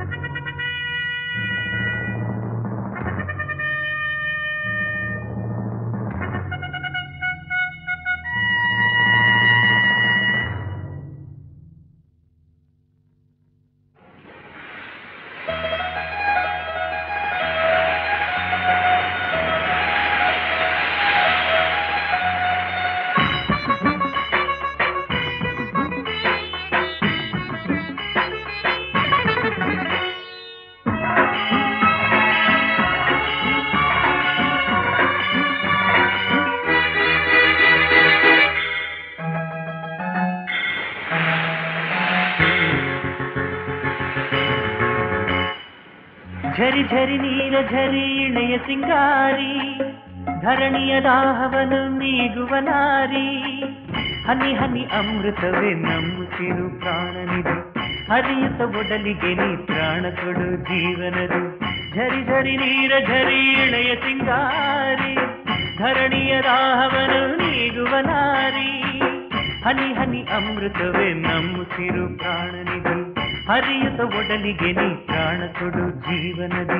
झरि झरि नीर झरि इणय सिंगारी धरणिय दाहवनु नीगुव नारी हनि हनि अमृतवे नम्मुसिरु प्राणनिधि हरियुत ಒಡಲಿಗೆ ನೀ ಪ್ರಾಣ ಕೊಡು ಜೀವನದು झरि झरि नीर झरि इणय सिंगारी धरणिय दाहवनु नीगुव नारी हनि हनि अमृतवे नम्मुसिरु प्राणनिधि हरियुत ಒಡಲಿಗೆ ನೀ ಪ್ರಾಣ ಕೊಡು ಜೀವನದಿ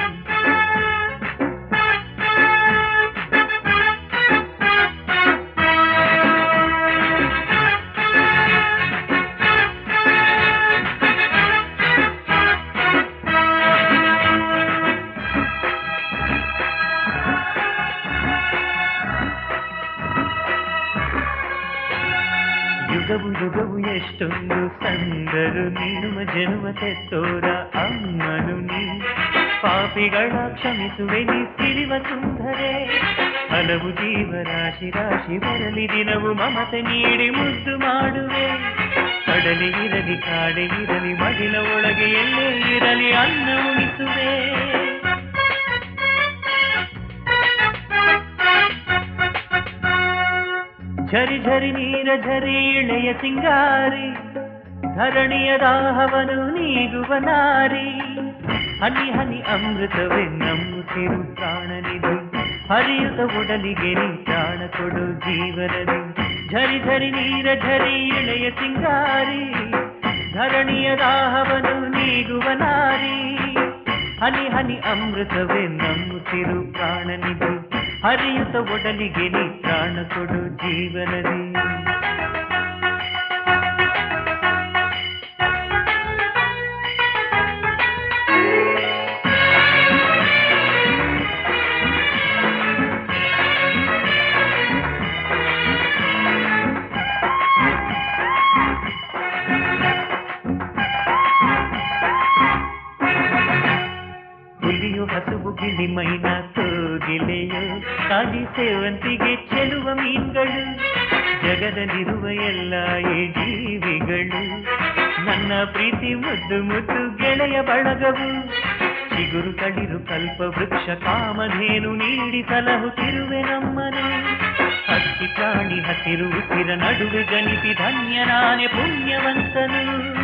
ಯುಗವು ಯುಗವು ಎಷ್ಟೊಂದು ಸಂದರು ನೀನು ಜನುಮ ತೆತ್ತೋರ ಅಮ್ಮನು ನೀ ಪಾಪಿಗಳ ಕ್ಷಮಿಸುವೆ ನೀ ಸಿರಿವ ಸುಂದರೆ ಹಲವು ಜೀವರಾಶಿ ರಾಶಿ ಬರಲಿ ದಿನವು ಮಮತೆ ನೀಡಿ ಮುದ್ದು ಮಾಡುವೆ ಕಡಲಿ ಇರಲಿ ಕಾಡೆ ಇರಲಿ ಮಡಿಲ ಒಳಗೆ ಎಲ್ಲೇ ಇರಲಿ ಅನ್ನ ಉಣಿಸುವೆ झरि झरि नीर झरि इणय सिंगारी धरणिय दाहवनु नीगुव नारी हनि हनि अमृतवे नम्मुसिरु प्राणनिधि हरियुत ಒಡಲಿಗೆ ನೀ ಪ್ರಾಣ ಕೊಡು ಜೀವನದಿ झरि झरि नीर झरि इणय सिंगारी धरणिय दाहवनु नीगुव नारी हनि हनि अमृतवे नम्मुसिरु प्राणनिधि हरियुत ಒಡಲಿಗೆ ನೀ ಪ್ರಾಣ ಕೊಡು ಜೀವನದಿ ಹುಲಿಯು ಹಸುವು ಗಿಳಿ ಮೈನಾ ಕೋಗಿಲೆಯೋ ಕಾಲಿ ಸೇವಂತಿಗೆ ಚೆಲುವ ಮೀನುಗಳು ಜಗದಲ್ಲಿರುವ ಎಲ್ಲ ಈ ಜೀವಿಗಳು ನನ್ನ ಪ್ರೀತಿ ಮುದ್ದು ಮುದ್ದು ಗೆಳೆಯ ಬಳಗವು ಚಿಗುರು ಕಡಿರು ಕಲ್ಪ ವೃಕ್ಷ ಕಾಮಧೇನು ನೀಡಿ ಸಲಹುತ್ತಿರುವೆ ನಮ್ಮನು ಹಕ್ಕಿ ಪ್ರಾಣಿ ಹಸಿರು ಉಸಿರ ನಡುವೆ ಜನಿಸಿ ಧನ್ಯ ನಾನೇ ಪುಣ್ಯವಂತನು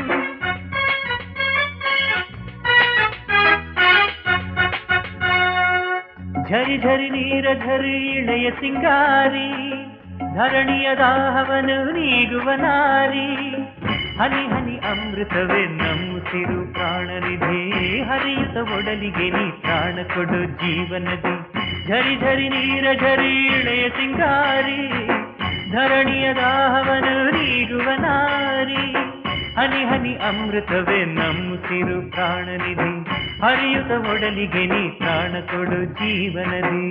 झरि झरि नीर झरि इणय सिंगारी धरणिय दाहवनु नीगुव नारी हनि हनि अमृतवे नम्मुसिरु प्राणनिधि हरियुत ಒಡಲಿಗೆ ನೀ ಪ್ರಾಣ ಕೊಡು ಜೀವನದಿ झरि झरि नीर झरि इणय सिंगारी धरणिय दाहवनु नीगुव नारी हनि हनि अमृतवे नम्मुसिरु प्राणनिधि हरियुत ಒಡಲಿಗೆ ನೀ ಪ್ರಾಣ ಕೊಡು ಜೀವನದಿ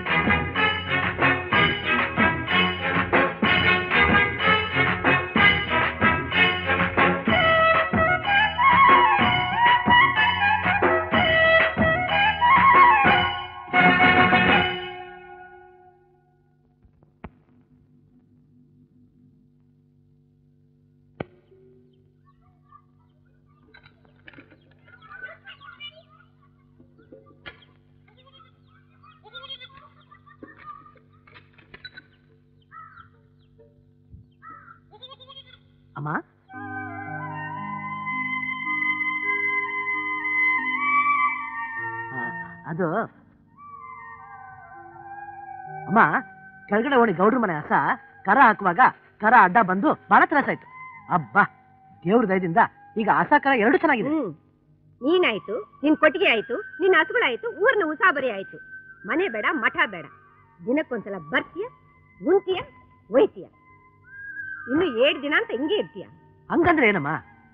ಅಮ್ಮ ಅದು ಅಮ್ಮ ಕೆಳಗಡೆ ಓಡಿ ಗೌಡ್ರ ಮನೆ ಹಸ ಕರ ಹಾಕುವಾಗ ಕರ ಅಡ್ಡ ಬಂದು ಬಹಳ ತ್ರಾಸ ಆಯ್ತು. ಅಬ್ಬಾ ದೇವ್ರ ದಯದಿಂದ ಈಗ ಹಸ ಕರ ಎರಡು ಚೆನ್ನಾಗಿದೆ. ನೀನಾಯ್ತು, ನಿನ್ ಕೊಟ್ಟಿಗೆ ಆಯ್ತು, ನಿನ್ ಹಸುಗಳಾಯ್ತು, ಊರ್ನ ಉಸಾಬರಿ ಆಯ್ತು. ಮನೆ ಬೇಡ, ಮಠ ಬೇಡ. ದಿನಕ್ಕೊಂದ್ಸಲ ಬರ್ತೀಯ, ಉಂತೀಯ, ಒಯ್ತೀಯ. ಇನ್ನು 7 ದಿನ ಅಂತ ಹಿಂಗೆ ಇರ್ತೀಯ. ಹಂಗಂದ್ರೆ ಏನಮ್ಮ?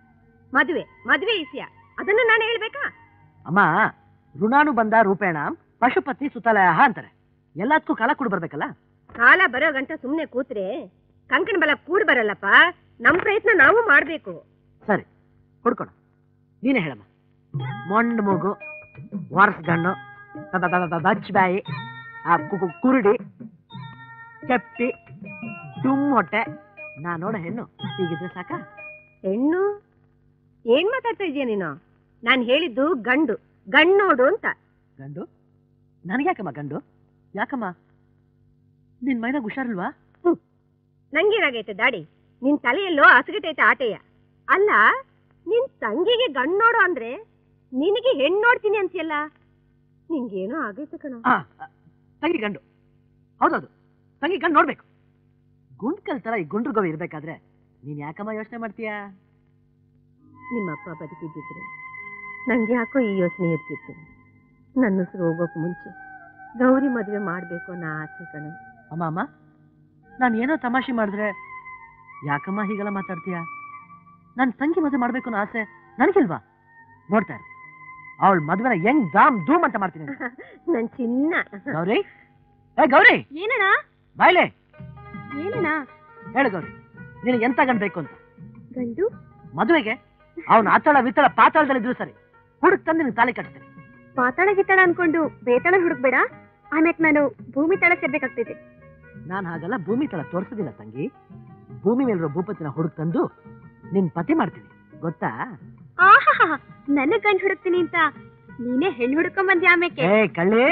ಮದುವೆ ಇಸ್ಯ, ಅದನ್ನ ನಾನು ಹೇಳ್ಬೇಕಾ? ಅಮ್ಮ, ಋಣಾನುಬಂಧ ರೂಪೇಣ ಪಶುಪತಿ ಸುತಲಯ ಅಂತಾರೆ. ಎಲ್ಲದಕ್ಕೂ ಕಾಲ ಕೂಡ್ ಬರ್ಬೇಕಲ್ಲ. ಕಾಲ ಬರೋ ಗಂಟ ಸುಮ್ನೆ ಕೂತ್ರೆ ಕಂಕಣ ಬಲ ಕೂಡ್ ಬರಲ್ಲಪ್ಪ. ನಮ್ ಪ್ರಯತ್ನ ನಾವು ಮಾಡ್ಬೇಕು. ಸರಿ, ಹುಡ್ಕೋಣ. ನೀನೇ ಹೇಳಮ್ಮ. ಮೊಂಡ್ ಮೂಗು, ವಾರಸ್ಗಣ್ಣು, ಬಚ್ಚಬಾಯಿ, ಕುರುಡಿ, ಚಪ್ಪಿ, ಡುಮ್ ಹೊಟ್ಟೆ, ನಾ ನೋಡ ಹೆಣ್ಣು ಹೀಗಿದ್ರೆ ಸಾಕ? ಹೆಣ್ಣು? ಏನ್ ಮಾತಾಡ್ತಾ ಇದೀಯ ನೀನು? ನಾನ್ ಹೇಳಿದ್ದು ಗಂಡು. ಗಣ್ಣೋಡು ಅಂತ. ಗಂಡು? ನನಗ್ಯಾಕಮ್ಮ ಗಂಡು? ಯಾಕಮ್ಮ, ನಿನ್ ಮೈನಾಗ ಹುಷಾರಿಲ್ವಾ? ನಂಗೇನಾಗೈತೆ ದಾಡಿ? ನಿನ್ ತಲೆಯಲ್ಲೋ ಹಸಗಟೈತೆ ಆಟೆಯ. ಅಲ್ಲ, ನಿನ್ ತಂಗಿಗೆ ಗಣ್ಣೋಡು ಅಂದ್ರೆ ನಿನಗೆ ಹೆಣ್ಣು ನೋಡ್ತೀನಿ ಅಂತೀಯಲ್ಲ, ನಿಂಗೇನೋ ಆಗೈತೆ ಕಣ. ತಂಗಿ ಗಂಡು, ಹೌದೌದು, ತಂಗಿ ಗಂಡು ನೋಡ್ಬೇಕು. ಗುಂಡ್ಕಲ್ ತರ ಈ ಗುಂಡ್ರುಗೋವಿ ಇರ್ಬೇಕಾದ್ರೆ ನೀನ್ ಯಾಕಮ್ಮ ಯೋಚನೆ ಮಾಡ್ತೀಯಾ? ನಿಮ್ಮಪ್ಪ ಬದುಕಿದ್ದಿದ್ರೆ ನಂಗೆ ಯಾಕೋ ಈ ಯೋಚನೆ ಇರ್ತಿತ್ತು. ನನ್ನ ಉಸಿರು ಹೋಗೋಕ್ ಮುಂಚೆ ಗೌರಿ ಮದುವೆ ಮಾಡ್ಬೇಕು ಅನ್ನೋ ಆಸೆ ಕಣ. ಅಮ್ಮ, ನಾನು ಏನೋ ತಮಾಷೆ ಮಾಡಿದ್ರೆ ಯಾಕಮ್ಮ ಹೀಗೆಲ್ಲ ಮಾತಾಡ್ತೀಯ? ನನ್ ತಂಗಿ ಮದುವೆ ಮಾಡ್ಬೇಕು ಅನ್ನೋ ಆಸೆ ನನಗಿಲ್ವಾ? ನೋಡ್ತಾ ಇರು, ಅವಳ ಮದುವೆನ ಹೆಂಗ್ ದಾಮ್ ಧೂಮ್ ಅಂತ ಮಾಡ್ತೀನಿ. ನನ್ ಚಿನ್ನ. ಗೌರಿ, ಏ ಗೌರಿ, ಏನಣ್ಣ? ಬಾಯ್ಲೆ. ಏನಣ್ಣ? ಹೇಳು ಗೌರಿ, ನಿನಗೆ ಎಂತ ಗಂಡು ಬೇಕು ಅಂತ? ಗಂಡು? ಮದುವೆಗೆ ಅವನು ಅತಳ ವಿತಳ ಪಾತಾಳದಲ್ಲಿದ್ರು ಸರಿ, ಹುಡುಕ್ ತಂದು ನಿನ್ ತಾಳಿ ಕಟ್ತೇನೆ. ಪಾತಾಳ ಗಿತ್ತಾಳ ಅನ್ಕೊಂಡು ಬೇತಾಳ ಹುಡುಕ್ಬೇಡ, ಆಮ್ಯಾಕ್ ನಾನು ಭೂಮಿ ತಳ ಸೇರ್ಬೇಕಾಗ್ತೈತೆ. ನಾನು ಹಾಗಲ್ಲ ಭೂಮಿ ತಳ ತೋರಿಸೋದಿಲ್ಲ ತಂಗಿ. ಭೂಮಿ ಮೇಲಿರೋ ಭೂಪತಿನ ಹುಡುಕ್ ತಂದು ನಿನ್ ಪತಿ ಮಾಡ್ತೀನಿ, ಗೊತ್ತಾ? ಆಹಾ, ನನ್ನ ಗಂಡು ಹುಡುಕ್ತೀನಿ ಅಂತ ನೀನೇ ಹೆಣ್ಣು ಹುಡುಕೊಂಡ್ ಬಂದ್ಯಾ? ಆಮೇಲೆ ಏ ಕಳ್ಳಿ,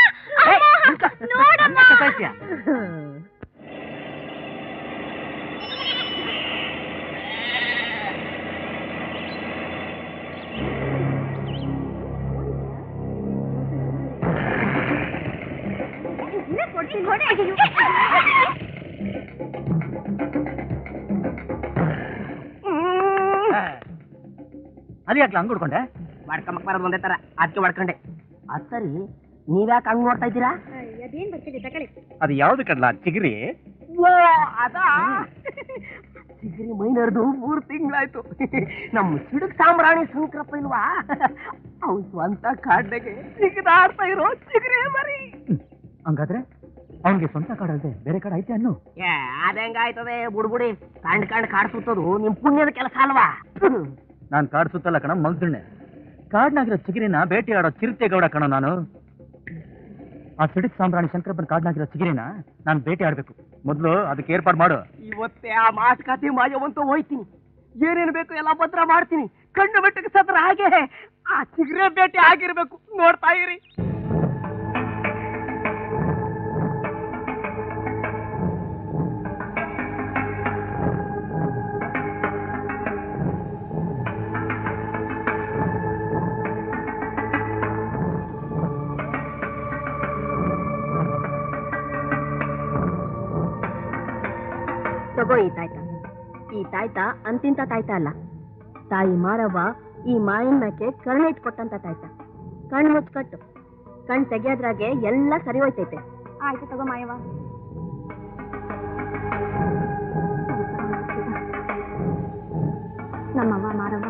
ಅದ್ಯಾಕ್ಲ ಹಂಗ್ ಹುಡ್ಕೊಂಡೆ? ಮಾಡ್ಕೊಂಬಕ್ ಬರೋದು ಒಂದೇ ತರ, ಅದಕ್ಕೆ ಮಾಡ್ಕೊಂಡೆ. ಅದ್ ಸರಿ, ನೀವ್ಯಾಕೆ ಹಂಗ್ ನೋಡ್ತಾ ಇದ್ದೀರಾ? ಅದೇನ್ ಬರ್ತಿದೆ ತಗೊಳ್ಳಿ. ಅದು ಯಾವ್ದು ಕಡ್ಲ? ಚಿಗರಿ? ಅದಾ ಚಿಗರಿ ಮೈ ನಡೆದು 3 ತಿಂಗಳಾಯ್ತು. ನಮ್ಮ ಸಿಡುಕ್ ಸಾಮ್ರಾಣಿ ಶಂಕರಪ್ಪ ಇಲ್ವಾ, ಅವ್ನು ಸ್ವಂತ ಕಾಡ್ನಾಗೆ ಸಿಗದಾಡ್ತಾ ಇರೋ ಚಿಗರಿ ಮರಿ. ಹಂಗಾದ್ರೆ ಅವನಿಗೆ ಸ್ವಂತ ಕಾಡಲ್ದೆ ಬೇರೆ ಕಾಡ ಐತೆ ಅನ್ನು? ಅದಂಗಾಯ್ತದೆ ಬುಡ್ಬುಡಿ. ಕಂಡ್ ಕಾಡ್ ಸುತ್ತೋದು ನಿಮ್ ಪುಣ್ಯದ ಕೆಲಸ ಅಲ್ವಾ? ನಾನ್ ಕಾಡ್ ಸುತ್ತಲ್ಲ ಕಣ, ಮಗ್ದಣ್ಣೆ. ಕಾಡ್ನಾಗಿರೋ ಚಿಗಿರಿನ ಬೇಟೆ ಆಡೋ ಚಿರತೆ ಗೌಡ ಕಣ ನಾನು. ಆ ಸಿಡಿಕ್ ಸಾಮ್ರಾಣಿ ಶಂಕರಪ್ಪನ ಕಾಡ್ನಾಗಿರೋ ಚಿಗಿರಿನ ನಾನು ಬೇಟೆ ಆಡ್ಬೇಕು. ಮೊದ್ಲು ಅದಕ್ಕೆ ಏರ್ಪಾಡು ಮಾಡು. ಇವತ್ತೇ ಆ ಮಾತುಕತೆ ಮಾಯವಂತ ಹೋಯ್ತೀನಿ. ಏನೇನು ಬೇಕು ಎಲ್ಲ ಭದ್ರ ಮಾಡ್ತೀನಿ. ಕಣ್ಣು ಬೆಟ್ಟಕ್ಕೆ ಸತ್ರ ಹಾಗೆ ಆ ಚಿಗರೆ ಬೇಟೆ ಆಗಿರ್ಬೇಕು. ನೋಡ್ತಾ ಇರಿ. ತಗೋ ಈ ತಾಯ್ತ ಅಂತಿಂತ ತಾಯ್ತ ಅಲ್ಲ. ತಾಯಿ ಮಾರವ್ವ ಈ ಮಾಯನ್ನಕ್ಕೆ ಕರ್ಣ ಇಟ್ಕೊಟ್ಟಂತ ತಾಯ್ತ. ಕಣ್ಣು ಮುಚ್ಕಟ್ಟು, ಕಣ್ ತೆಗಿಯೋದ್ರಾಗೆ ಎಲ್ಲ ಸರಿ ಹೋಯ್ತೈತೆ. ಆಯ್ತು ತಗೋ ಮಾಯವ್ವ. ನಮ್ಮವ್ವ ಮಾರವ್ವ.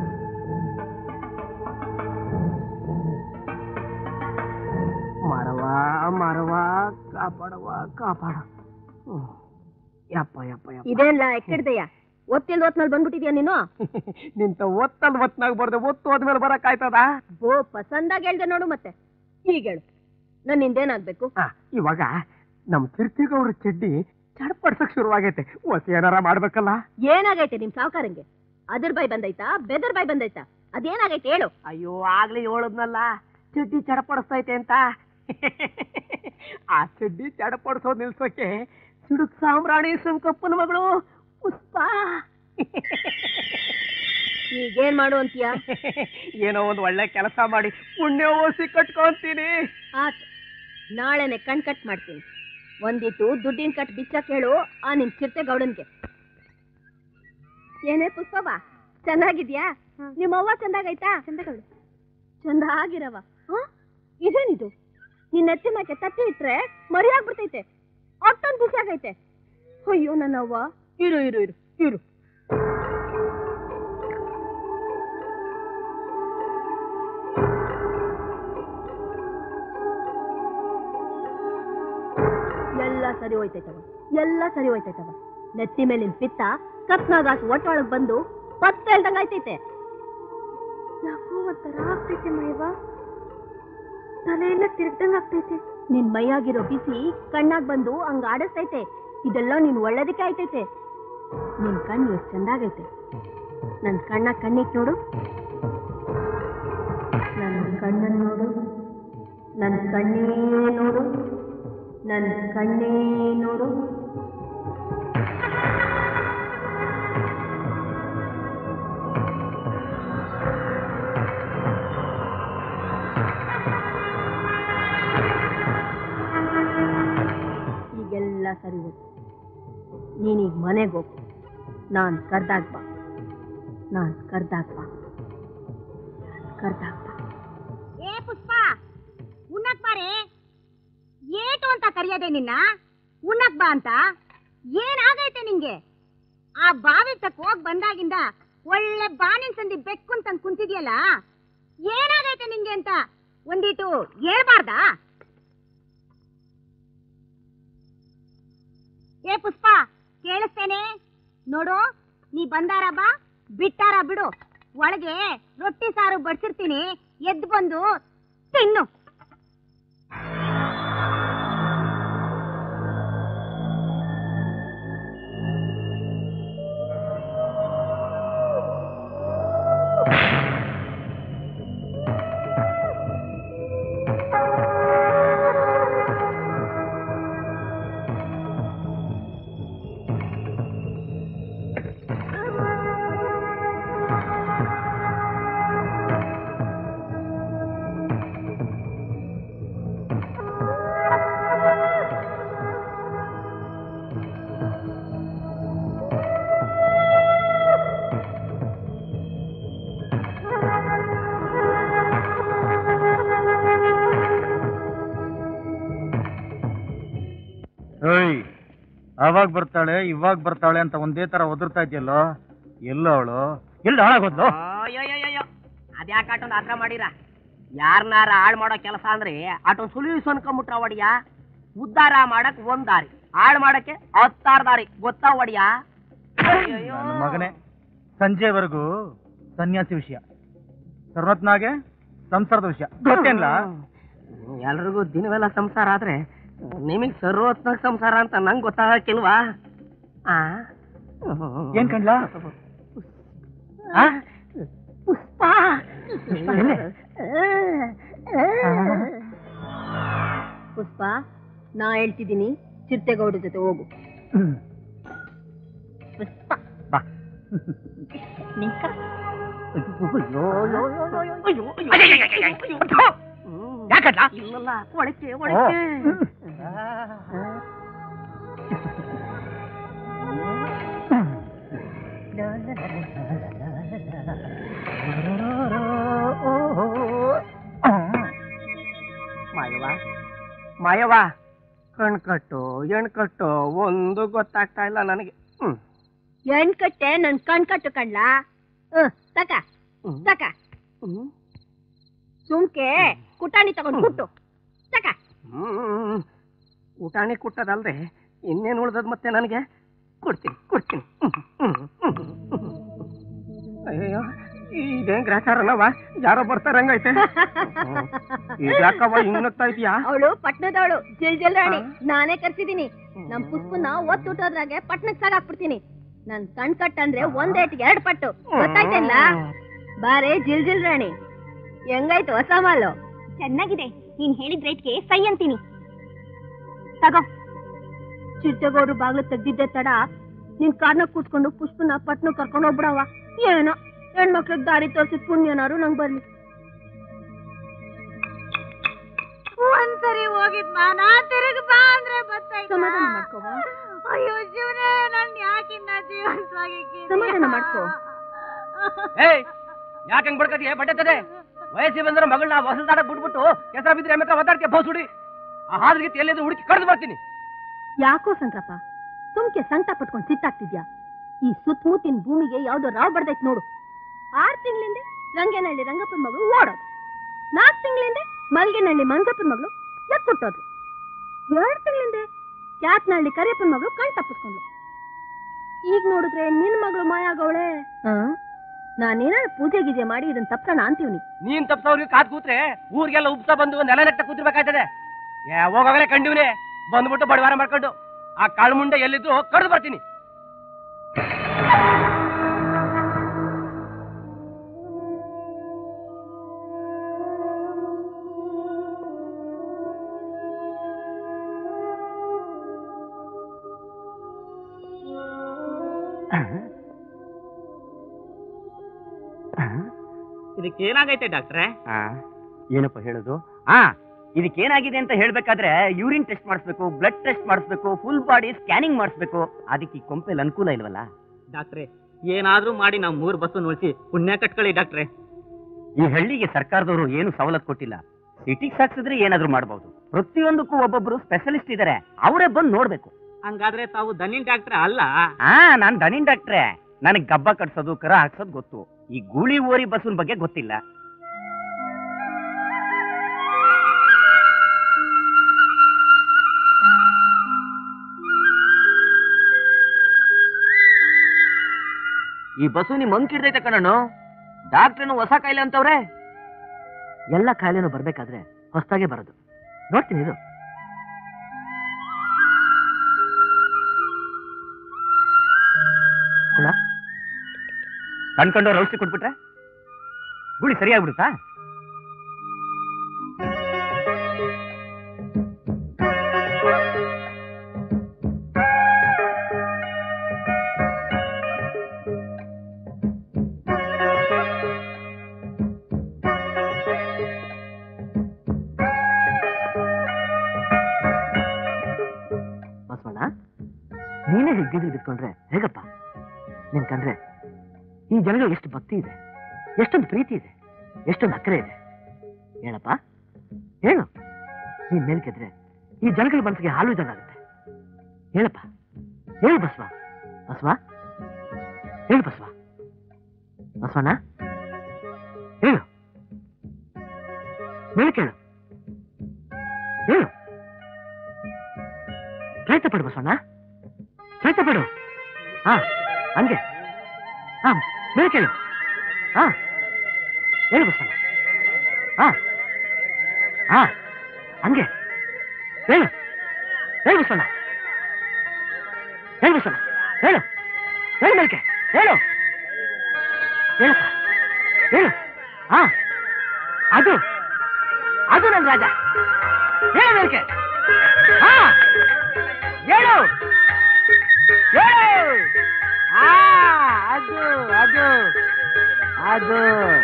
ಮಾರವ್ವ ಮಾರವ್ವ, ಕಾಪಾಡವ್ವ ಕಾಪಾಡ. ಯಪ್ಪ ಯಪ್ಪ ಯಪ್ಪ. ಇದೆಲ್ಲ ಎಕ್ಕಿಡ್ದೆಯ ಒತ್ತಿಲ್ದ ಒತ್ನಲ್ಲಿ ಬಂದ್ಬಿಟ್ಟಿದ್ಯಾ ನೀನು? ನಿಂತ ಒತ್ತಲ್ ಒತ್ನಾಗ ಬರ್ದೆ, ಒತ್ತು ಹೋದ್ಮೇಲೆ ಬರಕ್ ಆಯ್ತದ? ಓ ಪಸಂದಾಗ ಹೇಳ್ದೆ ನೋಡು. ಮತ್ತೆ ಈಗ ಹೇಳು, ನನ್ ನಿಂದೇನಾಗ್ಬೇಕು? ಇವಾಗ ನಮ್ ಕೀರ್ತಿಗೌಡ್ರ ಚಡ್ಡಿ ಚಡ್ಪಡ್ಸಕ್ ಶುರುವಾಗೈತೆ. ಒಸಿ ಏನಾರ ಮಾಡ್ಬೇಕಲ್ಲ? ಏನಾಗೈತೆ ನಿಮ್ ಸಾವುಕಾರಂಗೆ? ಅದ್ರ ಬಾಯ್ ಬಂದೈತಾ, ಬೆದರ್ ಬಾಯ್ ಬಂದೈತಾ? ಅದೇನಾಗೈತೆ ಹೇಳು. ಅಯ್ಯೋ ಆಗ್ಲೇ ಹೇಳದ್ನಲ್ಲ, ಚಡ್ಡಿ ಚಡಪಡಿಸ್ತೈತೆ ಅಂತ. ಆ ಚಡ್ಡಿ ಚಡಪಡಿಸೋದ್ ನಿಲ್ಸೋಕೆ ಸಿಡುಕ್ ಸಾಮ್ರಾಣಿ ಶಂಕಪ್ಪನ ಮಗಳು ಪುಷ್ಪ ಈಗೇನ್ ಮಾಡು ಅಂತೀಯ? ಏನೋ ಒಂದ್ ಒಳ್ಳೆ ಕೆಲಸ ಮಾಡಿ ಪುಣ್ಯ ಓಸಿ ಕಟ್ಕೊಂತೀನಿ. ಆತ್, ನಾಳೆನೆ ಕಣ್ ಕಟ್ ಮಾಡ್ತೀನಿ. ಒಂದಿಟ್ಟು ದುಡ್ಡಿನ ಕಟ್ ಬಿಚ್ಚ ಕೇಳು ಆ ನಿಮ್ ಚಿರತೆ ಗೌಡನ್ಗೆ. ಏನೇ ಪುಷ್ಪವ್ವ, ಚೆನ್ನಾಗಿದ್ಯಾ? ನಿಮ್ಮವ್ವ ಚಂದಾಗೈತಾ? ಚಂದಗೌಡ ಚಂದ ಆಗಿರವ. ಇದೇನಿದು? ನಿನ್ನ ನೆತ್ತಿ ಮ್ಯಾಕೆ ತತ್ತಿ ಇಟ್ರೆ ಮರಿ ಆಗ್ಬಿಡ್ತೈತೆ. ಅಷ್ಟೊಂದು ಬಿಸಿ ಆಗೈತೆ. ಅಯ್ಯೋ ನನ್ನವ್ವ, ಇರು ಇರು ಇರು ಇರು. ಎಲ್ಲ ಸರಿ ಹೋಯ್ತೈತವ, ಎಲ್ಲ ಸರಿ ಹೋಯ್ತೈತವ. ನೆತ್ತಿ ಮೇಲಿನ ಪಿತ್ತ ಕತ್ನಾಗಾಸು ಒಟ್ಟೊಳಗ್ ಬಂದು ಪತ್ತ ಹೇಳ್ದಂಗ ಆಯ್ತೈತೆ. ಯಾಕೋ ಒಂಥರ ಆಗ್ತೈತೆ ಮೈವ, ತಲೆಯೆಲ್ಲ ತಿರ್ಗ್ದಂಗ ಆಗ್ತೈತೆ. ನಿನ್ ಮೈಯಾಗಿರೋ ಬಿಸಿ ಕಣ್ಣಾಗ್ ಬಂದು ಹಂಗ ಆಡಿಸ್ತೈತೆ. ಇದೆಲ್ಲ ನೀನ್ ಒಳ್ಳೇದಕ್ಕೆ ಆಯ್ತೈತೆ. ನಿನ್ ಕಣ್ಣು ಎಷ್ಟು ಚಂದಾಗೈತೆ. ನನ್ ಕಣ್ಣಾಗ ಕಣ್ಣಿಟ್ ನೋಡು, ನನ್ನ ಕಣ್ಣನ್ ನೋಡು, ನನ್ ಕಣ್ಣೇ ನೋಡು, ನನ್ ಕಣ್ಣೇ ನೋಡು. ಈಗೆಲ್ಲ ಸರಿ ಹೋಯ್ತು. ನೀನೀಗ ಮನೆಗೆ ಹೋಗು. ನಾನ್ ಕರ್ದಾಗ ಬಾ, ನಾನ್ ಕರ್ದಾಗ ಬಾ, ಕರ್ದಾಗ ಬಾ. ಏ ಪುಷ್ಪ, ಉಣ್ಣಕ್ ಬಾರೆ. ಏಟು ಅಂತ ಕರೆಯೋದೆ ನಿನ್ನ? ಉಣ್ಣಕ್ ಬಾ ಅಂತ ಏನಾಗೈತೆ ನಿಂಗೆ? ಆ ಬಾವಿ ತಕ್ಕ ಹೋಗ್ ಬಂದಾಗಿಂದ ಒಳ್ಳೆ ಬಾನಿನ್ ಸಂದಿ ಬೆಕ್ಕು ಅಂತ ಕುಂತಿದ್ಯಲ್ಲ, ಏನಾಗೈತೆ ನಿಂಗೆ ಅಂತ ಒಂದಿಟ್ಟು ಹೇಳ್ಬಾರ್ದಾ? ಏ ಪುಷ್ಪ, ಕೇಳಿಸ್ತೇನೆ ನೋಡು. ನೀ ಬಂದಾರ ಬಾ, ಬಿಟ್ಟಾರ ಬಿಡು. ಒಳಗೆ ರೊಟ್ಟಿ ಸಾರು ಬಡ್ಸಿರ್ತೀನಿ, ಎದ್ದು ಬಂದು ತಿನ್ನು. ಅವಾಗ ಬರ್ತಾಳೆ ಇವಾಗ ಬರ್ತಾಳೆ ಅಂತ ಒಂದೇ ತರ ಒದರ್ತಾ ಇದೆಯಲ್ಲೋ. ಎಲ್ಲ ಅವಳು ಎಲ್ಲ ಹಾಳಾಗೋದ್ಲು. ಅದ್ಯಾಕೆ ಆಟೊಂದು ಆತರ ಮಾಡಿರ? ಯಾರನ್ನಾರ ಹಾಳು ಮಾಡೋ ಕೆಲಸ ಅಂದ್ರೆ ಆಟೊಂದು ಸುಲೀಸ್ ಅನ್ಕೊಂಬಿಟ್ರ ಒಡಿಯ. ಉದ್ಧಾರ ಮಾಡಕ್ ಒಂದ್ ದಾರಿ, ಹಾಳು ಮಾಡಕ್ಕೆ 10 ದಾರಿ. ಗೊತ್ತಾ ಒಡಿಯ? ನನ್ನ ಮಗನೇ, ಸಂಜೆವರೆಗೂ ಸನ್ಯಾಸಿ ವಿಷಯ, ಸರ್ವತ್ನಾಗೆ ಸಂಸಾರದ ವಿಷಯ ಗೊತ್ತೇನ್ಲ? ಎಲ್ರಿಗೂ ದಿನವೆಲ್ಲ ಸಂಸಾರ ಆದ್ರೆ ನಿಮಗ್ ಸರ್ವತ್ನಾಗ ಸಂಸಾರ ಅಂತ ನಂಗೆ ಗೊತ್ತಾಗಕ್ಕಿಲ್ವಾ? ಏನ್ ಕಂಡ್ಲ? ಪುಷ್ಪ, ಪುಷ್ಪ, ನಾ ಹೇಳ್ತಿದ್ದೀನಿ, ಚಿರತೆಗೌಡ ಜೊತೆ ಹೋಗು. ಪುಷ್ಪ ಬಾ. ಇಲ್ಲಲ್ಲ, ಒಳಕ್ಕೆ ಒಳಕ್ಕೆ. ಮಾಯವ್ವ, ಮಾಯವ್ವ, ಕಣ್ಕಟ್ಟು ಎಣ್ಕಟ್ಟು ಒಂದು ಗೊತ್ತಾಗ್ತಾ ಇಲ್ಲ ನನಗೆ. ಎಣ್ಕಟ್ಟೆ ನನ್ ಕಣ್ಕಟ್ಟು ಕಣ್ಲಾ? ತಕ ತಕ, ಸುಮ್ಕೆ ಕುಟಾಣಿ ತಗೊಂಡು ಕುಟ್ಟು ತಕ. ಊಟಾಣಿ ಕುಟ್ಟದಲ್ದೆ ಇನ್ನೇನು ಉಳ್ದದ್ ಮತ್ತೆ ನನಗೆ? ಕೊಡ್ತೀನಿ ಕೊಡ್ತೀನಿ. ಅಯ್ಯೋ, ಇದೇನ್ ಗ್ರಾಚಾರನವ? ಯಾರೋ ಬರ್ತಾರಂಗೈತೆ. ಯಾಕವ್ವ ಹಿಂಗ್ತಾ ಇದೀಯಾ? ಅವಳು ಪಟ್ನದವಳು, ಜಿಲ್ ಜಿಲ್ ರಾಣಿ. ನಾನೇ ಕರ್ಸಿದೀನಿ. ನಮ್ ಪುಷ್ಪನ ಒತ್ತುಟೋದ್ರಾಗೆ ಪಟ್ನಕ್ ಸಾಗಾಕ್ಬಿಡ್ತೀನಿ. ನನ್ ಕಣ್ಕಟ್ ಅಂದ್ರೆ ಒಂದೇಟಿಗೆ 2 ಪಟ್ಟು. ಗೊತ್ತಾಯ್ತಲ್ಲ? ಬಾರೆ ಜಿಲ್ ಜಿಲ್ ರಾಣಿ, ಹೆಂಗಾಯ್ತು ಹೊಸ ಮಾಲು? ಚೆನ್ನಾಗಿದೆ. ನೀನ್ ಹೇಳಿದ ರೇಟ್ಗೆ ಸೈ ಅಂತೀನಿ. ತಗೋ. ಚಿಟ್ಟೆಗೌಡ್ರು ಬಾಗ್ಲು ತೆಗ್ದಿದ್ದೆ ತಡ ನಿನ್ ಕಾರ್ನ ಕೂತ್ಕೊಂಡು ಪುಷ್ಪನ ಪಟ್ನ ಕರ್ಕೊಂಡು ಹೋಗ್ಬಿಡವ. ಏನೋ ಹೆಣ್ಮಕ್ಳಿಗೆ ದಾರಿ ತೋರಿಸಿದ ಪುಣ್ಯನಾರು ನಂಗ್ ಬರ್ಲಿ. ಒಂದ್ಸರಿ ಹೋಗಿದ್ ಮಾನ ತಿರುಗಿ ಬಾ ಅಂದ್ರೆ ಸಮಾಧಾನ ಮಾಡ್ಕೋವ. ಅಯ್ಯೋ ಶಿವನೇ, ನನ್ ಯಾಕಿನ್ನ ಜೀವಂತವಾಗಿ ಸಮಾಧಾನ ಮಾಡ್ಕೋ. ಯಾಕೆ ಹಂಗ್ ಬಡ್ಕತಿಯ? ಬಡ್ಡೆ ವಯಸ್ಸಿಗೆ ಬಂದ್ರೆ ಮಗಳನ್ನ ಹೊಸದಾಡಕ್ ಬಿಟ್ಬಿಟ್ಟು ಕೆಸರ ಬಿದ್ರೆ ಆಮೇಲೆ ಒದ್ದಾಡ್ಕೆ ಬೋಸುಡಿ ಆ ಹಾದ್ರಿಗೆ ಎಲ್ಲಿದ್ದು ಹುಡುಕಿ ಕಡ್ದು ಬರ್ತೀನಿ. ಯಾಕೋ ಸಂಕ್ರಪ್ಪ ಸುಮ್ಕೆ ಸಂಕಟ ಪಟ್ಕೊಂಡು ಸಿಟ್ಟಾಗ್ತಿದ್ಯಾ? ಈ ಸುತ್ತಮುತ್ತಿನ ಭೂಮಿಗೆ ಯಾವ್ದೋ ರಾವ್ ಬಡ್ದೈತ್ ನೋಡು. 6 ತಿಂಗಳಿಂದ ರಂಗೇನಹಳ್ಳಿ ರಂಗಪ್ಪನ ಮಗಳು ಓಡೋದು, 4 ತಿಂಗಳಿಂದ ಮಲ್ಗೇನಹಳ್ಳಿ ಮಂಜಪ್ಪನ ಮಗಳು ಎತ್ಕೊಟ್ಟೋದು, 2 ತಿಂಗಳಿಂದ ಕ್ಯಾತ್ನಹಳ್ಳಿ ಕರಿಯಪ್ಪನ ಮಗಳು ಕಣ್ ತಪ್ಪಿಸ್ಕೊಂಡ್ಲು. ಈಗ ನೋಡಿದ್ರೆ ನಿನ್ ಮಗಳು ಮಾಯ ಆಗವಳೆ. ನಾನೇನಾದ್ರು ಪೂಜೆ ಗೀಜೆ ಮಾಡಿ ಇದನ್ನ ತಪ್ಪಣ ಅಂತೀವ್ನಿ. ನೀನ್ ತಪ್ಸವ್ರಿಗೆ ಕಾದ್ ಕೂತ್ರೆ ಊರಿಗೆಲ್ಲ ಉಪ್ಸ ಬಂದು ನೆಲ ನೆಟ್ಟ ಕೂತಿರ್ಬೇಕಾಯ್ತದೆ. ಹೋಗಾಗಲೇ ಕಂಡಿವ್ನೆ ಬಂದ್ಬಿಟ್ಟು ಬಡವಾರ ಮಾಡ್ಕೊಂಡು ಆ ಕಾಳು ಮುಂಡೆ ಎಲ್ಲಿದ್ರು ಕಡ್ದು ಬರ್ತೀನಿ. ಇದಕ್ಕೇನಾಗೈತೆ ಡಾಕ್ಟ್ರೆ? ಏನಪ್ಪ ಹೇಳುದು? ಇದಕ್ಕೇನಾಗಿದೆ ಅಂತ ಹೇಳ್ಬೇಕಾದ್ರೆ ಯೂರಿನ್ ಟೆಸ್ಟ್ ಮಾಡಿಸ್ಬೇಕು, ಬ್ಲಡ್ ಟೆಸ್ಟ್ ಮಾಡಿಸ್ಬೇಕು, ಫುಲ್ ಬಾಡಿ ಸ್ಕ್ಯಾನಿಂಗ್ ಮಾಡಿಸ್ಬೇಕು. ಅದಕ್ಕೆ ಈ ಕೊಂಪೆಲ್ ಅನುಕೂಲ ಇಲ್ವಲ್ಲ ಡಾಕ್ಟ್ರೆ. ಏನಾದ್ರೂ ಮಾಡಿ ನಾವು 3 ಬಸ್ಸು ನೋಡಿಸಿ ಪುಣ್ಯ ಕಟ್ಕೊಳ್ಳಿ ಡಾಕ್ಟ್ರೆ. ಈ ಹಳ್ಳಿಗೆ ಸರ್ಕಾರದವರು ಏನು ಸವಲತ್ತು ಕೊಟ್ಟಿಲ್ಲ. ಸಿಟಿಗೆ ಸಾಕ್ಸಿದ್ರೆ ಏನಾದ್ರೂ ಮಾಡಬಹುದು. ಪ್ರತಿಯೊಂದಕ್ಕೂ ಒಬ್ಬೊಬ್ರು ಸ್ಪೆಷಲಿಸ್ಟ್ ಇದಾರೆ, ಅವರೇ ಬಂದು ನೋಡ್ಬೇಕು. ಹಂಗಾದ್ರೆ ತಾವು ದನಿನ್ ಡಾಕ್ಟ್ರೆ ಅಲ್ಲ? ನಾನ್ ದನಿನ್ ಡಾಕ್ಟ್ರೆ. ನನಗ್ ಗಬ್ಬ ಕಟ್ಸೋದು, ಕರ ಹಾಕ್ಸೋದು ಗೊತ್ತು. ಈ ಗೂಳಿ ಓರಿ ಬಸ್ಸಿನ ಬಗ್ಗೆ ಗೊತ್ತಿಲ್ಲ. ಈ ಬಸ್ಸು ನಿಮ್ ಮಂಕ್ ಹಿಡ್ದೈತೆ ಕಣ್ಣು. ಡಾಕ್ಟ್ರೇನು ಹೊಸ ಕಾಯಿಲೆ ಅಂತವ್ರೆ. ಎಲ್ಲ ಕಾಯಿಲೆನೂ ಬರ್ಬೇಕಾದ್ರೆ ಹೊಸದಾಗೆ ಬರೋದು. ನೋಡ್ತೀನಿ ಇದು. ಕಣ್ಕೊಂಡು ಔಷಧಿ ಕೊಟ್ಬಿಟ್ರೆ ಗುಳಿ ಸರಿಯಾಗ್ಬಿಡುತ್ತಾ? ಬಸವಣ್ಣ, ನೀನೇ ಹಿಗ್ಗಿದ್ದು ಇಟ್ಕೊಂಡ್ರೆ ಹೇಗಪ್ಪ? ನಿನ್ ಕಂಡ್ರೆ ಈ ಜನಗಳು ಎಷ್ಟು ಭಕ್ತಿ ಇದೆ, ಎಷ್ಟೊಂದು ಪ್ರೀತಿ ಇದೆ, ಎಷ್ಟೊಂದು ಅಕ್ಕರೆ ಇದೆ. ಹೇಳಪ್ಪ ಹೇಳು. ನೀನ್ ಮೇಲ್ಕೆದ್ರೆ ಈ ಜನಗಳ ಮನಸ್ಸಿಗೆ ಹಾಲು ಇದ್ದಂಗಾಗುತ್ತೆ. ಹೇಳಪ್ಪ ಹೇಳು ಬಸವ. ಬಸವ ಹೇಳು ಬಸವ. ಬಸವಣ್ಣ ಹೇಳು. ಮೇಲ್ಕೇಳು ಹೇಳು. ಪ್ರಯತ್ನ ಪಡು ಬಸವಣ್ಣ, ಪ್ರಯತ್ನ ಪಡು. ಹಂಗೆ ಮೇಲ್ಕೇಳು. ಹೇಳು ಬಸವಣ್ಣ. ಹಂಗೆ ಹೇಳು. ಹೇಳು ಬಸವಣ್ಣ, ಹೇಳು ಬಸವಣ್ಣ, ಹೇಳು. ಹೇಳು ಮೇಲ್ಕೆ, ಹೇಳು. ಹೇಳಪ್ಪ ಹೇಳು. ಅದು ಅದು ನನ್ನ ರಾಜ. ಹೇಳು ಮೇಲ್ಕೆ. ಹೇಳು ಹೇಳು. ಅದು ಅದು ಅದು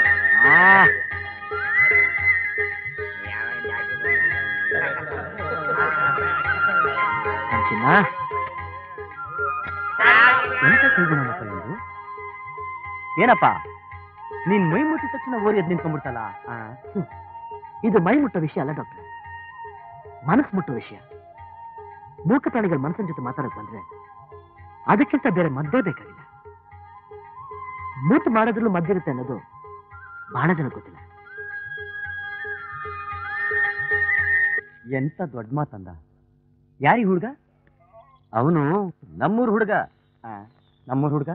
ಚಿನ್ನ ಎಂತ ಕೈಗುಣಪ್ಪ ಇದು? ಏನಪ್ಪ ನೀನ್ ಮೈ ಮುಟ್ಟಿದ ತಕ್ಷಣ ಓರಿ ಎದ್ದು ನಿಂತ್ಕೊಂಡ್ಬಿಡ್ತಲ್ಲ. ಇದು ಮೈ ಮುಟ್ಟೋ ವಿಷಯ ಅಲ್ಲ ಡಾಕ್ಟರ್, ಮನಸ್ಸು ಮುಟ್ಟೋ ವಿಷಯ. ಮೂಕ ಪ್ರಾಣಿಗಳ ಮನಸ್ಸಿನ ಜೊತೆ ಮಾತಾಡಕ್ ಬಂದ್ರೆ ಅದಕ್ಕಿಂತ ಬೇರೆ ಮದ್ದೇ ಬೇಕಾಗಿಲ್ಲ. ಮೂತು ಮಾಡೋದ್ರಲ್ಲೂ ಮದ್ದಿರುತ್ತೆ ಅನ್ನೋದು ಬಹಳ ಜನ ಗೊತ್ತಿಲ್ಲ. ಎಂತ ದೊಡ್ಡ ಮಾತಂದ. ಯಾರಿ ಹುಡುಗ? ಅವನು ನಮ್ಮೂರ್ ಹುಡುಗ. ನಮ್ಮೂರ್ ಹುಡುಗ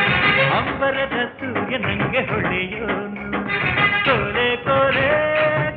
ಅಂಬರದ ಸೂರ್ಯ ನಂಗೆ ಹೊಳೆಯೋನು. ಕೋಲೆ ಕೋಲೆ ಕೋಲೆ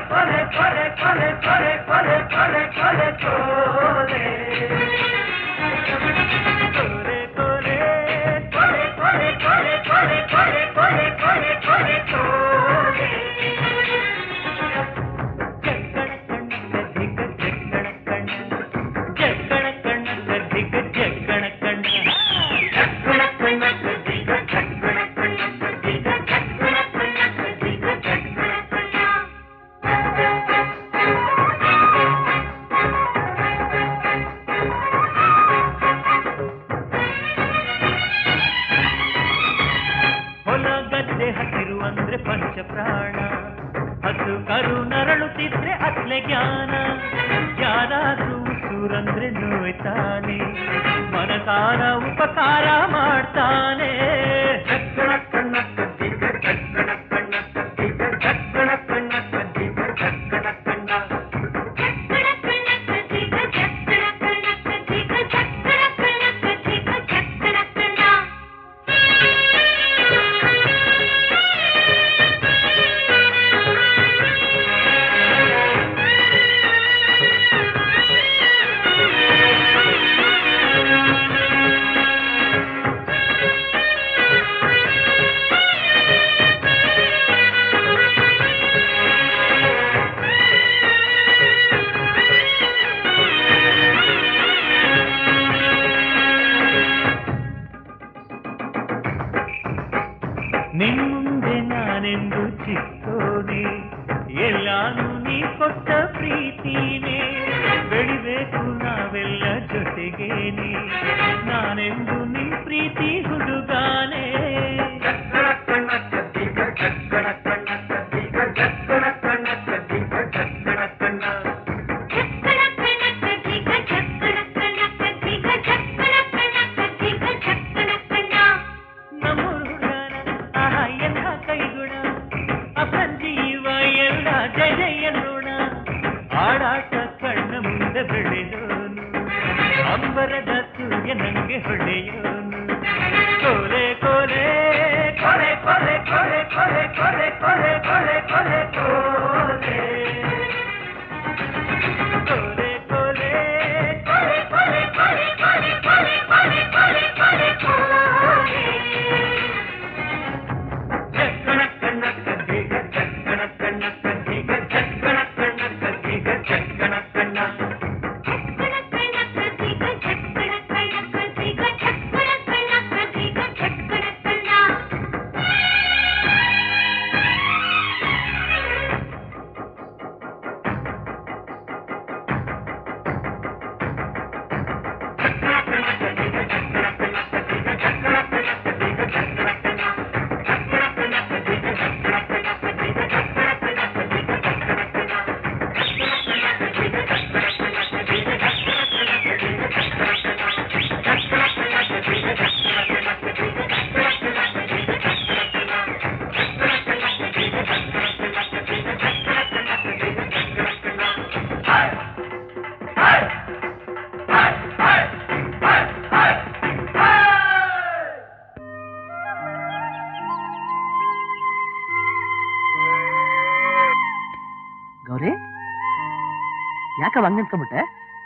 ಯಾಕ ಹಂಗ ನಿಂತ್ಕೊಂಡ್ಬಿಟ್ಟೆ?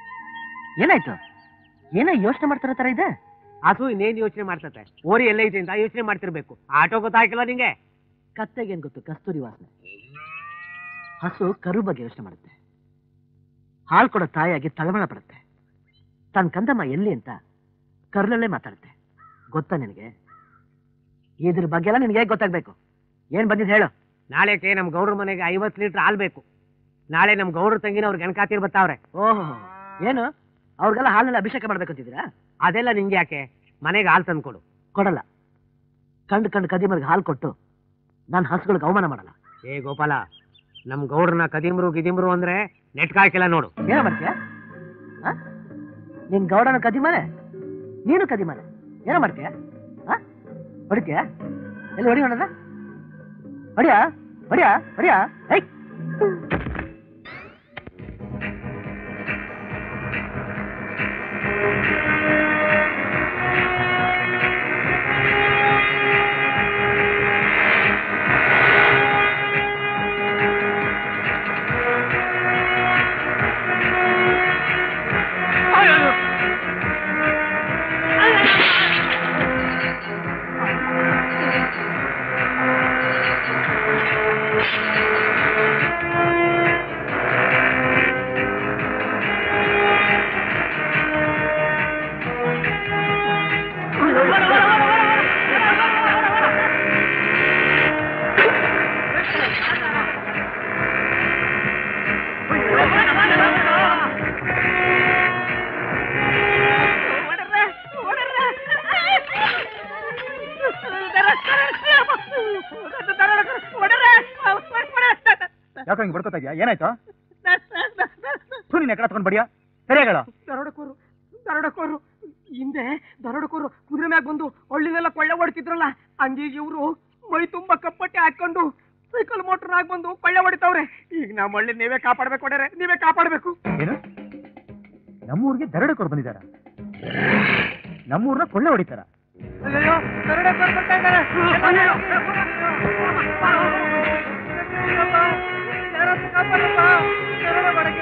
ಏನಾಯ್ತು? ಏನೋ ಯೋಚನೆ ಮಾಡ್ತಿರೋ ತರ ಇದೆ. ಹಸು ಇನ್ನೇನ್ ಯೋಚನೆ ಮಾಡ್ತತೆ? ಓರಿ ಎಲ್ಲ ಐತೆ ಅಂತ ಯೋಚನೆ ಮಾಡ್ತಿರ್ಬೇಕು. ಆಟೋ ಗೊತ್ತಾಗಿಲ್ಲ ನಿಂಗೆ? ಕತ್ತೆಗೇನ್ ಗೊತ್ತು ಕಸ್ತೂರಿ ವಾಸನೆ. ಹಸು ಕರು ಬಗ್ಗೆ ಯೋಚನೆ ಮಾಡುತ್ತೆ. ಹಾಲು ಕೊಡೋ ತಾಯಿಯಾಗಿ ತಳಮಳ ಪಡುತ್ತೆ. ತನ್ನ ಕಂದಮ್ಮ ಎಲ್ಲಿ ಅಂತ ಕರ್ನಲ್ಲೇ ಮಾತಾಡುತ್ತೆ. ಗೊತ್ತಾ ನಿನಗೆ? ಇದ್ರ ಬಗ್ಗೆ ಎಲ್ಲ ನಿನಗೆ ಗೊತ್ತಾಗ್ಬೇಕು. ಏನ್ ಬಂದಿದ್ ಹೇಳು. ನಾಳೆಗೆ ನಮ್ ಗೌಡ್ರ ಮನೆಗೆ 50 ಲೀಟರ್ ಹಾಲು ಬೇಕು. ನಾಳೆ ನಮ್ ಗೌಡ್ರ ತಂಗಿನ ಅವ್ರಿಗೆ ಗಣಕಾತಿರ್ ಬರ್ತಾವ್ರೆ. ಓಹೋ, ಏನು ಅವ್ರಿಗೆಲ್ಲ ಹಾಲಲ್ಲಿ ಅಭಿಷೇಕ ಮಾಡ್ಬೇಕಂತಿದ್ದೀರಾ? ಅದೆಲ್ಲ ನಿಂಗೆ ಯಾಕೆ? ಮನೆಗೆ ಹಾಲು ತಂದ್ಕೊಡು. ಕೊಡಲ್ಲ. ಕಂಡು ಕದಿಮರ್ಗೆ ಹಾಲು ಕೊಟ್ಟು ನಾನು ಹಸುಗಳಿಗೆ ಅವಮಾನ ಮಾಡಲ್ಲ. ಏ ಗೋಪಾಲ, ನಮ್ ಗೌಡ್ರನ ಕದಿಮ್ರು ಗಿದಿಮ್ರು ಅಂದ್ರೆ ನೆಟ್ಕಾಕಿಲ್ಲ ನೋಡು. ಏನ ಮಾಡ್ತೀಯ? ನಿನ್ ಗೌಡನ ಕದಿಮನೆ, ನೀನು ಕದಿಮನೆ. ಏನೋ ಮಾಡ್ತೀಯ? ಹೊಡಿತೀಯ? ಎಲ್ಲಿ ಹೊಡಿ ನೋಡೋಣ. ಹೊಡಿಯಾ ಹೊಡಿಯಾ ಹೊಡಿಯಾ. ಐ ಹಿಂಗೆ ಬಡ್ಕೋತಾ ಇದೆಯಾ? ಏನಾಯ್ತು? ನೀನ್ ಎಕಡೆ ತಗೊಂಡ್ ಬಡಿಯಾ? ಸರಿಯಾಗಳ ದರೋಡಕೋರು ಹಿಂದೆ ದರೋಡಕೋರು ಕುದುರೆ ಮ್ಯಾಗ ಬಂದು ಹಳ್ಳಿನೆಲ್ಲ ಕೊಳ್ಳೆ ಹೊಡಿತಿದ್ರಲ್ಲ, ಹಂಗೀಗ ಇವ್ರು ಮೈ ತುಂಬಾ ಕಪ್ಪಟ್ಟೆ ಹಾಕೊಂಡು ಸೈಕಲ್ ಮೋಟರ್ ಆಗಿ ಬಂದು ಕೊಳ್ಳೆ ಹೊಡಿತಾವ್ರೆ. ಈಗ ನಮ್ಮ ಹಳ್ಳಿ ನೀವೇ ಕಾಪಾಡ್ಬೇಕು ಹೊಡೆರೆ, ನೀವೇ ಕಾಪಾಡ್ಬೇಕು. ಏನು ನಮ್ಮೂರಿಗೆ ದರೋಡೆಕೋರು ಬಂದಿದಾರ? ನಮ್ಮೂರ್ನ ಕೊಳ್ಳೆ ಹೊಡಿತಾರ? ಅಯ್ಯೋ ದರೋಡಕೋರು ಬರ್ತಾ ಇದ್ದಾರೆ. ಯಾರಪ್ಪ ಕಾಪಾಡಪ್ಪ, ದರೋಡೆ ಮಾಡಕ್ಕೆ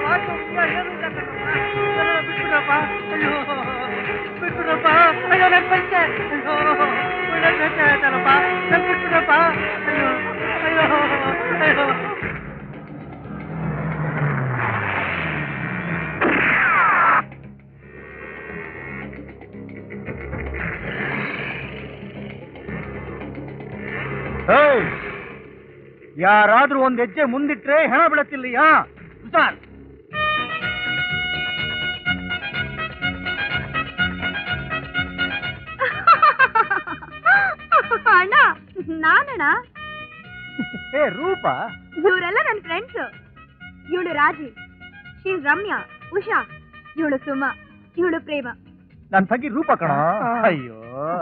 ಬಿಟ್ಬಿಡಪ್ಪ. ಅಯ್ಯೋ ಬಿಟ್ಬಿಡಪ್ಪ. ಅಯ್ಯೋ ನನ್ನ ಪಂಚೆ, ಅಯ್ಯೋ ಒಳ್ಳೆ ಪಂಚೆ ಆಯ್ತಲ್ಲಪ್ಪ, ನನ್ ಬಿಟ್ಬಿಡಪ್ಪ. ಅಯ್ಯೋ ಅಯ್ಯೋ ಅಯ್ಯೋ. ಯಾರಾದ್ರೂ ಒಂದ್ ಹೆಜ್ಜೆ ಮುಂದಿಟ್ರೆ ಹೆಣ ಬೀಳತ್ತಿಲ್ಲಯ್ಯಾ? ಸರ್ ಅಣ್ಣ, ನಾನಣ್ಣ. ಏ ರೂಪ, ಇವರೆಲ್ಲ ನನ್ನ ಫ್ರೆಂಡ್ಸ್. ಇವಳು ರಾಜಿ, ಶ್ರೀ ರಮ್ಯಾ, ಉಷಾ, ಇವಳು ಸುಮಾ, ಇವಳು ಪ್ರೇಮ. ನನ್ ತಂಗಿ ರೂಪ ಕಣ. ಅಯ್ಯೋ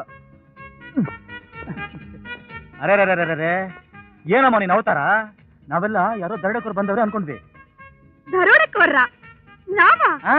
ಅರೆ ಏನಮ್ಮ ನೀನ್ ಅವತಾರ? ನಾವೆಲ್ಲ ಯಾರೋ ದರೋಡೆಕೋರು ಬಂದವ್ರೆ ಅನ್ಕೊಂಡ್ವಿ. ದರೋಡೆಕೋರ್ರ ನಾವ?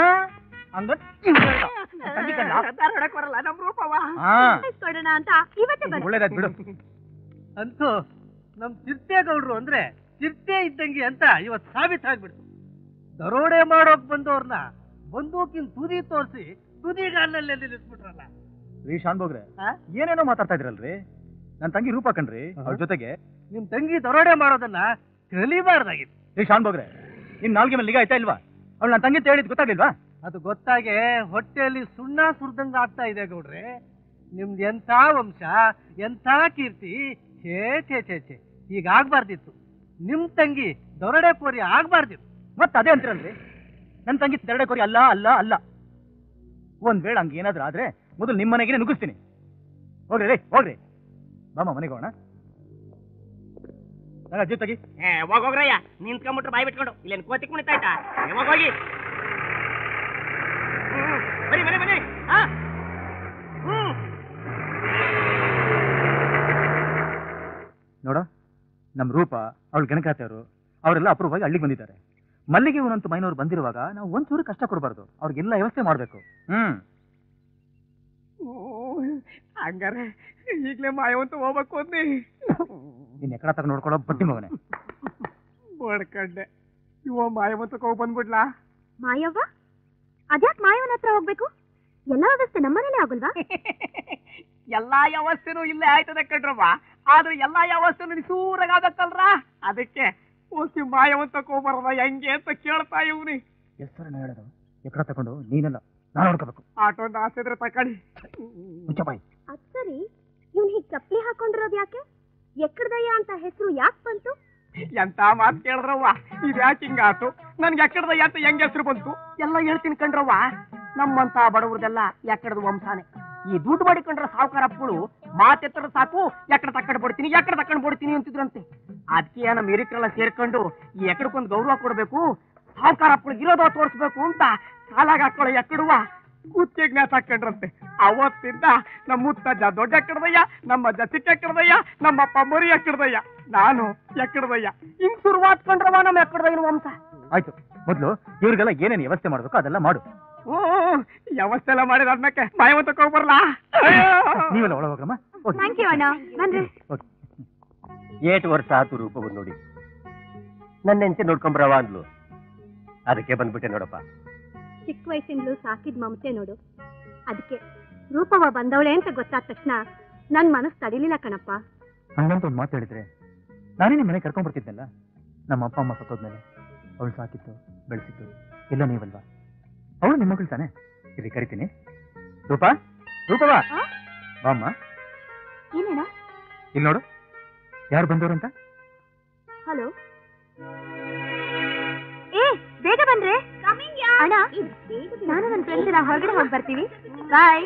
ದರೋಡಕ್ ಬರಲ್ಲ ನಮ್ ರೂಪವ ಕೊಡೋಣ ಅಂತ ಇವತ್ತೇ ಬಂದ. ಒಳ್ಳೇದಾಯ್ತು ಬಿಡು. ಅಂತೂ ನಮ್ ಚಿರ್ತೇಗೌಡ್ರು ಅಂದ್ರೆ ಚಿರ್ತೆ ಇದ್ದಂಗೆ ಅಂತ ಇವತ್ ಸಾಬೀತಾಗ್ಬಿಡ್ತು. ದರೋಡೆ ಮಾಡೋಕ್ ಬಂದವ್ರನ್ನ ಬಂದೂಕಿನ ತುದಿ ತೋರಿಸಿ ತುದಿಗಾಲಲ್ಲೇ ನಿಲ್ಲಿಸ್ಬಿಟ್ರಲ್ಲ. ರೀ ಶಾನ್ಭೋಗ್ರೆ, ಏನೇನೋ ಮಾತಾಡ್ತಾ ಇದ್ರಲ್ರಿ? ನನ್ ತಂಗಿ ರೂಪ ಕಣ್ರಿ. ಅವ್ರ ಜೊತೆಗೆ ನಿಮ್ ತಂಗಿ ದರೋಡೆ ಮಾಡೋದನ್ನ ಕಲಿಬಾರ್ದಾಗಿತ್ತು. ರೀ ಶಾನ್ಭೋಗ್ರೆ, ನಿನ್ ನಾಲ್ಗೆ ಮೇಲೆ ನಿಗಾ ಆಯ್ತಾ ಇಲ್ವಾ? ಅವ್ಳು ನನ್ ತಂಗಿ ಹೇಳಿದ್ ಗೊತ್ತಾಗಿಲ್ವಾ? ಅದು ಗೊತ್ತಾಗೆ ಹೊಟ್ಟೆಯಲ್ಲಿ ಸುಣ್ಣ ಸುರ್ದಂಗ ಆಗ್ತಾ ಇದೆ ಗೌಡ್ರೆ. ನಿಮ್ದು ಎಂಥ ವಂಶ, ಎಂಥ ಕೀರ್ತಿ. ಛೇ ಛೇ ಛೇ ಛೇ, ಹೀಗಾಗ್ಬಾರ್ದಿತ್ತು. ನಿಮ್ ತಂಗಿ ದರೋಡೆಕೋರಿ ಆಗ್ಬಾರ್ದಿತ್ತು. ಮತ್ ಅದೇ ಅಂತಿರಲ್ರಿ, ನನ್ ತಂಗಿ ದರೋಡೆಕೋರಿ ಅಲ್ಲ ಅಲ್ಲ ಅಲ್ಲ. ಒಂದ್ ವೇಳೆ ಹಂಗ ಏನಾದ್ರೂ ಆದ್ರೆ ಮೊದಲು ನಿಮ್ ಮನೆಗೆ ನುಗ್ಗಿಸ್ತೀನಿ. ಹೋಗ್ರಿ ರೀ, ಹೋಗ್ರಿ. ಬಾಮ ಮನೆಗೆ ಹೋಗೋಣ. ಅಜ್ಜಿ ತಗಿ. ಹೋಗ್ರಯ್ಯ, ನಿಂತ್ಕೊಂಡ್ಬಿಟ್ರೆ ಬಾಯಿ ಬಿಟ್ಕೊಂಡು ಇಲ್ಲೇನು ಕೋತಿ ಕುಣಿತಾಯ್ತಾ? ಯಾವಾಗ ಹೋಗಿ ಬನ್ನಿ ಬನ್ನಿ ಬನ್ನಿ. ನೋಡ, ನಮ್ ರೂಪ, ಅವಳು ಗಣಕಾತೆಯವರು, ಅವರೆಲ್ಲ ಅಪರೂಪವಾಗಿ ಹಳ್ಳಿಗೆ ಬಂದಿದ್ದಾರೆ. ಮಲ್ಲಿಗೆ ಹೂನಂತೂ ಮೈನವ್ರು ಬಂದಿರುವಾಗ ನಾವು ಒಂಚೂರು ಕಷ್ಟ ಕೊಡಬಾರ್ದು. ಅವ್ರಿಗೆಲ್ಲ ವ್ಯವಸ್ಥೆ ಮಾಡ್ಬೇಕು. ಹಂಗಾರೆ ಈಗ್ಲೇ ಮಾಯವಂತ ಹೋಗ್ಬೇಕು ಅಂದಿ. ನೀನ್ ಎಕಡ ತಗೊಂಡು ನೋಡ್ಕೊಳ್ಳೋ ಬಟ್ಟಿ ಮಗನೆ. ಬಡ್ಕಂಡೆ ಇವ ಮಾಯವಂತಕ್ಕೆ ಹೋಗಿ ಬಂದ್ಬಿಡ್ಲಾ? ಮಾಯವ್ವ? ಅದ್ಯಾಕ್ ಮಾಯವನ ಹತ್ರ ಹೋಗ್ಬೇಕು? ಎಲ್ಲಾ ವ್ಯವಸ್ಥೆ ನಮ್ಮನೇಲೆ ಆಗುಲ್ವಾ? ಎಲ್ಲಾ ವ್ಯವಸ್ಥೆನೂ ಇಲ್ಲೇ ಆಯ್ತದೆ ಕಣ್ರವ್ವ. ಆದ್ರೆ ಎಲ್ಲಾ ವ್ಯವಸ್ಥೆನೂ ನಿಸೂರಾಗಬೇಕಲ್ರ. ಅದಕ್ಕೆ ಹೋಗಿ ಮಾಯವಂತಕ್ಕೆ ಹೋಗ್ಬಾರದ ಹೆಂಗೆ ಅಂತ ಕೇಳ್ತಾ ಇವ್ನಿ. ಹೆಸರನ್ನ ಹೇಳೋದು ಎಕಡ ತಗೊಂಡು ನೀನೆಲ್ಲ ನಾನು ನೋಡ್ಕೋಬೇಕು. ಆಟೊಂದು ಆಸೆ ಇದ್ರೆ ತಕೊಳ್ಳಿ. ಅದ್ ಸರಿ, ಇವ್ನ್ ಹೀಗ್ ಚಪ್ಪಲಿ ಹಾಕೊಂಡಿರೋದು ಯಾಕೆ? ಎಕ್ಕಡದಯ್ಯ ಅಂತ ಹೆಸರು ಯಾಕೆ ಬಂತು? ಎಂತ ಮಾತು ಕೇಳಿದ್ರವ್ವ, ಇದ್ಯಾಕೆ ಹಿಂಗಾತು? ನನ್ಗೆ ಎಕ್ಕಡದಯ್ಯ ಅಂತ ಹೆಂಗ್ ಹೆಸರು ಬಂತು ಎಲ್ಲ ಹೇಳ್ತೀನಿ ಕಣ್ರವ್ವ. ನಮ್ಮಂತ ಬಡವ್ರದೆಲ್ಲ ಎಕ್ಕಡದ ವಂಶಾನೆ. ಈ ದುಡ್ಡು ಮಾಡಿಕೊಂಡ್ರ ಸಾವುಕಾರ ಅಪ್ಪಳು ಮಾತೆತ್ತರ ಸಾಕು ಎಕ್ಕಡ ತಕ್ಕೊಂಡ್ ಬಿಡ್ತೀನಿ ಅಂತಿದ್ರಂತೆ. ಅದಕ್ಕೆ ನಮ್ಮ ಹಿರಿಕರೆಲ್ಲ ಸೇರ್ಕೊಂಡು ಈ ಎಕ್ಕಡಕ್ಕೊಂದು ಗೌರವ ಕೊಡ್ಬೇಕು, ಸಾವುಕಾರ ಅಪ್ಪಳಿಗೆ ಇರೋದ ತೋರಿಸ್ಬೇಕು ಅಂತ ಕಾಲಾಗ ಹಾಕೊಳ್ಳೋ ಎಕ್ಕಡುವ ಕುತ್ತಿಗೆ ಮ್ಯಾಚ್ ಹಾಕೊಂಡ್ರಂತೆ. ಅವತ್ತಿಂದ ನಮ್ಮ ಮುತ್ತಜ್ಜ ದೊಡ್ಡ ಎಕ್ಕಡದಯ್ಯ, ನಮ್ಮ ಅಜ್ಜ ಚಿಕ್ಕ ಎಕ್ಕಡದಯ್ಯ, ನಮ್ಮಪ್ಪ ಮರಿ ಎಕ್ಕಡದಯ್ಯ, ನಾನು ಎಕ್ಕಡದಯ್ಯ. ಹಿಂಗ್ ಶುರುವಾತ್ಕೊಂಡ್ರವ ನಮ್ಮ ಎಕ್ಕಡದಯ್ಯನ ವಂಶ. ಆಯ್ತು, ಮೊದ್ಲು ಇವ್ರಿಗೆಲ್ಲ ಏನೇನು ವ್ಯವಸ್ಥೆ ಮಾಡ್ಬೇಕು ಅದೆಲ್ಲ ಮಾಡು. ವ್ಯವಸ್ಥೆ ಎಲ್ಲ ಮಾಡಿದ ಆದ್ಮೇಲೆ ಮಾಯವಂತಕ್ಕೆ ಹೋಗ್ಬರ್ಲಾ? ನೀವೆಲ್ಲ ಒಳ ಹೋಗ್ರಮ್ಮ. ಥ್ಯಾಂಕ್ ಯು ಅಣ್ಣ. ಬನ್ರಿ. ಏಟು ವರ್ಷ ಆತು ರೂಪವನ್ನು ನೋಡಿ. ನನ್ನ ಹೆಂಡತಿ ನೋಡ್ಕೊಂಬರವ ಅಂದ್ಲು, ಅದಕ್ಕೆ ಬಂದ್ಬಿಟ್ಟೆ ನೋಡಪ್ಪ. ಚಿಕ್ಕ ವಯಸ್ಸಿಂದಲೂ ಸಾಕಿದ್ ಮಮತೆ ನೋಡು. ಅದಕ್ಕೆ ರೂಪವ ಬಂದವಳೆ ಅಂತ ಗೊತ್ತಾದ ತಕ್ಷಣ ನನ್ ಮನಸ್ಸು ತಡಿಲಿಲ್ಲ ಕಣಪ್ಪ. ಹಂಗಂತ ಒಂದು ಮಾತು ಹೇಳಿದ್ರೆ ನಾನೇ ನಿಮ್ಮ ಮನೆ ಕರ್ಕೊಂಡ್ ಬರ್ತಿದ್ನಲ್ಲ. ನಮ್ಮ ಅಪ್ಪ ಅಮ್ಮ ಸತ್ತೋದ್ಮೇಲೆ ಅವಳು ಸಾಕಿತ್ತು ಬೆಳೆಸಿತ್ತು ಎಲ್ಲ ನೀವಲ್ವಾ? ಅವಳು ನಿಮ್ಮ ಮಗಳು ತಾನೆ. ಇಲ್ಲಿ ಕರಿತೀನಿ. ರೂಪಾ, ರೂಪವಾ ಬಾಮ್ಮ. ಏನೇನ? ಇಲ್ಲಿ ನೋಡು, ಯಾರು ಬಂದವ್ರಂತ. ಹಲೋ. ಏ ಬೇಗ ಬನ್ರಿ ಅಣ್ಣ. ನಾನು ನನ್ನ ಫ್ರೆಂಡ್ಸ್ ಹೊರಗಡೆ ಹೋಗಿ ಬರ್ತೀವಿ. ಬಾಯ್.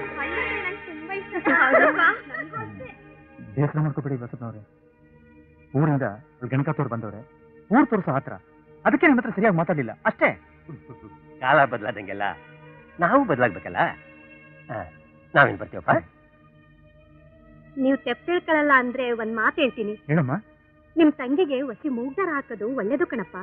ಬೇಸರ ಮಾಡ್ಕೋಬೇಡಿ ಬಸಪ್ಪನವ್ರೆ. ಊರಿಂದ ಗಣಕತ್ತವ್ರು ಬಂದವ್ರೆ, ಊರ್ ತೋರಿಸೋ ಹತ್ರ. ಅದಕ್ಕೆ ನನ್ನ ಹತ್ರ ಸರಿಯಾಗಿ ಮಾತಾಡಲಿಲ್ಲ ಅಷ್ಟೇ. ಕಾಲ ಬದಲಾದಂಗೆಲ್ಲ ನಾವು ಬದಲಾಗ್ಬೇಕಲ್ಲ. ನಾವೇನ್ ಬರ್ತೀವಪ್ಪ? ನೀವು ತೆಪ್ಪ ತಿಳ್ಕೊಳ್ಳಲ್ಲ ಅಂದ್ರೆ ಒಂದ್ ಮಾತು ಹೇಳ್ತೀನಿ. ಹೇಳಮ್ಮ. ನಿಮ್ ತಂಗಿಗೆ ಒಸಿ ಮೂಗ್ದಾರ ಹಾಕೋದು ಒಳ್ಳೇದು ಕಣಪ್ಪ.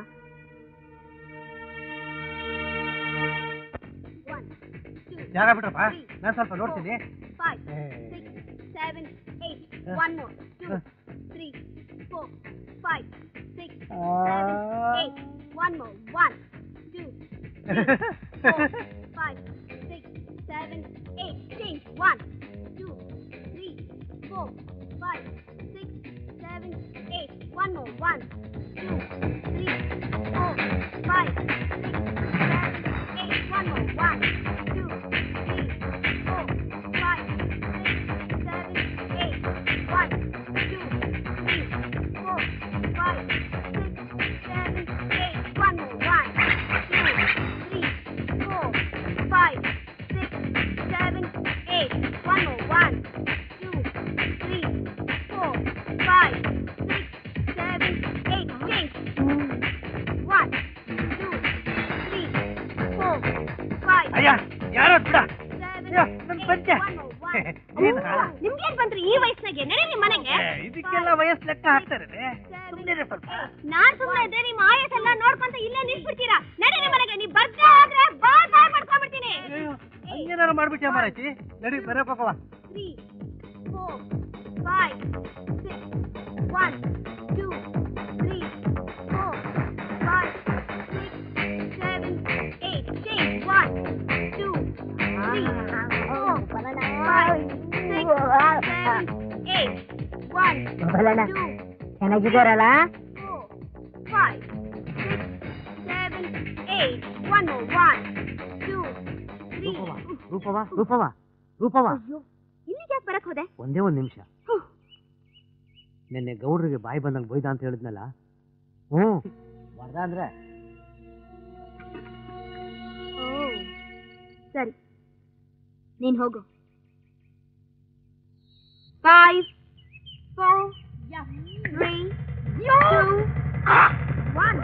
ಜಾಗ ಬಿಟ್ರಪ್ಪ, ನಾನು ಸ್ವಲ್ಪ ನೋಡ್ತೀನಿ. 5, 6, 7, 8. 1 more. 2, 3, 4, 5, 6, 7, 8. 1 more. 1, 2, 3, 4, 5, 6, 7, 8. Change. 1, 2, 3, 4, 5, 6, 7, 8. 1 more. 1, 2, 3, 4, 5, 6, 7, 8. 1 more. 1, 2, 3, 4, 5, 6, 7, 8. 1, 2, 3, 4, 5, 6, 7, 8. 1 more. 1, 2, 3, 4, 5, 6, 7, 8. 1 more. 1, 2, 3, 4, 5, 6, 7, 8. Change. 1, 2, 3, 4, 5. ಅಯ್ಯ, ಯಾರೋ ಬಿಡ. 7, ಅಯ್ಯೋ, ನನ್ ಪಂಚೆ. 1 more. 1. ನಿಮ್ಗೇನ್ ಬಂದ್ರಿ ಈ ವಯಸ್ಸಿನಾಗೆ? ನಡೆ ನಿಮ್ ಮನೆಗೆ. ಇದಕ್ಕೆಲ್ಲ ವಯಸ್ಸು ಲೆಕ್ಕ ಹಾಕ್ತಾರೆ. ಸುಮ್ಮನೆ ಸ್ವಲ್ಪ. ನಾನ್ ಸುಮ್ಮನೆ ಇದ್ರೆ ನಿಮ್ಮ ಆಯಸ್ಸೆಲ್ಲ ನೋಡ್ಕೊಂತ ಇಲ್ಲೇ ನಿಲ್ಸ್ಬಿಡ್ತೀರಾ? ನಡೆ ನಿಮ್ ಮನೆಗೆ. ನೀವ್ ಬರ್ತಾ ಹೋದ್ರೆ ಬಾಳ್ ಮಾಡ್ಕೊಂಡ್ಬಿಡ್ತೀನಿ. ಹಂಗೇನಾರು ಮಾಡ್ಬಿಟ್ಟೆ ಮಾರಾಯ್ತಿ. ನಡಿ ಬರೋಕ್ ಹೋಗವ. 3, 4, 5, 6, 1, 2, 3, 4, 5, 6, 7, 8. Change. 1, 2, 3, 4, 5, 6, 7, 8. 1, 2, ಚೆನ್ನಾಗಿದ್ದಾರಲ್ಲ? 4, 5, 6, 7, 8. 1 more. 1, 2, 3. ರೂಪವ ಇಲ್ಲಿಗೆ ಯಾಕೆ ಬರಕ್ ಹೋದೆ? ಒಂದೇ ಒಂದ್ ನಿಮಿಷ. ನಿನ್ನೆ ಗೌಡ್ರಿಗೆ ಬಾಯಿ ಬಂದಂಗ್ ಬೈದ ಅಂತ ಹೇಳಿದ್ನಲ್ಲ. ಹೊಡೆದ ಅಂದ್ರೆ ಸರಿ, ನೀನ್ ಹೋಗು. 5, 4, 3, 2, 1.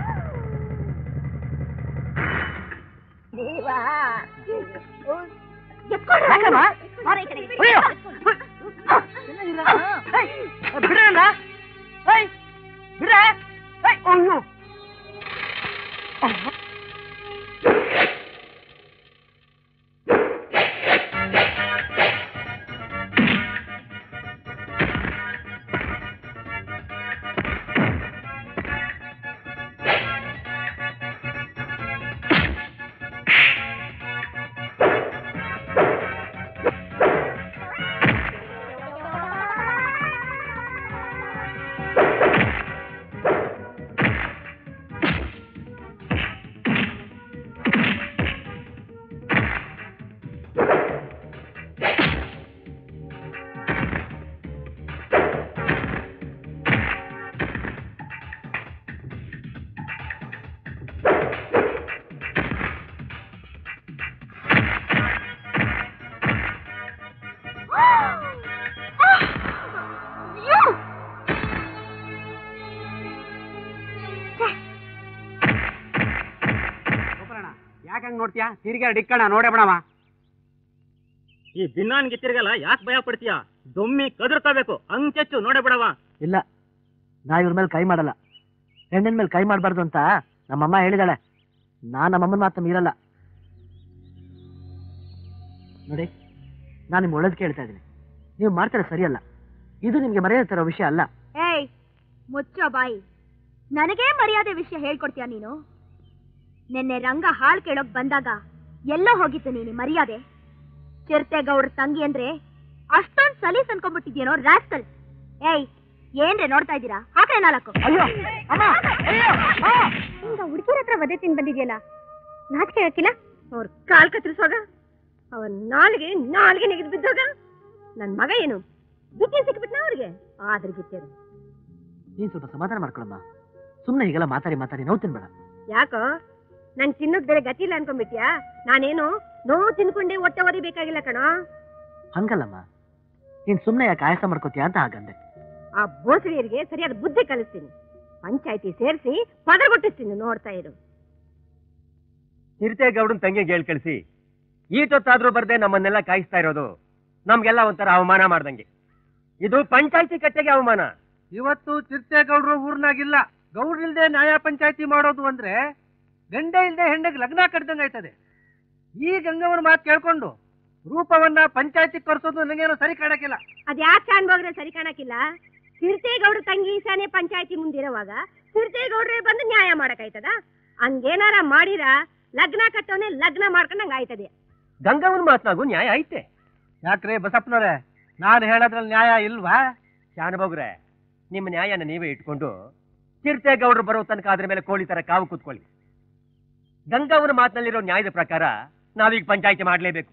ಯಾಕಂಗ್ ನೋಡ್ತೀಯಾ? ತಿರ್ಗಿ ಡಿಕ್ಕಣ ನೋಡೇ ಬಿಡವ. ಈ ಭಿನ್ನಾನ್ಗೆ ತಿರ್ಗಲ್ಲ ಯಾಕೆ ಭಯ ಪಡ್ತೀಯ? ದೊಮ್ಮಿ ಕದರ್ಕೋಬೇಕು, ಅಂಚೆಚ್ಚು ನೋಡೇ ಬಿಡವ. ಇಲ್ಲ, ನಾ ಇವ್ರ ಮೇಲೆ ಕೈ ಮಾಡಲ್ಲ. ಹೆಣ್ಣಿನ ಮೇಲೆ ಕೈ ಮಾಡಬಾರ್ದು ಅಂತ ನಮ್ಮಮ್ಮ ಹೇಳಿದಾಳೆ. ನಾನ್ ನಮ್ಮಮ್ಮನ ಮಾತು ಮೀರಲ್ಲ. ನೋಡಿ, ನಾನು ನಿಮ್ ಒಳ್ಳೇದ್ ಕೇಳ್ತಾ ಇದ್ದೀನಿ. ನೀವು ಮಾಡ್ತಾರೆ ಸರಿಯಲ್ಲ. ಇದು ನಿಮ್ಗೆ ಮರ್ಯಾದೆ ತರೋ ವಿಷಯ ಅಲ್ಲ. ಏಯ್, ಮುಚ್ಚೋ ಬಾಯಿ. ನನಗೇ ಮರ್ಯಾದೆ ವಿಷಯ ಹೇಳ್ಕೊಡ್ತೀಯ ನೀನು? ನಿನ್ನೆ ರಂಗ ಹಾಳು ಕೇಳೋಕ್ ಬಂದಾಗ ಎಲ್ಲೋ ಹೋಗಿತ್ತು ನೀನು ಮರ್ಯಾದೆ? ಚಿರತೆಗೌಡ್ರ ತಂಗಿ ಅಂದ್ರೆ ಅಷ್ಟೊಂದ್ ಸಲೀಸ್ ಅನ್ಕೊಂಡ್ಬಿಟ್ಟಿದ್ಯೇನೋ ರಾಸ್ಕಲ್. ಏಯ್, ಏನ್ರೆ ನೋಡ್ತಾ ಇದ್ದೀರಾ? ಹಾಕ್ರೆ 4. ಹಿಂಗ ಹುಡುಗಿರ ಹತ್ರ ವಧೆ ತಿಂದು ಬಂದಿದ್ಯಲ್ಲ, ನಾಚಿಕೆ ಹಾಕಿಲ್ಲ? ಅವ್ರ ಕಾಲ್ ಕತ್ತರಿಸೋಗ, ಅವ್ರ ನಾಲ್ಗೆ ನೆಗೆದು ಬಿದ್ದೋಗ. ನನ್ ಮಗ ಏನು ಬಿಕ್ಕಿ ಸಿಕ್ಬಿಟ್ನ ಅವ್ರಿಗೆ? ಆದ್ರೆ ಗಿತ್ತೇರು. ನೀನ್ ಸ್ವಲ್ಪ ಸಮಾಧಾನ ಮಾಡ್ಕೊಳಮ್ಮ. ಸುಮ್ನೆ ಹೀಗೆಲ್ಲ ಮಾತಾಡಿ ನೋವು ತಿನ್ಬೇಡ. ಯಾಕೋ ನನ್ ತಿನ್ನೋದ್ ಬೇರೆ ಗತಿ ಇಲ್ಲ ಅನ್ಕೊಂಡ್ಬಿಟ್ಯಾ? ನಾನೇನು ನೋವು ತಿನ್ಕೊಂಡೆ ಹೊಟ್ಟೆ ಒರಿಬೇಕಾಗಿಲ್ಲ ಕಣೋ. ಹಂಗಲ್ಲಮ್ಮ, ನೀನ್ ಸುಮ್ನೆ ಯಾಕೆ ಆಯಾಸ ಮಾಡ್ಕೋತೀಯ ಅಂತ ಹಾಗಂದೆ. ಆ ಬೋಸರಿಯರಿಗೆ ಸರಿಯಾದ ಬುದ್ಧಿ ಕಲಿಸ್ತೀನಿ. ಪಂಚಾಯತಿ ಸೇರಿಸಿ ಪದಗೊಟ್ಟಿಸ್ತೀನಿ, ನೋಡ್ತಾ ಇರು. ಚಿರತೆಗೌಡನ್ ತಂಗಿಗೆ ಹೇಳ್ ಕಳಿಸಿ ಈಟೊತ್ತಾದ್ರೂ ಬರ್ದೆ ನಮ್ಮನ್ನೆಲ್ಲ ಕಾಯಿಸ್ತಾ ಇರೋದು ನಮ್ಗೆಲ್ಲ ಒಂಥರ ಅವಮಾನ ಮಾಡ್ದಂಗೆ. ಇದು ಪಂಚಾಯತಿ ಕಟ್ಟೆಗೆ ಅವಮಾನ. ಇವತ್ತು ಚಿರತೆಗೌಡರು ಊರ್ನಾಗಿಲ್ಲ. ಗೌಡ್ರಿಲ್ದೆ ನ್ಯಾಯ ಪಂಚಾಯತಿ ಮಾಡೋದು ಅಂದ್ರೆ ಗಂಡೆ ಇಲ್ದೆ ಹೆಂಡಗ್ ಲಗ್ನ ಕಡ್ದಂಗ ಆಯ್ತದೆ. ಈ ಗಂಗವನ ಮಾತು ಕೇಳ್ಕೊಂಡು ರೂಪವನ್ನ ಪಂಚಾಯತಿ ಕರ್ಸೋದು ನನಗೇನೋ ಸರಿ ಕಾಣಕ್ಕಿಲ್ಲ. ಅದ್ಯಾಕೆ ಅನ್ಬೋಗ್ರೆ ಸರಿ ಕಾಣಕ್ಕಿಲ್ಲ? ಚಿರತೆಗೌಡ್ರ ತಂಗಿ ಈಶಾನೆ ಪಂಚಾಯತಿ ಮುಂದಿರುವಾಗ ಚಿರತೆಗೌಡ್ರೆ ಬಂದು ನ್ಯಾಯ ಮಾಡಕ್ಕಾಯ್ತದ? ಹಂಗೇನಾರ ಮಾಡಿರ ಲಗ್ನ ಕಟ್ಟೋನೆ ಲಗ್ನ ಮಾಡ್ಕೊಂಡಂಗ ಆಯ್ತದೆ. ಗಂಗವನ್ ಮಾತ್ನಾಗೂ ನ್ಯಾಯ ಐತೆ. ಯಾಕ್ರೆ ಬಸಪ್ಪನವ್ರೆ, ನಾನು ಹೇಳೋದ್ರಲ್ಲಿ ನ್ಯಾಯ ಇಲ್ವಾ? ಶಾನಭೋಗ್ರೆ, ನಿಮ್ಮ ನ್ಯಾಯನ ನೀವೇ ಇಟ್ಕೊಂಡು ಚಿರತೆಗೌಡರು ಬರೋ ತನಕ ಅದ್ರ ಮೇಲೆ ಕೋಳಿ ತರ ಕಾವು ಕೂತ್ಕೊಳ್ಳಿ. ಗಂಗವನ ಮಾತಿನಲ್ಲಿರೋ ನ್ಯಾಯದ ಪ್ರಕಾರ ನಾವೀಗ ಪಂಚಾಯತಿ ಮಾಡಲೇಬೇಕು.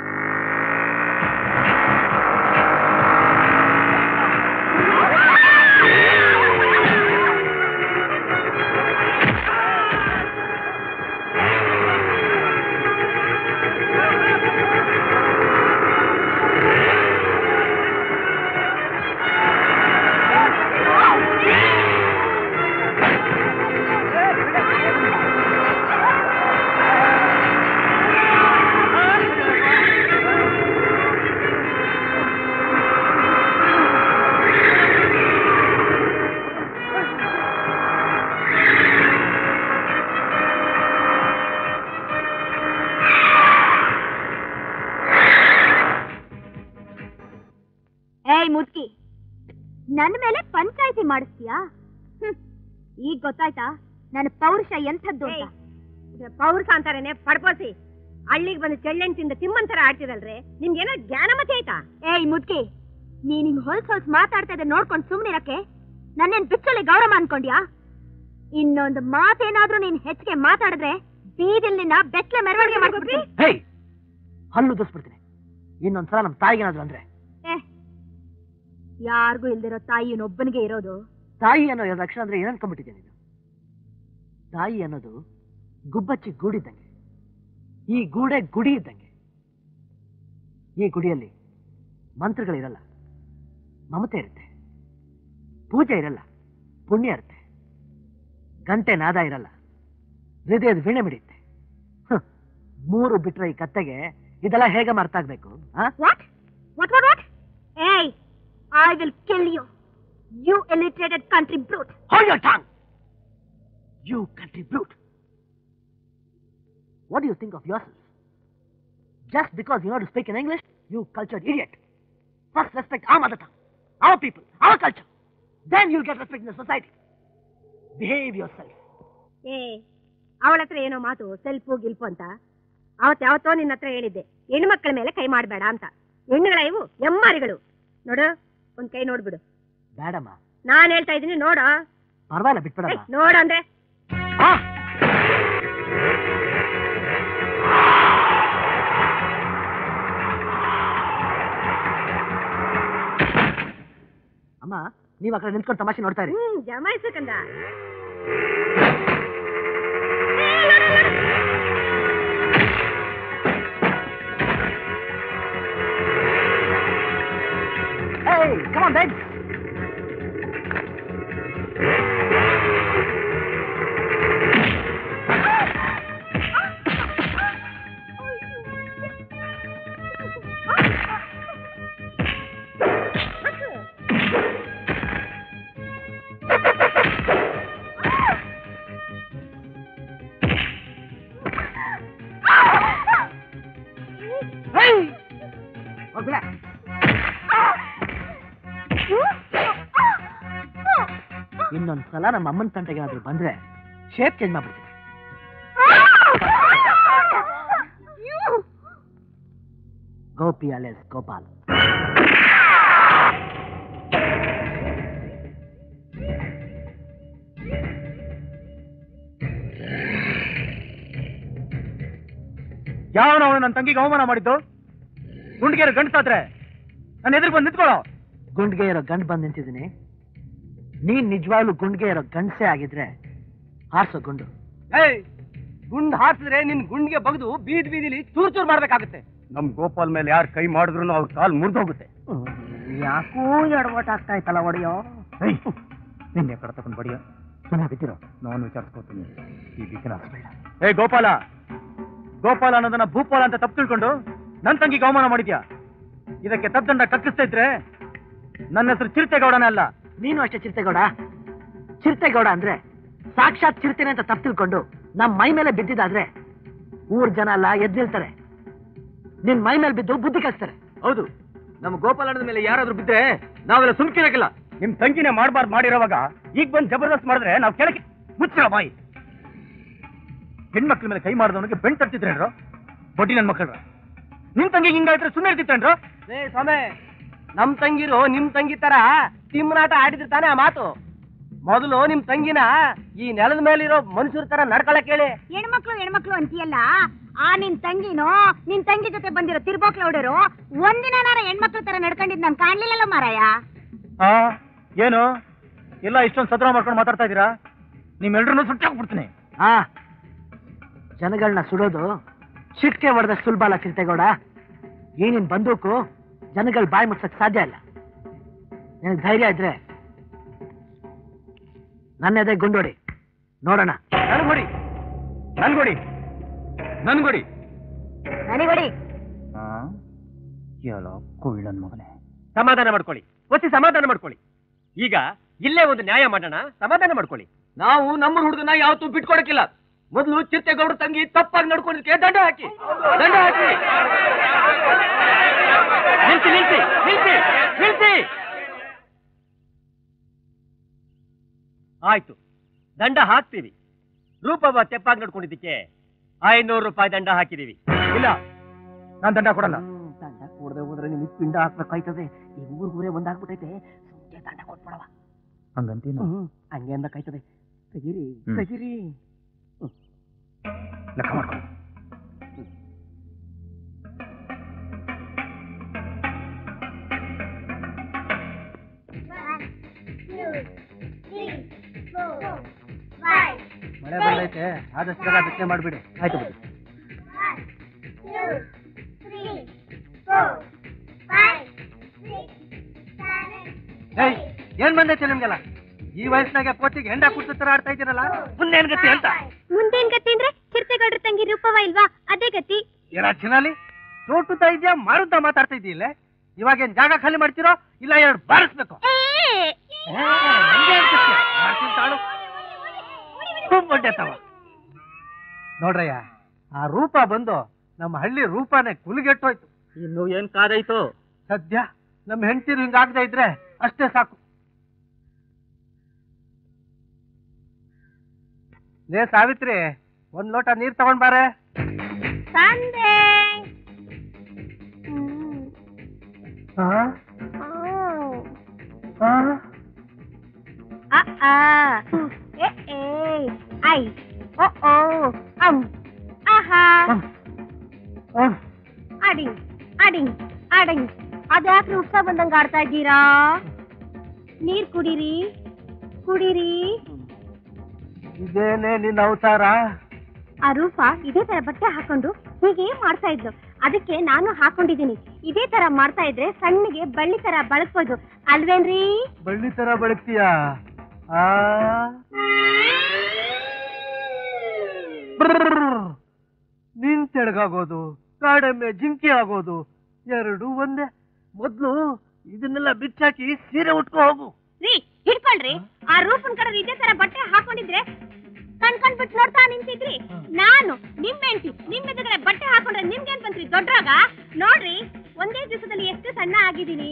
ಮುದ್ಕಿ, ನನ್ನ ಮೇಲೆ ಪಂಚಾಯತಿ ಮಾಡಿಸ್ತೀಯಾ? ಈಗ ಗೊತ್ತಾಯ್ತಾ ನನ್ನ ಪೌರುಷ ಎಂಥದ್ದು ಅಂತ? ಪೌರುಷ ಅಂತಾರೇನೆ ಪಡ್ಪೋಸಿ. ಹಳ್ಳಿಗೆ ಬಂದು ಚೆಳ್ಳೆಣ್ತಿಂದ ತಿಮ್ಮಂತರ ಆಡ್ತಿರಲ್ರಿ, ನಿಮ್ಗೇನೋ ಜ್ಞಾನ ಮತ್ತೆ ಆಯ್ತಾ? ಏಯ್ ಮುದ್ಕಿ, ನೀನ್ ಹಿಂಗ್ ಹೊಲ್ಸ್ ಮಾತಾಡ್ತಾ ಇದ್ದ ನೋಡ್ಕೊಂಡು ಸುಮ್ನಿರಕ್ಕೆ ನನ್ನೇನ್ ಬಿಚ್ಚಳಿ ಗೌರವ ಅನ್ಕೊಂಡ್ಯಾ? ಇನ್ನೊಂದು ಮಾತೇನಾದ್ರೂ ನೀನ್ ಹೆಚ್ಚಿಗೆ ಮಾತಾಡಿದ್ರೆ ಬೀದಿಲ್ ನಿನ್ನ ಬೆಟ್ಲೆ ಮೆರವಣಿಗೆ ಮಾಡ್ಕೊಡ್ತೀನಿ. ಹಲ್ಲು ದೋಸ್ಬಿಡ್ತೀನಿ ಇನ್ನೊಂದ್ಸಲ ನಮ್ ತಾಯಿಗೇನಾದ್ರು ಅಂದ್ರೆ. ಯಾರಿಗೂ ಇಲ್ದಿರೋ ತಾಯಿ ಇನ್ನೊಬ್ಬನಿಗೆ ಇರೋದು. ತಾಯಿ ಅನ್ನೋ ಲಕ್ಷಣ ಅಂದ್ರೆ ಏನನ್ಕೊಂಡ್ಬಿಟ್ಟಿದ್ದೆ ನೀನು? ತಾಯಿ ಅನ್ನೋದು ಗುಬ್ಬಚ್ಚಿ ಗೂಡಿದ್ದಂಗೆ, ಈ ಗೂಡೆ ಗುಡಿ ಇದ್ದಂಗೆ. ಈ ಗುಡಿಯಲ್ಲಿ ಮಂತ್ರಗಳಿರಲ್ಲ, ಮಮತೆ ಇರುತ್ತೆ. ಪೂಜೆ ಇರಲ್ಲ, ಪುಣ್ಯ ಇರುತ್ತೆ. ಗಂಟೆ ನಾದ ಇರಲ್ಲ, ಹೃದಯದ ವೀಣೆ ಮಿಡಿಯುತ್ತೆ. ಮೂರು ಬಿಟ್ರೆ ಈ ಕತ್ತೆಗೆ ಇದೆಲ್ಲ ಹೇಗೆ ಮರ್ತಾಗ್ಬೇಕು? ಏಯ್, I will kill you, you illiterate country brute. Hold your tongue, you country brute. What do you think of yourself? Just because you know to speak in English, you cultured idiot. First respect our mother tongue, our people, our culture. Then you'll get respect in the society. Behave yourself. ಅವಳ ಹತ್ರ ಏನೋ ಮಾತು self ಗಿಲ್ಪು ಅಂತ. ಯಾವತ್ತೋ ನಿನ್ನ ಹತ್ರ ಹೇಳಿದ್ದೆ, ಹೆಣ್ಮಕ್ಳ ಮೇಲೆ ಕೈ ಮಾಡಬೇಡ ಅಂತ. ಹೆಣ್ಣುಗಳ ಇವು ಎಮ್ಮಾರಿಗಳು. ನೋಡು, ಒಂದ್ ಕೈ ನೋಡ್ಬಿಡು. ಬೇಡಮ್ಮ, ನಾನ್ ಹೇಳ್ತಾ ಇದ್ದೀನಿ, ನೋಡ. ಪರವಾಗಿಲ್ಲ, ಬಿಟ್ಬಿಡಮ್ಮ. ನೋಡ ಅಂದ್ರೆ ಅಮ್ಮ, ನೀವ್ ಆ ಕಡೆ ನಿಂತ್ಕೊಂಡು ತಮಾಷೆ ನೋಡ್ತಾ ಇರಿ. ಜಮಾಯಿಸಕಂದ. Hey, come on, babe. ಇನ್ನೊಂದ್ಸಲ ನಮ್ಮ ಅಮ್ಮನ ತಂಟೆಗೆ ಏನಾದ್ರು ಬಂದ್ರೆ ಶೇಪ್ ಚೇಂಜ್ ಮಾಡ್ಬಿಡ್ತೀನಿ. ಗೋಪಿ ಅಲೆಸ್ ಗೋಪಾಲ್. ಯಾವನ ಅವನು ನನ್ನ ತಂಗಿಗೆ ಅವಮಾನ ಮಾಡಿದ್ದು? ಗುಂಡಿಗೆರು ಗಂಡ್ಸಾದ್ರೆ ನನ್ನ ಎದುರು ಬಂದು ನಿಂತ್ಕೊಳ್ಳೋ. ಗುಂಡ್ಗೆ ಇರೋ ಗಂಡು ಬಂದು ನಿಂತಿದ್ದೀನಿ. ನೀನ್ ನಿಜವಾಗ್ಲೂ ಗುಂಡ್ಗೆ ಇರೋ ಗಂಡಸೇ ಆಗಿದ್ರೆ ಹಾರ್ಸೋ ಗುಂಡು. ಗುಂಡ್ ಹಾರಿಸಿದ್ರೆ ನಿನ್ ಗುಂಡ್ಗೆ ಬಗ್ದು ಬೀದಿಲಿ ಚೂರ್ ಚೂರ್ ಮಾಡ್ಬೇಕಾಗುತ್ತೆ. ನಮ್ ಗೋಪಾಲ್ ಮೇಲೆ ಯಾರು ಕೈ ಮಾಡಿದ್ರು ಅವ್ರ ಕಾಲ್ ಮುರಿದೋಗುತ್ತೆ. ಯಾಕೋ ಎಡವಟ್ ಆಗ್ತಾ ಇತ್ತಲ್ಲ ಒಡೆಯೋ. ನಿನ್ನೆ ಕಡೆ ತಗೊಂಡು ಬಡಿಯೋ ಸುಮ್ಮನೆ ಬಿದ್ದಿರೋ ನಾನು ವಿಚಾರಿಸ್ಕೋತೀನಿ. ಈ ಬಿಸಿನ ಬೇಡ. ಏ ಗೋಪಾಲ, ಗೋಪಾಲ ಅನ್ನೋದನ್ನ ಭೂಪಾಲ ಅಂತ ತಪ್ಪು ತಿಳ್ಕೊಂಡು ನನ್ನ ತಂಗಿಗೆ ಅವಮಾನ ಮಾಡಿದ್ಯಾ. ಇದಕ್ಕೆ ತಪ್ಪದಂಡ ಕಕ್ಕಿಸ್ತಾ ಇದ್ರೆ ನನ್ನ ಹೆಸರು ಚಿರತೆಗೌಡನೇ ಅಲ್ಲ. ನೀನು ಅಷ್ಟೇ ಚಿರತೆಗೌಡ. ಚಿರತೆಗೌಡ ಅಂದ್ರೆ ಸಾಕ್ಷಾತ್ ಚಿರತೆನೆ ಅಂತ ತಪ್ಪು ತಿಳ್ಕೊಂಡು ನಮ್ಮ ಮೈ ಮೇಲೆ ಬಿದ್ದಿದ್ದಾದ್ರೆ ಊರ್ ಜನ ಎಲ್ಲ ಎದ್ದು ನಿಲ್ತಾರೆ. ನಿನ್ ಮೈ ಮೇಲೆ ಬಿದ್ದು ಬುದ್ಧಿ ಕಲಿಸ್ತಾರೆ. ಹೌದು, ನಮ್ಮ ಗೋಪಾಲನದ ಮೇಲೆ ಯಾರಾದ್ರೂ ಬಿದ್ರೆ ನಾವೆಲ್ಲ ಸುಮ್ಕಿರಕ್ಕಿಲ್ಲ. ನಿಮ್ ತಂಗಿನೇ ಮಾಡಬಾರ್ದು ಮಾಡಿರೋವಾಗ ಈಗ ಬಂದು ಜಬರ್ದಸ್ತ್ ಮಾಡಿದ್ರೆ ನಾವು ಕೆಳಗೆ ಮುಚ್ಚಿರ ಬಾಯಿ. ಹೆಣ್ಮಕ್ಳ ಮೇಲೆ ಕೈ ಮಾಡಿದವನಿಗೆ ಬೆಣ್ ತರ್ತಿದ್ರೇನ್ರು ಬಡ್ಡಿ ನನ್ ಮಕ್ಕಳ್ರ. ನಿಮ್ ತಂಗಿಗೆ ಹಿಂಗಾಯ್ತ್ರೆ ಸುಮ್ಮನೆ ಇರ್ತಿತ್ತೇನ್ರು? ಏ ಸ್ವಾಮಿ, ನಮ್ ತಂಗಿರು ನಿಮ್ ತಂಗಿ ತರ ತಿಮ್ಮನಾಟ ಆಡಿದ್ರೆ ತಾನೇ ಆ ಮಾತು. ಮೊದಲು ನಿಮ್ ತಂಗಿನ ಈ ನೆಲದ ಮೇಲಿರೋ ಮನುಷ್ಯರ ತರ ನಡ್ಕೊಳಕ್ ಹೇಳಿ. ಹೆಣ್ಮಕ್ಳು ಅಂತೀಯಲ್ಲ, ಆ ನಿನ್ ತಂಗಿನೋ ನಿನ್ ತಂಗಿ ಜೊತೆ ಬಂದಿರೋ ತಿರ್ಬೋಕ್ಲ ಹೊಡೆರು ಒಂದಿನ ಹೆಣ್ಮಕ್ಳ ತರ ನಡ್ಕೊಂಡಿದ್ ನನ್ ಕಾಣ್ಲಿಲ್ಲಲ್ಲ ಮಾರಾಯ. ಏನು ಎಲ್ಲ ಇಷ್ಟೊಂದು ಸದ್ರ ಮಾಡ್ಕೊಂಡು ಮಾತಾಡ್ತಾ ಇದ್ದೀರಾ? ನಿಮ್ಮೆಲ್ರನ್ನೂ ಸುಟ್ಟಾಕ್ಬಿಡ್ತೀನಿ. ಜನಗಳನ್ನ ಸುಡೋದು ಚಿಟ್ಕೆ ಹೊಡೆದ ಸುಲಭ ಅಲ್ಲ ಚಿರತೆಗೌಡ. ಏನಿನ್ ಬಂದೂಕು ಜನಗಳ ಬಾಯಿ ಮುಚ್ಚಕ್ ಸಾಧ್ಯ ಇಲ್ಲ. ನಿನಗೆ ಧೈರ್ಯ ಇದ್ರೆ ನನ್ನೆದೆ ಗುಂಡೋಡಿ ನೋಡೋಣ. ನನ್ಗೊಡಿ ನನ್ಗೊಡಿ ನನ್ಗೊಡಿ ನನಗೊಡಿ. ಎಲ್ಲ ಕುಳ್ಳನ್ ಮಗನೇ. ಸಮಾಧಾನ ಮಾಡ್ಕೊಳ್ಳಿ, ಒತ್ತಿ ಸಮಾಧಾನ ಮಾಡ್ಕೊಳ್ಳಿ. ಈಗ ಇಲ್ಲೇ ಒಂದು ನ್ಯಾಯ ಮಾಡೋಣ, ಸಮಾಧಾನ ಮಾಡ್ಕೊಳ್ಳಿ. ನಾವು ನಮ್ಮ ಹುಡುಗನ ಯಾವತ್ತೂ ಬಿಟ್ಕೊಡಕ್ಕಿಲ್ಲ. ಮೊದಲು ಚಿರತೆಗೌಡ ತಂಗಿ ತಪ್ಪಾಗಿ ನಡ್ಕೊಂಡಿದ್ದಕ್ಕೆ ದಂಡ ಹಾಕಿ. ನಿಲ್ಸಿ ನಿಲ್ಸಿ ನಿಲ್ಸಿ ನಿಲ್ಸಿ. ಆಯ್ತು, ದಂಡ ಹಾಕ್ತೀವಿ. ರೂಪವ ತೆಪ್ಪಾಗಿ ನಡ್ಕೊಂಡಿದ್ದಕ್ಕೆ 500 ರೂಪಾಯಿ ದಂಡ ಹಾಕಿದೀವಿ. ಇಲ್ಲ, ನಾನ್ ದಂಡ ಕೊಡಲ್ಲ. ದಂಡ ಕೊಡದೆ ಹೋದ್ರೆ ನಿಮಗೆ ಪಿಂಡ ಹಾಕ್ಬೇಕಾಯ್ತದೆ. ಈ ಊರ್ಗೂರೇ ಒಂದಾಗ್ಬಿಟ್ಟೈತೆ. ಸುಮ್ಮನೆ ದಂಡ ಕೊಟ್ಬಿಡವ. ಹಂಗಂತೀನ ಹಂಗೆ ಅಂದಕ್ಕಾಯ್ತದೆ. ತೆಗೀರಿ ತೆಗೀರಿ. ಲೆಕ್ಕ ಮಾಡ್ಕೊ. ಮಳೆ ಬಂದೈತೆ, ಆದಷ್ಟು ಬೇಗ ಬಿತ್ತನೆ ಮಾಡ್ಬಿಡಿ. ಆಯ್ತು ಬಿಡಿ. ಏನ್ ಬಂದೈತೆ ನಿಮ್ಗೆಲ್ಲ? ಈ ವಯಸ್ಸಿನಾಗೆ ಕೋಟಿಗೆ ಹೆಂಡ ಕುಡ್ತರ ಆಡ್ತಾ ಇದ್ದೀರಲ್ಲ, ಮುಂದೇನ್ ಗತಿ ಅಂತ? ಮುಂದೇನ್ ಗತಿ ಅಂದ್ರೆ ಚಿರತೆಗೌಡ್ರ ತಂಗಿ ರೂಪವ ಇಲ್ವಾ, ಅದೇ ಗತಿ. ಏನ ಚಿನಾಲಿ ತೋಟುತ್ತಾ ಇದ್ಯಾ, ಮಾರುತ್ತಾ ಮಾತಾಡ್ತಾ ಇದ್ದೀಲ್ಲ? ಇವಾಗ ಏನ್ ಜಾಗ ಖಾಲಿ ಮಾಡ್ತಿರೋ ಇಲ್ಲ ಎರಡು ಬಾರಿಸ್ಬೇಕು? ನೋಡ್ರಯ್ಯ, ಆ ರೂಪ ಬಂದು ನಮ್ಮ ಹಳ್ಳಿ ರೂಪನೇ ಕುಲಿಗೆಟ್ಟೋಯ್ತು. ಇನ್ನು ಏನ್ ಕಾದಾಯ್ತು? ಸದ್ಯ ನಮ್ಮ ಹೆಂಡತಿರು ಹಿಂಗಾಗದೆ ಇದ್ರೆ ಅಷ್ಟೇ ಸಾಕು. ಲೇ ಸಾವಿತ್ರಿ, ಒಂದ್ ಲೋಟ ನೀರ್ ತಗೊಂಡ್ ಬಾರೆ. ತಂದೆ ಐ ಓ ಆಹಾ ಅಡಿಂಗ್ ಅಡಿಂಗ್ ಅಡಿಂಗ್. ಅದ್ಯಾಕ್ರಿ ಉತ್ಸಾಹ ಬಂದಂಗ ಆಡ್ತಾ ಇದ್ದೀರಾ? ನೀರ್ ಕುಡೀರಿ ಕುಡೀರಿ. ಇದೇನೆ ನಿನ್ನ ಅವತಾರ? ಆ ರೂಪ ಇದೇ ತರ ಬಟ್ಟೆ ಹಾಕೊಂಡು ಹೀಗೆ ಮಾಡ್ತಾ ಇದ್ಲು, ಅದಕ್ಕೆ ನಾನು ಹಾಕೊಂಡಿದ್ದೀನಿ. ಇದೇ ತರ ಮಾಡ್ತಾ ಇದ್ರೆ ಸಣ್ಣಗೆ ಬಳ್ಳಿ ತರ ಬಳಸ್ಬೋದು ಅಲ್ವೇನ್ರಿ? ಬಳ್ಳಿ ತರ ಬಳಸ್ತೀಯ? ನೀನ್ ತೆಳಗಾಗೋದು, ಕಾಡೆಮ್ಮೆ ಜಿಂಕಿ ಆಗೋದು ಎರಡು ಒಂದೇ. ಮೊದ್ಲು ಇದನ್ನೆಲ್ಲ ಬಿಚ್ಚಾಕಿ ಸೀರೆ ಉಟ್ಕೋ ಹೋಗು. ರೀ ಹಿಡ್ಕೊಳ್ರಿ, ಆ ರೂಪನ್ ಕಡೆ ಇದೇ ತರ ಬಟ್ಟೆ ಹಾಕೊಂಡಿದ್ರೆ ಕಣ್ಕೊಂಡ್ಬಿಟ್ಟು ನೋಡ್ತಾ ನಿಂತಿದ್ರಿ. ನಾನು ನಿಮ್ ಹೆಂಡತಿ ನಿಮ್ ಎದುರುಗಡೆ ಬಟ್ಟೆ ಹಾಕೊಂಡ್ರೆ ನಿಮ್ಗೇನ್ ಬಂತ್ರಿ ದೊಡ್ಡರಾಗ? ನೋಡ್ರಿ, ಒಂದೇ ದಿವಸದಲ್ಲಿ ಎಷ್ಟು ಸಣ್ಣ ಆಗಿದ್ದೀನಿ.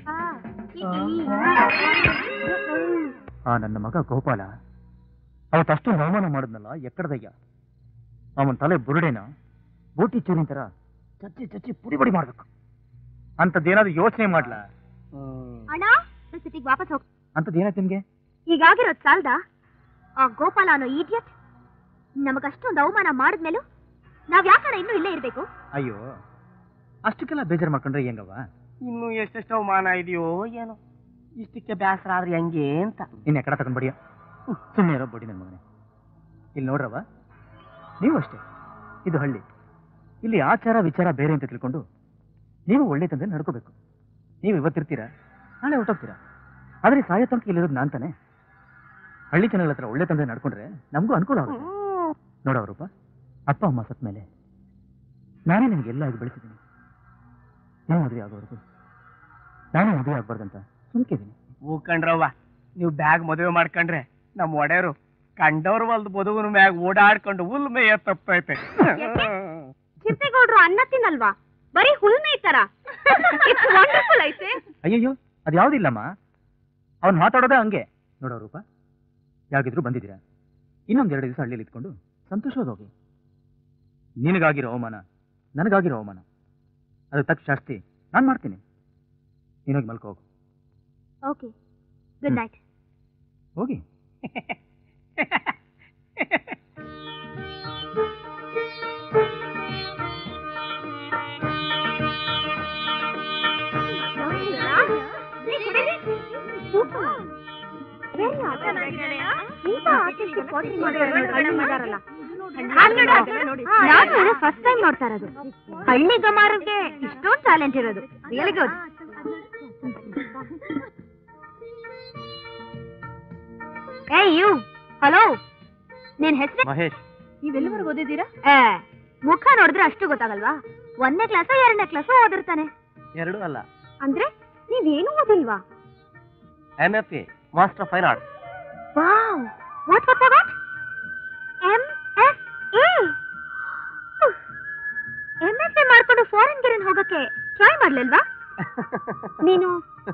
ನನ್ನ ಮಗ ಗೋಪಾಲ ಅವತ್ತಷ್ಟು ಅವಮಾನ ಮಾಡಿದ್ನಲ್ಲ, ಎಕ್ಕಡದಯ್ಯ. ಅವನ ತಲೆ ಬುರುಡೇನ ಬೋಟಿ ಚೂರಿನ ತರ ಚಚ್ಚಿ ಚಚ್ಚಿ ಪುಡಿ ಪುಡಿ ಮಾಡ್ಬೇಕು. ಅಂತದ್ದೇನಾದ್ರು ಯೋಚನೆ ಮಾಡ್ಲಾ? ಅಣ್ಣ ಸಿಟಿಗೆ ವಾಪಸ್ ಹೋಗ್. ಅಂತದ್ದೇನಾಯ್ತು ನಿಮ್ಗೆ? ಈಗಾಗಿರೋದ್ ಸಾಲ್ದ? ಆ ಗೋಪಾಲ ಅನ್ನೋ ಈಡಿಯಟ್ ನಮಗಷ್ಟೊಂದು ಅವಮಾನ ಮಾಡಿದ್ಮೇಲೂ ನಾವ್ ಯಾಕಣ್ಣ ಇನ್ನೂ ಇಲ್ಲೇ ಇರ್ಬೇಕು? ಅಯ್ಯೋ, ಅಷ್ಟಕ್ಕೆಲ್ಲ ಬೇಜಾರು ಮಾಡ್ಕೊಂಡ್ರೆ ಹೆಂಗವ? ಇನ್ನು ಎಷ್ಟೆಷ್ಟು ಅವಮಾನ ಇದೆಯೋ ಏನೋ, ಇಷ್ಟಕ್ಕೆ ಬೇಸರ ಆದ್ರೆ ಹೆಂಗೆ ಅಂತ. ಇನ್ನು ಎಕಡ ತಗೊಂಡ್ಬಡಿಯ ಸುಮ್ಮನೆ ಇರೋ ಬಡಿ ನನ್ನ ಮಗನೇ. ಇಲ್ಲಿ ನೋಡ್ರವ, ನೀವು ಅಷ್ಟೇ. ಇದು ಹಳ್ಳಿ, ಇಲ್ಲಿ ಆಚಾರ ವಿಚಾರ ಬೇರೆ ಅಂತ ತಿಳ್ಕೊಂಡು ನೀವು ಒಳ್ಳೆ ತಂದೆ ನಡ್ಕೋಬೇಕು. ನೀವು ಇವತ್ತಿರ್ತೀರಾ, ನಾಳೆ ಹೊರಟೋಗ್ತೀರಾ. ಆದರೆ ಸಾಯೋ ತನಕ ಇಲ್ಲಿರೋದು ನಾನು ತಾನೆ. ಹಳ್ಳಿ ಜನಗಳ ಹತ್ರ ಒಳ್ಳೆ ತಂದೆ ನಡ್ಕೊಂಡ್ರೆ ನಮಗೂ ಅನುಕೂಲ ಆಗುತ್ತೆ. ನೋಡೋ ರೂಪ, ಅಪ್ಪ ಅಮ್ಮ ಸತ್ ಮೇಲೆ ನಾನೇ ನಿಮಗೆಲ್ಲ ಆಗಿ ಬೆಳೆಸಿದ್ದೀನಿ. ನೀವು ಮದುವೆ ಆಗೋವರೆಗೂ ನಾನೇ ಮದುವೆ ಆಗ್ಬಾರ್ದಂತ ಸುಮ್ಕಿದ್ದೀನಿ. ಹೂಕಂಡ್ರವ್ವ, ನೀವು ಬ್ಯಾಗ್ ಮದುವೆ ಮಾಡ್ಕೊಂಡ್ರೆ ನಮ್ಮ ಒಡೆಯರು ಕಂಡವ್ರ ಹೊಲ್ದ ಬದುವನ ಮ್ಯಾಗ ಓಡಾಡ್ಕೊಂಡು ಹುಲ್ ಮೇಯ ತಪ್ಪೈತೆ. ಚಿಪ್ಪೇಗೌಡ್ರು ಅನ್ನ ತಿನ್ನಲ್ವಾ, ಬರೀ ಹುಲ್ ಮೇಯ್ತಾರ. ಐತೆ. ಅಯ್ಯಯ್ಯೋ, ಅದು ಯಾವುದಿಲ್ಲಮ್ಮ. ಅವ್ನು ಮಾತಾಡೋದೇ ಹಂಗೆ. ನೋಡೋ ರೂಪ, ಯಾಗಿದ್ರು ಬಂದಿದ್ದೀರಾ, ಇನ್ನೊಂದೆರಡು ದಿವಸ ಹಳ್ಳಿಯಲ್ಲಿ ಇದ್ಕೊಂಡು ಸಂತೋಷವಾಗಿ ಹೋಗಿ. ನಿನಗಾಗಿರೋ ಅವಮಾನ ನನಗಾಗಿರೋ ಅವಮಾನ, ಅದು ತಕ್ಕ ಶಾಸ್ತಿ ನಾನು ಮಾಡ್ತೀನಿ. ನೀನೋಗಿ ಮಲ್ಕೋ ಹೋಗು. Okay, good night. ಹೋಗಿ. ಫಸ್ಟ್ ಟೈಮ್ ನೋಡ್ತಾ ಇರೋದು. ಹಳ್ಳಿ ಗಮಾರಿಗೆ ಇಷ್ಟೊಂದು ಟ್ಯಾಲೆಂಟ್ ಇರೋದು really good. Hey you, hello, ನಿನ್ ಹೆಸರು ಮಹೇಶ್. ನೀವೆಲ್ಲಿವರೆಗೂ ಓದಿದ್ದೀರಾ? ಮುಖ ನೋಡಿದ್ರೆ ಅಷ್ಟು ಗೊತ್ತಾಗಲ್ವಾ? 1ನೇ ಕ್ಲಾಸ್ 2ನೇ ಕ್ಲಾಸ್ ಓದಿರ್ತಾನೆ. ಎರಡು ಅಲ್ಲ. ಅಂದ್ರೆ ನೀವೇನು ಓದಿಲ್ವಾ? MFA, master of fine arts. Wow, what MFA. MFA ಮಾಡ್ಕೊಂಡು ಫಾರಿನ್ ಗೆರೆನ್ ಹೋಗಕ್ಕೆ ಟ್ರೈ ಮಾಡ್ಲಿಲ್ವಾ? ನೀನು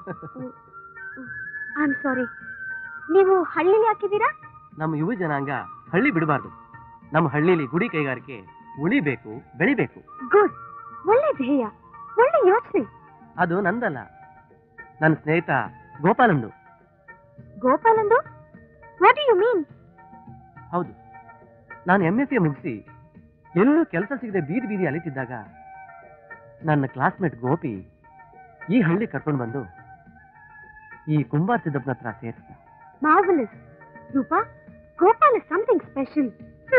ಐ ಆಮ್ ಸಾರಿ, ನೀವು ಹಳ್ಳಿಲಿ ಹಾಕಿದ್ದೀರಾ? ನಮ್ಮ ಯುವ ಜನಾಂಗ ಹಳ್ಳಿ ಬಿಡಬಾರ್ದು. ನಮ್ಮ ಹಳ್ಳಿಲಿ ಗುಡಿ ಕೈಗಾರಿಕೆ ಉಳಿಬೇಕು, ಬೆಳಿಬೇಕು. ಗುಡ್, ಒಳ್ಳೆ ಧ್ಯೇಯ, ಒಳ್ಳೆ ಯೋಚನೆ. ಅದು ನಂದಲ್ಲ, ನನ್ನ ಸ್ನೇಹಿತ ಗೋಪಾಲಂದು. ಗೋಪಾಲಂದು? What do you mean? ಹೌದು, ನಾನು MFA ಮುಗಿಸಿ ಎಲ್ಲೂ ಕೆಲಸ ಸಿಗದೆ ಬೀದಿ ಬೀದಿ ಅಲಿತಿದ್ದಾಗ ನನ್ನ ಕ್ಲಾಸ್ಮೇಟ್ ಗೋಪಿ ಈ ಹಳ್ಳಿ ಕರ್ಕೊಂಡು ಬಂದು ಈ ಕುಂಬಾರ ಸಿದ್ದಪ್ಪನ ಹತ್ರ ಸೇರಿಸ್ದ. Marvellous. Roopa, Gopal is something special.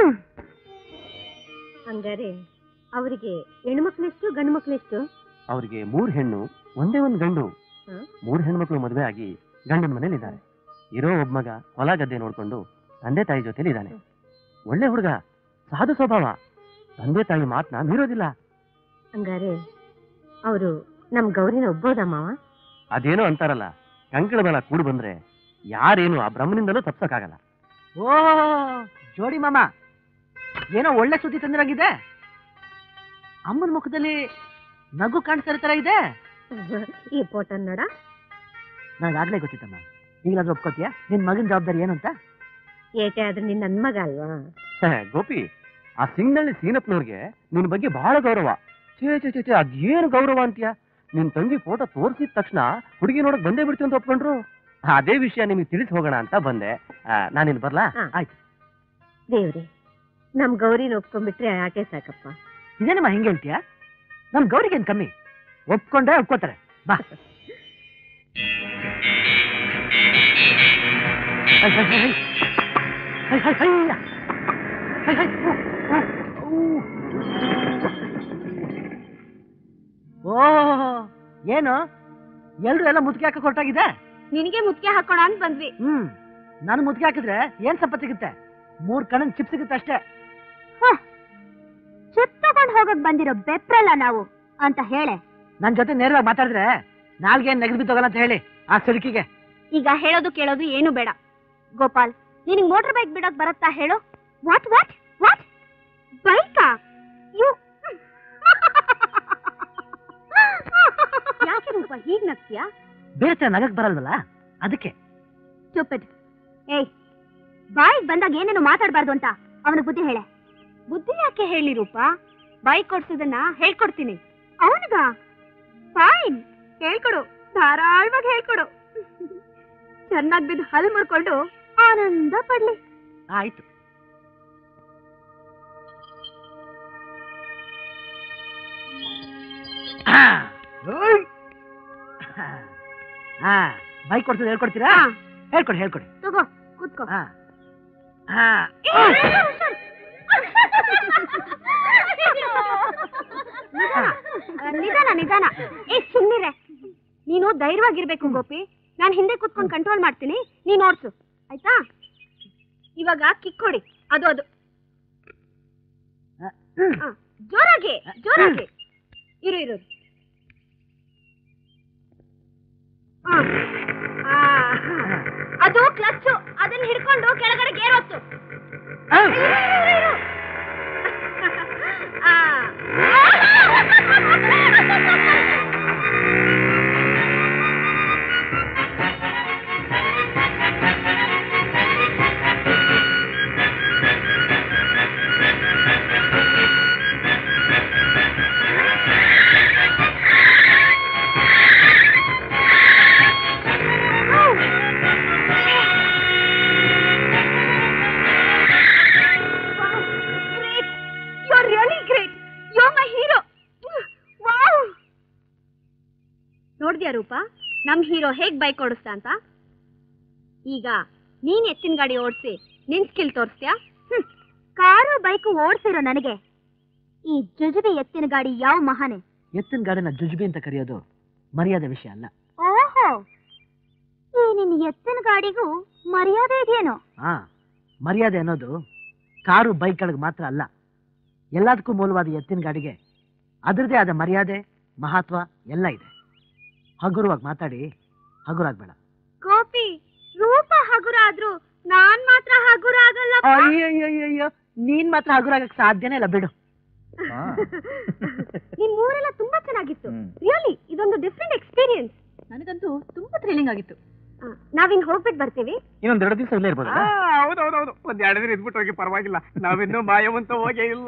ಹಂಗಾರೆ ಅವರಿಗೆ ಹೆಣ್ಮಕ್ಳೆಷ್ಟು ಗಂಡು ಮಕ್ಳೆಷ್ಟು? ಅವರಿಗೆ 3 ಹೆಣ್ಣು, ಒಂದೇ ಒಂದು ಗಂಡು. 3 ಹೆಣ್ಮಕ್ಳು ಮದುವೆ ಆಗಿ ಗಂಡನ ಮನೇಲಿದ್ದಾರೆ. ಇರೋ ಒಬ್ಬ ಮಗ ಹೊಲ ಗದ್ದೆ ನೋಡ್ಕೊಂಡು ತಂದೆ ತಾಯಿ ಜೊತೆಲಿ ಇದ್ದಾನೆ. ಒಳ್ಳೆ ಹುಡುಗ, ಸಾಧು ಸ್ವಭಾವ, ತಂದೆ ತಾಯಿ ಮಾತನ್ನ ಮೀರೋದಿಲ್ಲ. ಹಂಗಾರೆ ಅವರು ನಮ್ ಗೌರಿನ ಒಬ್ಬೋದ ಮಾವ? ಅದೇನೋ ಅಂತಾರಲ್ಲ, ಕಂಕಣ ಬಲ ಕೂಡು ಬಂದ್ರೆ ಯಾರೇನು ಆ ಬ್ರಹ್ಮನಿಂದಲೂ ತಪ್ಸಕ್ಕಾಗಲ್ಲ. ಓ ಜೋಡಿ ಮಾಮ, ಏನೋ ಒಳ್ಳೆ ಸುದ್ದಿ ತಂದಿರಂಗಿದೆ. ಅಮ್ಮನ ಮುಖದಲ್ಲಿ ನಗು ಕಾಣಿಸ್ತಾ ತರ ಇದೆ. ಈ ಫೋಟೋ ನೋಡ. ನನಗಾಗ್ಲೇ ಗೊತ್ತಿತ್ತಮ್ಮ. ಈಗಲಾದ್ರೂ ಒಪ್ಕೋತೀಯ ನಿನ್ ಮಗನ ಜವಾಬ್ದಾರಿ ಏನು ಅಂತ? ಏಟೆ ಆದ್ರೆ ನಿನ್ ನನ್ ಮಗ ಅಲ್ವಾ? ಗೋಪಿ, ಆ ಸಿಂಗ್ನಳ್ಳಿ ಸೀನಪ್ಪನವ್ರಿಗೆ ನಿನ್ ಬಗ್ಗೆ ಬಹಳ ಗೌರವ. ಚೇ ಅದೇನು ಗೌರವ ಅಂತೀಯ? ನಿನ್ ತಂಗಿ ಫೋಟೋ ತೋರಿಸಿದ ತಕ್ಷಣ ಹುಡುಗಿ ನೋಡಕ್ ಬಂದೇ ಬಿಡ್ತೀವಿ ಅಂತ ಒಪ್ಕೊಂಡ್ರು. ಅದೇ ವಿಷಯ ನಿಮ್ಗೆ ತಿಳಿಸಿ ಹೋಗೋಣ ಅಂತ ಬಂದೆ. ನಾನಿನ್ ಬರ್ಲಾ? ಆಯ್ತು. ದೇವ್ರಿ, ನಮ್ ಗೌರಿನ ಒಪ್ಕೊಂಡ್ಬಿಟ್ರೆ ಆಟೆ ಸಾಕಪ್ಪ. ಇದೇನಮ್ಮ ಹಿಂಗೆ ಹೇಳ್ತೀಯ? ನಮ್ ಗೌರಿಗೆ ಏನ್ ಕಮ್ಮಿ? ಒಪ್ಕೊಂಡ್ರೆ ಒಪ್ಕೋತಾರೆ. ಬಾ. ಓ ಏನು ಎಲ್ರು ಎಲ್ಲ ಮುದುಕಿ ಹಾಕಕ್ ಹೊರಟಾಗಿದೆ? ನಿನಗೆ ಮುತ್ತಿಗೆ ಹಾಕೋಣ ಅಂತ ಬಂದ್ವಿ. ನಾನು ಮುದುಕಿ ಹಾಕಿದ್ರೆ ಏನ್ ಸಂಪತ್ತು ಸಿಗುತ್ತೆ? 3 ಕಣ್ಣನ್ ಚಿಪ್ ಸಿಗುತ್ತೆ ಅಷ್ಟೇ. ಚಿಪ್ ತಗೊಂಡ್ ಹೋಗಕ್ ಬಂದಿರೋ ಬೆಪ್ರಲ್ಲ ನಾವು ಅಂತ ಹೇಳೆ. ನನ್ ಜೊತೆ ನೇರವಾಗಿ ಮಾತಾಡಿದ್ರೆ ನಾಲ್ಗೆ ನೆಗದು ಬಿದ್ದೋಗಲ್ಲ ಅಂತ ಹೇಳಿ ಆ ಸಿಲುಕಿಗೆ. ಈಗ ಹೇಳೋದು ಕೇಳೋದು ಏನು ಬೇಡ. ಗೋಪಾಲ್, ನಿನಗೆ ಮೋಟರ್ ಬೈಕ್ ಬಿಡೋಕ್ ಬರುತ್ತಾ ಹೇಳು? ವಾಟ್ ವಾಟ್ ವಾಟ್ ಬೈಕಾ? ಯು ಯಾಕೆ ರೂಪ ಹೀಗ್ ನಗ್ತೀಯಾ? ಬೇರೆ ನಗಕ್ ಬರಲ್ವಲ್ಲ ಅದಕ್ಕೆ. ಸ್ಟೂಪಿಡ್. ಏಯ್, ಬಾಯಿಗೆ ಬಂದಾಗ ಏನೇನು ಮಾತಾಡಬಾರ್ದು ಅಂತ ಅವನ ಬುದ್ಧಿ ಹೇಳೆ. ಬುದ್ಧಿ ಯಾಕೆ ಹೇಳಿ ರೂಪ? ಬೈಕ್ ಓಡಿಸೋದನ್ನ ಹೇಳ್ಕೊಡ್ತೀನಿ. ಅವನಿಗ ಫೈನ್, ಹೇಳ್ಕೊಡು, ಧಾರಾಳವಾಗಿ ಹೇಳ್ಕೊಡು. ಚೆನ್ನಾಗಿ ಬಿದ್ದು ಹಲ್ ಮುರ್ಕೊಂಡು ಆನಂದ ಪಡ್ಲಿ. ಆಯ್ತು. ಬೈಕ್ ಕೊಡ್ಸೋದು ಹೇಳ್ಕೊಡ್ತೀರಾ? ಹೇಳ್ಕೊಡಿ ಹೇಳ್ಕೊಡಿ. ತಗೋ, ಕೂತ್ಕೋ. ನಿಧಾನ ನಿಧಾನ. ಏ ಸುಮ್ನಿರೆ, ನೀನು ಧೈರ್ಯವಾಗಿರ್ಬೇಕು ಗೋಪಿ. ನಾನು ಹಿಂದೆ ಕೂತ್ಕೊಂಡು ಕಂಟ್ರೋಲ್ ಮಾಡ್ತೀನಿ, ನೀನ್ ಓಡ್ಸು ಆಯ್ತಾ? ಇವಾಗ ಕಿಕ್ ಹೊಡಿ. ಅದು ಅದು ಜೋರಾಗಿ ಜೋರಾಗಿ. ಇರು ಇರು. ಅದು ಕ್ಲಚ್, ಅದನ್ನ ಹಿಡ್ಕೊಂಡು ಕೆಳಗಡೆ ಗೇರ್ ಹೊತ್ತು. ನೋಡ್ದ್ಯಾ ರೂಪಾ, ನಮ್ ಹೀರೋ ಹೇಗ್ ಬೈಕ್ ಓಡಿಸ್ತಾ ಅಂತ? ಈಗ ನೀನ್ ಎತ್ತಿನ ಗಾಡಿ ಓಡಿಸಿ ನಿನ್ ಸ್ಕಿಲ್ ತೋರಿಸ್ತ್ಯಾ? ಕಾರು ಬೈಕ್ ಓಡಿಸಿರೋ ನನಗೆ ಈ ಜುಜುಬಿ ಎತ್ತಿನ ಗಾಡಿ ಯಾವ ಮಹಾನೆ? ಎತ್ತಿನ ಗಾಡಿನ ಜುಜುಬಿ ಅಂತ ಕರೆಯೋದು ಮರ್ಯಾದೆ ವಿಷಯ ಅಲ್ಲ. ಓಹೋ, ಈ ನಿನ್ ಎತ್ತಿನ ಗಾಡಿಗೂ ಮರ್ಯಾದೆ ಇದೆಯೇನೋ? ಹಾ, ಮರ್ಯಾದೆ ಅನ್ನೋದು ಕಾರು ಬೈಕ್ಗಳಿಗೆ ಮಾತ್ರ ಅಲ್ಲ, ಎಲ್ಲದಕ್ಕೂ ಮೂಲವಾದ ಎತ್ತಿನ ಗಾಡಿಗೆ ಅದರದೇ ಆದ ಮರ್ಯಾದೆ, ಮಹತ್ವ ಎಲ್ಲ ಇದೆ. ಹಗುರವಾಗಿ ಮಾತಾಡಿ, ಹಗುರಾಗ್ಬೇಡ. ಗೋಪಿ, ರೂಪ ಹಗುರ ಆದ್ರೂ ನಾನ್ ಮಾತ್ರ ಹಗುರ ಆಗಲ್ಲ. ಅಯ್ಯಯ್ಯಯ್ಯೋ, ನೀನ್ ಮಾತ್ರ ಹಗುರಾಗಕ್ ಸಾಧ್ಯನೇ ಇಲ್ಲ, ಬಿಡು. ನಿಮ್ ಊರೆಲ್ಲ ತುಂಬಾ ಚೆನ್ನಾಗಿತ್ತು. ರಿಯಲಿ ಇದೊಂದು ಡಿಫ್ರೆಂಟ್ ಎಕ್ಸ್ಪೀರಿಯನ್ಸ್. ನನಗಂತೂ ತುಂಬಾ ಥ್ರಿಲ್ಲಿಂಗ್ ಆಗಿತ್ತು. ನಾವಿನ್ ಹೋಗ್ಬಿಟ್ಟು ಬರ್ತೀವಿ. ಇನ್ನೊಂದ್ 2 ದಿವಸ ಇಲ್ಲೇ ಇರ್ಬೋದು. ಹೌದೌದೌದು, ಒಂದ್ 2 ದಿನ ಇದ್ಬಿಟ್ಟು ಹೋಗಿ, ಪರವಾಗಿಲ್ಲ. ನಾವಿನ್ನೂ ಮಾಯವಂತ ಹೋಗೇ ಇಲ್ಲ.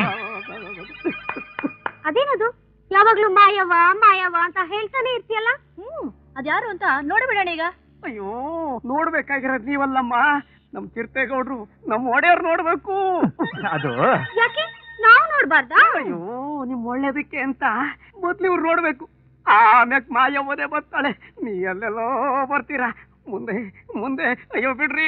ಅದೇನದು ಯಾವಾಗ್ಲೂ ಮಾಯವ ಮಾಯವ ಅಂತ ಹೇಳ್ತಾನೆ ಇರ್ತೀಯಲ್ಲ? ಅದ್ಯಾರು ಅಂತ ನೋಡ್ಬಿಡೋಣ ಈಗ. ಅಯ್ಯೋ, ನೋಡ್ಬೇಕಾಗಿರೋದ್ ನೀವಲ್ಲಮ್ಮ, ನಮ್ ಚಿರ್ತೇಗೌಡ್ರು, ನಮ್ ಒಡೆಯವ್ರು ನೋಡ್ಬೇಕು. ಅದು ಯಾಕೆ ನಾವು ನೋಡ್ಬಾರ್ದಾ? ಅಯ್ಯೋ, ನಿಮ್ ಒಳ್ಳೇದಕ್ಕೆ ಅಂತ ಮೊದ್ಲು ಇವ್ರು ನೋಡ್ಬೇಕು, ಆಮ್ಯಾಕ್ ಮಾಯವದೇ ಬರ್ತಾಳೆ. ನೀ ಎಲ್ಲೆಲ್ಲೋ ಬರ್ತೀರಾ, ಮುಂದೆ ಮುಂದೆ. ಅಯ್ಯೋ ಬಿಡ್ರಿ.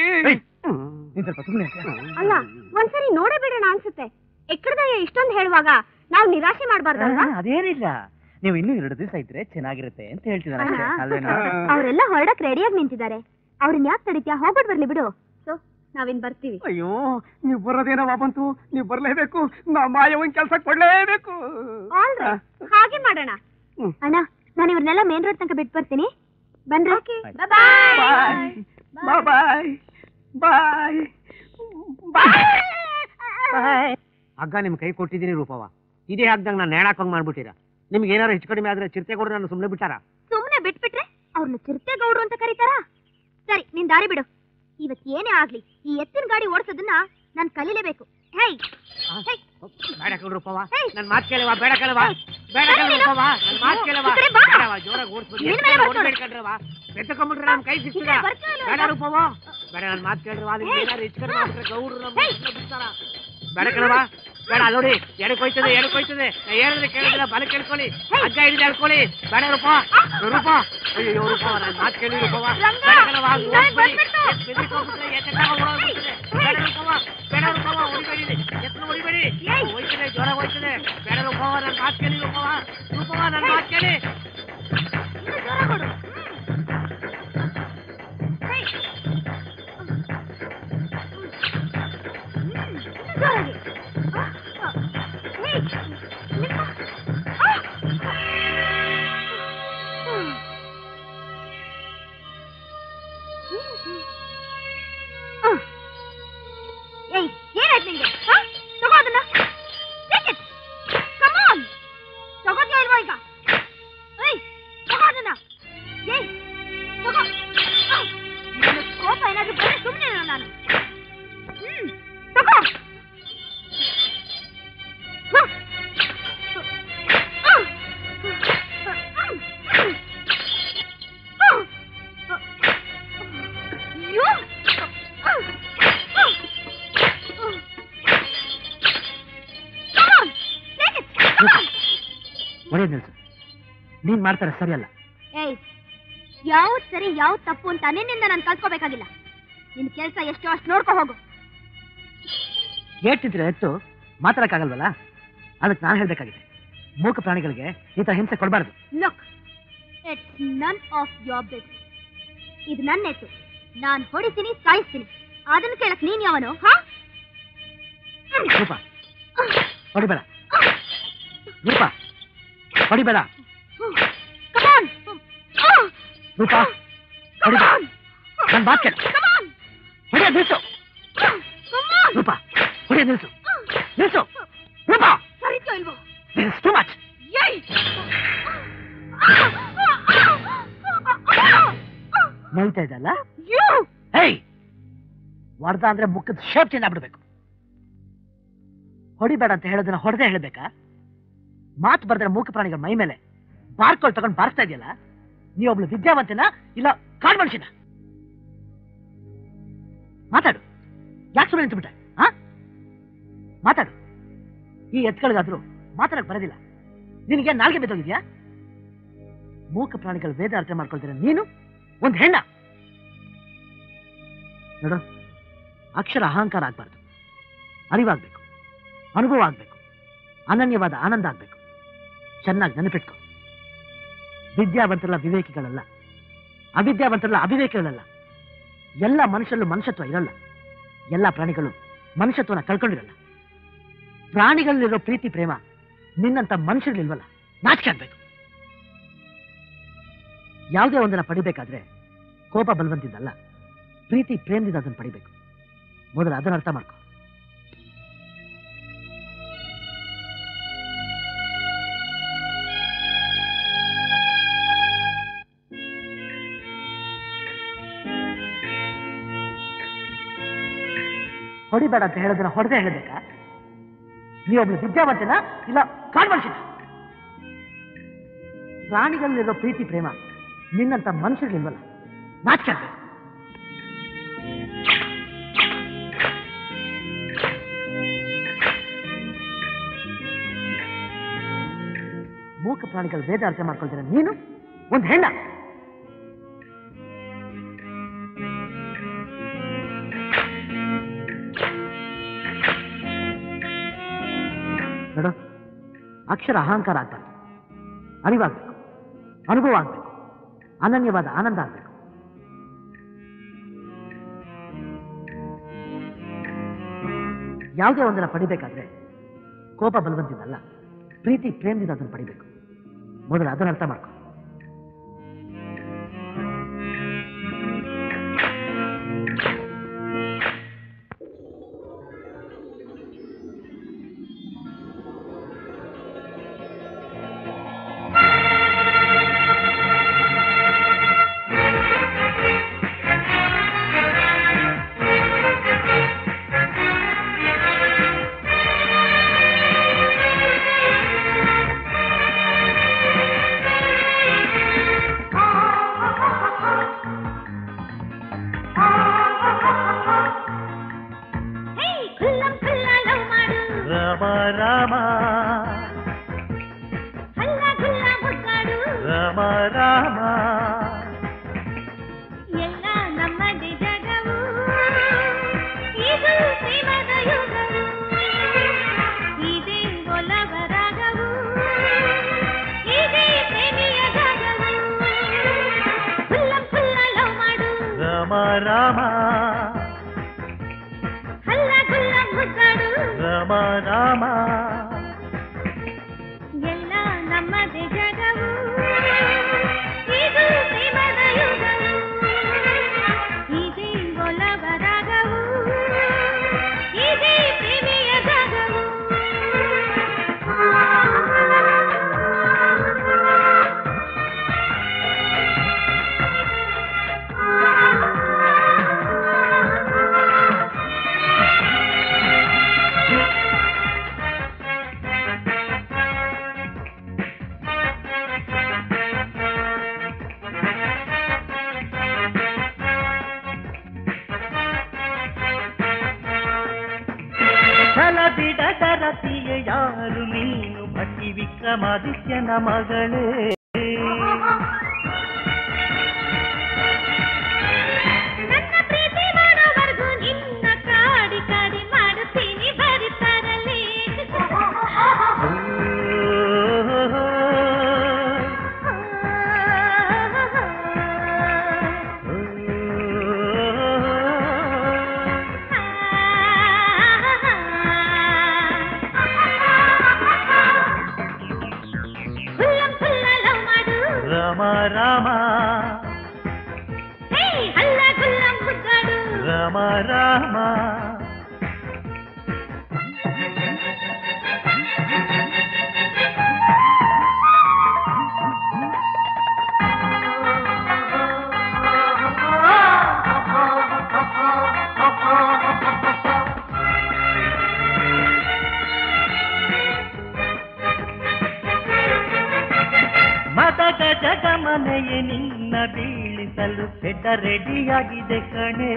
ಅಲ್ಲ, ಒಂದ್ಸರಿ ನೋಡೇ ಬಿಡೋಣ ಅನ್ಸುತ್ತೆ. ಎಕ್ಕಡದಯ್ಯ ಇಷ್ಟೊಂದು ಹೇಳುವಾಗ ನಾವು ನಿರಾಶೆ ಮಾಡ್ಬಾರ್ದಲ್ವಾ? ಅದೇನಿಲ್ಲ, ನೀವು ಇನ್ನೂ 2 ದಿವಸ ಇದ್ರೆ ಚೆನ್ನಾಗಿರುತ್ತೆ ಅಂತ ಹೇಳ್ತಿದ್ದಾರೆ. ಅವರೆಲ್ಲ ಹೊರಡಕ್ ರೆಡಿಯಾಗಿ ನಿಂತಿದ್ದಾರೆ. ಅವ್ರನ್ನ ಯಾಕೆ ತಡಿತ್ಯಾ? ಹೋಗ್ಬಿಟ್ಟು ಬರ್ಲಿ ಬಿಡು. ಸೊ ನಾವಿನ್ ಬರ್ತೀವಿ. ಅಯ್ಯೋ, ನೀವ್ ಬರೋದೇನವ ಬಂತು, ನೀವ್ ಬರ್ಲೇಬೇಕು. ನಾ ಮಾಯವನ್ ಕೆಲ್ಸ ಕೊಡ್ಲೇಬೇಕು. ಹಾಗೆ ಮಾಡೋಣ. ಅಣ್ಣ, ನಾನು ಇವ್ರನ್ನೆಲ್ಲ ಮೇನ್ ರೋಡ್ ತನಕ ಬಿಟ್ಟು ಬರ್ತೀನಿ. ಬನ್ರಿ. ಬಾಯ್ ಬಾಯ್ ಬಾಯ್ ಬಾಯ್. ಹಗ್ಗ ನಿಮ್ ಕೈ ಕೊಟ್ಟಿದ್ದೀರಿ ರೂಪವ, ಇದೇ ಹಗ್ಗಂಗ್ ನಾನು ನೇಣಾಕೊಂಗ್ ಮಾಡ್ಬಿಟ್ಟಿರಾ. ನಿಮ್ಗೆ ಏನಾರು ಹೆಚ್ಚು ಕಡಿಮೆ ಆದ್ರೆ ಚಿರತೆಗೌಡ್ರು ನಾನು ಸುಮ್ನೆ ಬಿಟ್ಟಾರ? ಸುಮ್ನೆ ಬಿಟ್ಬಿಟ್ರೆ ಅವ್ರನ್ನ ಚಿರತೆಗೌಡ್ರು ಅಂತ ಕರೀತಾರ? ಸರಿ, ನಿನ್ ದಾರಿ ಬಿಡು. ಇವತ್ ಏನೇ ಆಗ್ಲಿ ಈ ಎತ್ತಿನ ಗಾಡಿ ಓಡಿಸೋದನ್ನ ನಾನ್ ಕಲೀಲೇಬೇಕು. ಬೇಡ ರೂಪವ, ನನ್ ಮಾತ್ ಕೇಳವಾ? ಬೇಡ ಕೇಳವಾ? ಬೇಡ ರೂಪವ, ನನ್ ಮಾತ್ ಕೇಳವಾ? ಜೋರಾಗಿ ಓಡಿಸ್ಬಿಡ್ರವ, ಬೆತ್ತಕೊಂಡ್ಬಿಟ್ರೆ ನಮ್ ಕೈ ಸಿಗ್ತದ. ಬೇಡ ರೂಪವ, ಬೇಡ, ನನ್ ಮಾತ್ ಕೇಳ್ರವಾ. ನಿಮ್ಗೆ ಏನಾರು ಹೆಚ್ಚು ಕಡಿಮೆ ಆದ್ರೆ ಗೌಡ್ರು ನಮ್ಮ ಬಿಡ್ತಾರ. ಬೇಡ ಕೇಳವಾ? ಬೇಡ, ಅಲ್ಲೋಡಿ, ಎಡಕ್ಕೆ ಹೋಯ್ತದೆ, ಎಡಕ್ಕೆ ಹೋಯ್ತದೆ. ಹೇಳಿದ್ರೆ ಕೇಳಿದ್ರೆ ಬಲ ಕೇಳ್ಕೊಳ್ಳಿ, ಅಜ್ಜ ಹಿಡಿದು ಹೇಳ್ಕೊಳ್ಳಿ. ಬೇಡ ರೂಪ, ರೂಪ. ಅಯ್ಯೋ ರೂಪ, ನನ್ ಮಾತ್ ಕೇಳಿ ರೂಪವ. ಬೇಡ ಕೇಳವಾ? ಬೇಡ ರೂಪವ, ಬೇಡ ರೂಪವ, ಹೊಡಿಬೇಡಿ, ಎತ್ತಲು ಹೊಡಿಬೇಡಿ, ಹೋಯ್ತದೆ, ಜ್ವರ ಹೋಯ್ತದೆ. ಬೇಡ ರೂಪವ, ನನ್ ಮಾತ್ ಕೇಳಿ ರೂಪವ. ರೂಪವ, ನನ್ ಮಾತ್ ಕೇಳಿ. ಏನಾಯ್ತು ನಿಂಗೆ? ತಗೋ ಅದನ್ನ. ತಗೋದ್ಯಾ ಇಲ್ವಾ ಈಗ? ತಗೋ ಅದನ್ನ. ತಗೋ. ನನ್ನ ಕೋಪ ಏನಾದ್ರು ಬಂದ್ರೆ ಸುಮ್ಮನೆ ನಾನು. ತಗೋ. ಒಳ್ಳೆಯದು ನಿಲ್ಸು, ನೀನ್ ಮಾಡ್ತಾರೆ ಸರಿಯಲ್ಲ. ಏಯ್, ಯಾವ್ದು ಸರಿ ಯಾವ್ದು ತಪ್ಪು ಅಂತ ನಿನ್ನಿಂದ ನಾನು ಕಲ್ತ್ಕೋಬೇಕಾಗಿಲ್ಲ. ನಿನ್ ಕೆಲ್ಸ ಎಷ್ಟೋ ಅಷ್ಟು ನೋಡ್ಕೊ ಹೋಗು. ಏಟಿದ್ರೆ ಎತ್ತು ಮಾತಾಡಕ್ಕಾಗಲ್ವಲ್ಲ, ಅದಕ್ಕೆ ನಾನು ಹೇಳ್ಬೇಕಾಗಿದೆ. ಮೂಕ ಪ್ರಾಣಿಗಳಿಗೆ ಈ ತರ ಹಿಂಸೆ ಕೊಡಬಾರ್ದು. Look, it's none of your business. ಇದು ನನ್ನ ಹೆಸರು. ನಾನು ಹೊಡಿತೀನಿ, ಸಾಯಿಸ್ತೀನಿ. ಅದನ್ನ ಕೇಳಕ್ ನೀನ್ ಯಾವನು? ಹಾ, ರೂಪ ಹೊಡಿಬೇಡ, ರೂಪ ಹೊಡಿಬೇಡ, ರೂಪ ಹೊಡಿಬೇಡ. ನನ್ನ ಮಾತು ಕೇಳು. ಹೊಡಿಯೋದು ನಿಲ್ಸು ರೂಪ, ಹೊಡಿಯೋದು ನಿಲ್ಸು, ನಿಲ್ಸು ರೂಪ. ಸರಿತೋ ಇಲ್ವೋ? This is too much. ನೋಯ್ತಾ ಇದಲ್ಲ? ಹೇಯ್, ಹೊಡೆದ ಅಂದ್ರೆ ಮುಖದ ಶೇಪ್ ಚೇಂಜ್ ಆಗ್ಬಿಡ್ಬೇಕು. ಹೊಡಿಬೇಡ ಅಂತ ಹೇಳೋದನ್ನ ಹೊಡೆದೇ ಹೇಳ್ಬೇಕಾ? ಮಾತು ಬರ್ದ್ರೆ ಮೂಕ ಪ್ರಾಣಿಗಳ ಮೈ ಮೇಲೆ ಬಾರ್ಕೊಳ್ ತಗೊಂಡು ಬಾರಿಸ್ತಾ ಇದೆಯಲ್ಲ, ನೀವೊಬ್ಳು ವಿದ್ಯಾವಂತನ ಇಲ್ಲ ಕಾಡ್ ಮನುಷ್ಯನ? ಮಾತಾಡು, ಯಾಕೆ ಸುಮ್ಮನೆ ನಿಂತುಬಿಟ್ಟೆ? ಹಾ, ಮಾತಾಡು. ಈ ಎತ್ಗಳಿಗಾದ್ರೂ ಮಾತಾಡಕ್ ಬರೋದಿಲ್ಲ. ನಿನಗೆ ನಾಲ್ಗೆ ಬಿದ್ದೋಗಿದ್ಯಾ? ಮೂಕ ಪ್ರಾಣಿಗಳ ವೇದ ಅರ್ಥ ಮಾಡ್ಕೊಳ್ತೀರ ನೀನು ಒಂದು ಹೆಣ್ಣ. ನೋಡು, ಅಕ್ಷರ ಅಹಂಕಾರ ಆಗ್ಬಾರ್ದು, ಅರಿವಾಗ್ಬೇಕು, ಅನುಭವ ಆಗ್ಬೇಕು, ಅನನ್ಯವಾದ ಆನಂದ ಆಗ್ಬೇಕು. ಚೆನ್ನಾಗಿ ನೆನಪಿಟ್ಕೊ, ವಿದ್ಯಾವಂತರಲ್ಲ ವಿವೇಕಿಗಳಲ್ಲ, ಅವಿದ್ಯಾವಂತರಲ್ಲ ಅವಿವೇಕಿಗಳಲ್ಲ. ಎಲ್ಲ ಮನುಷ್ಯರಲ್ಲೂ ಮನುಷ್ಯತ್ವ ಇರಲ್ಲ. ಎಲ್ಲ ಪ್ರಾಣಿಗಳು ಮನುಷ್ಯತ್ವನ ಕಳ್ಕೊಂಡಿರಲ್ಲ. ಪ್ರಾಣಿಗಳಲ್ಲಿರೋ ಪ್ರೀತಿ ಪ್ರೇಮ ನಿನ್ನಂತ ಮನುಷ್ಯರಲ್ಲಿಲ್ವಲ್ಲ, ನಾಚಿಕೆ ಆಗ್ಬೇಕು. ಯಾವುದೇ ಒಂದನ್ನ ಪಡಿಬೇಕಾದ್ರೆ ಕೋಪ ಬಲವಂತಿದ್ದಲ್ಲ, ಪ್ರೀತಿ ಪ್ರೇಮದಿಂದ ಅದನ್ನು ಪಡಿಬೇಕು. ಮೊದಲು ಅದನ್ನ ಅರ್ಥ ಮಾಡ್ಕೊ. ಹೊಡಿಬೇಡ ಅಂತ ಹೇಳೋದನ್ನ ಹೊಡೆದೇ ಹೇಳ್ಬೇಕಾ? ನೀವೊಬ್ಳು ವಿದ್ಯಾವಂತನ ಇಲ್ಲ ಕಾಡ್ ಮನುಷ್ಯನ? ಪ್ರಾಣಿಗಳಲ್ಲಿರೋ ಪ್ರೀತಿ ಪ್ರೇಮ ನಿನ್ನಂತ ಮನುಷ್ಯರಿಲ್ವಲ್ಲ, ನಾಚಿಕೆ ಆಗ್ಬೇಕು. ಮೂಕ ಪ್ರಾಣಿಗಳ ವೇದ ಅರ್ಥ ಮಾಡ್ಕೊಳ್ತೀರ ನೀನು ಒಂದು ಹೆಣ್ಣ. ನೋಡು, ಅಕ್ಷರ ಅಹಂಕಾರ ಆಗ್ಬಾರ್ದು, ಅರಿವಾಗ್ಬೇಕು, ಅನುಭವ ಆಗ್ಬೇಕು, ಅನನ್ಯವಾದ ಆನಂದ ಆಗ್ಬೇಕು. ಯಾವುದೇ ಒಂದನ್ನ ಪಡಿಬೇಕಾದ್ರೆ ಕೋಪ ಬಲವಂತಿದ್ದಲ್ಲ, ಪ್ರೀತಿ ಪ್ರೇಮದಿಂದ ಅದನ್ನು ಪಡಿಬೇಕು. ಮೊದಲು ಅದನ್ನ ಅರ್ಥ ಮಾಡ್ಕೊ. ಯಾರು ನೀನು ಭಟ್ಟಿ ವಿಕ್ರಮಾದಿತ್ಯನ ಮಗಳೇ, ನನ್ನ ಪ್ರೀತಿ ಮಾಡೋವರೆಗೂ ನಿನ್ನ ಕಾಡಿ ಕಾಡಿ ಮಾಡುತ್ತೀನಿ ಬರುತ್ತಾರಲ್ಲಿ. ರಾಮ ಹಲ್ಲ ಗುಲ್ಲ ಮುದ್ದಾಡು ರಾಮ ರಾಮ ಮದದ ಜಗಮನೆಯೇ ನಿನ್ನ ಬೀಳಿಸಲು ಕೆಟ್ಟ ರೆಡಿಯಾಗಿದೆ ಕಣೆ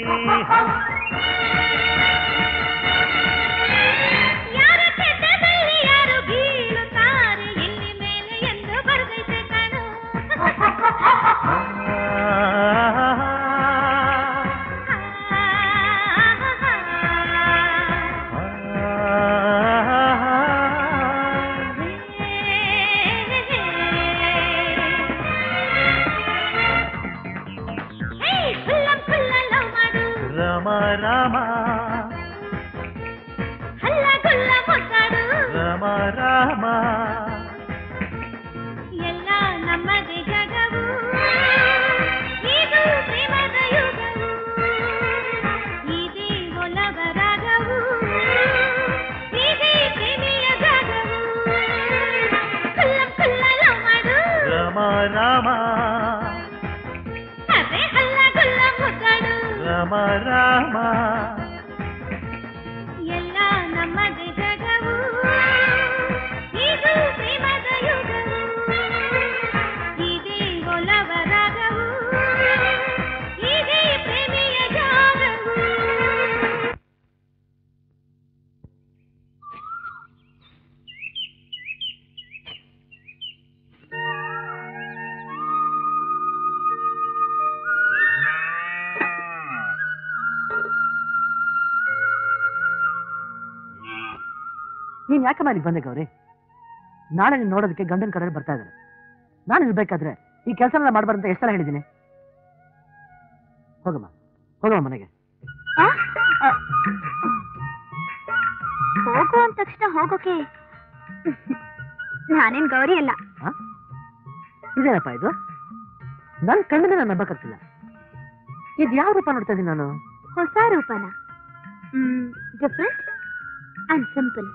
ಯಾರ ಕೆಟ್ಟದಲ್ಲಿ ಯಾರು ಬೀಳುತ್ತಾರೆ ಇಲ್ಲಿ ಮೇಲೆ ಎಂದು ಬರೆದೈತೆ ಕಣೋ ರಾಮ ರಾಮ ಹಲ್ಲ ಗುಲ್ಲ ಮುದ್ದಾಡು ರಾಮ ರಾಮ ಎಲ್ಲ ನಮ್ಮದೇ ಜಗವು ಇದು ಪ್ರೇಮದ ಯುಗವು ಇದೇ ಒಲವ ರಾಗವು ಇದೇ ಪ್ರೇಮಿಯ ಜಾಗವು ಕುಲ್ಲ ಲವ್ ಮಾಡು ರಾಮ ರಾಮ ಅದೇ ಹಲ್ಲ ಗುಲ್ಲ ಮುದ್ದಾಡು ರಾಮ ರಾಮ ಎಲ್ಲ ನಮ್ಮದೇ ಜಗವು ಇದು ಪ್ರೇಮದ ಯುಗವು ಇದೇ ಒಲವ ರಾಗವು ಇದೇ ಪ್ರೇಮಿಯ ಜಾಗವು ನೀನ್ ಯಾಕಮ್ಮ ಇಲ್ಲಿ ಬಂದೆ ಗೌರಿ? ನಾಳೆ ನೀನು ನೋಡೋದಕ್ಕೆ ಗಂಡನ ಕಡೆ ಬರ್ತಾ ಇದ್ದಾರೆ. ನಾನು ಇರ್ಬೇಕಾದ್ರೆ ಈ ಕೆಲಸನೆಲ್ಲ ಮಾಡಬಾರ್ದು ಎಷ್ಟು ಸಲ ಹೇಳಿದ್ದೀನಿ. ಹೋಗಮ್ಮ ಮನೆಗೆ. ಹೋಗು ಅಂದ ತಕ್ಷಣ ಹೋಗೋಕೆ ನಾನೇನ್ ಗೌರಿ ಅಲ್ಲ. ಇದೇನಪ್ಪ ಇದು? ನನ್ ಕಣ್ಣಿಗೆ ನಾನು ನಂಬಕ್ಕಾಗ್ತಿಲ್ಲ. ಇದು ಯಾವ ರೂಪ ನೋಡ್ತಾ ಇದ್ದೀನಿ ನಾನು? ಹೊಸ ರೂಪನ ಡಿಫ್ರೆಂಟ್ ಅಂಡ್ ಸಿಂಪಲ್.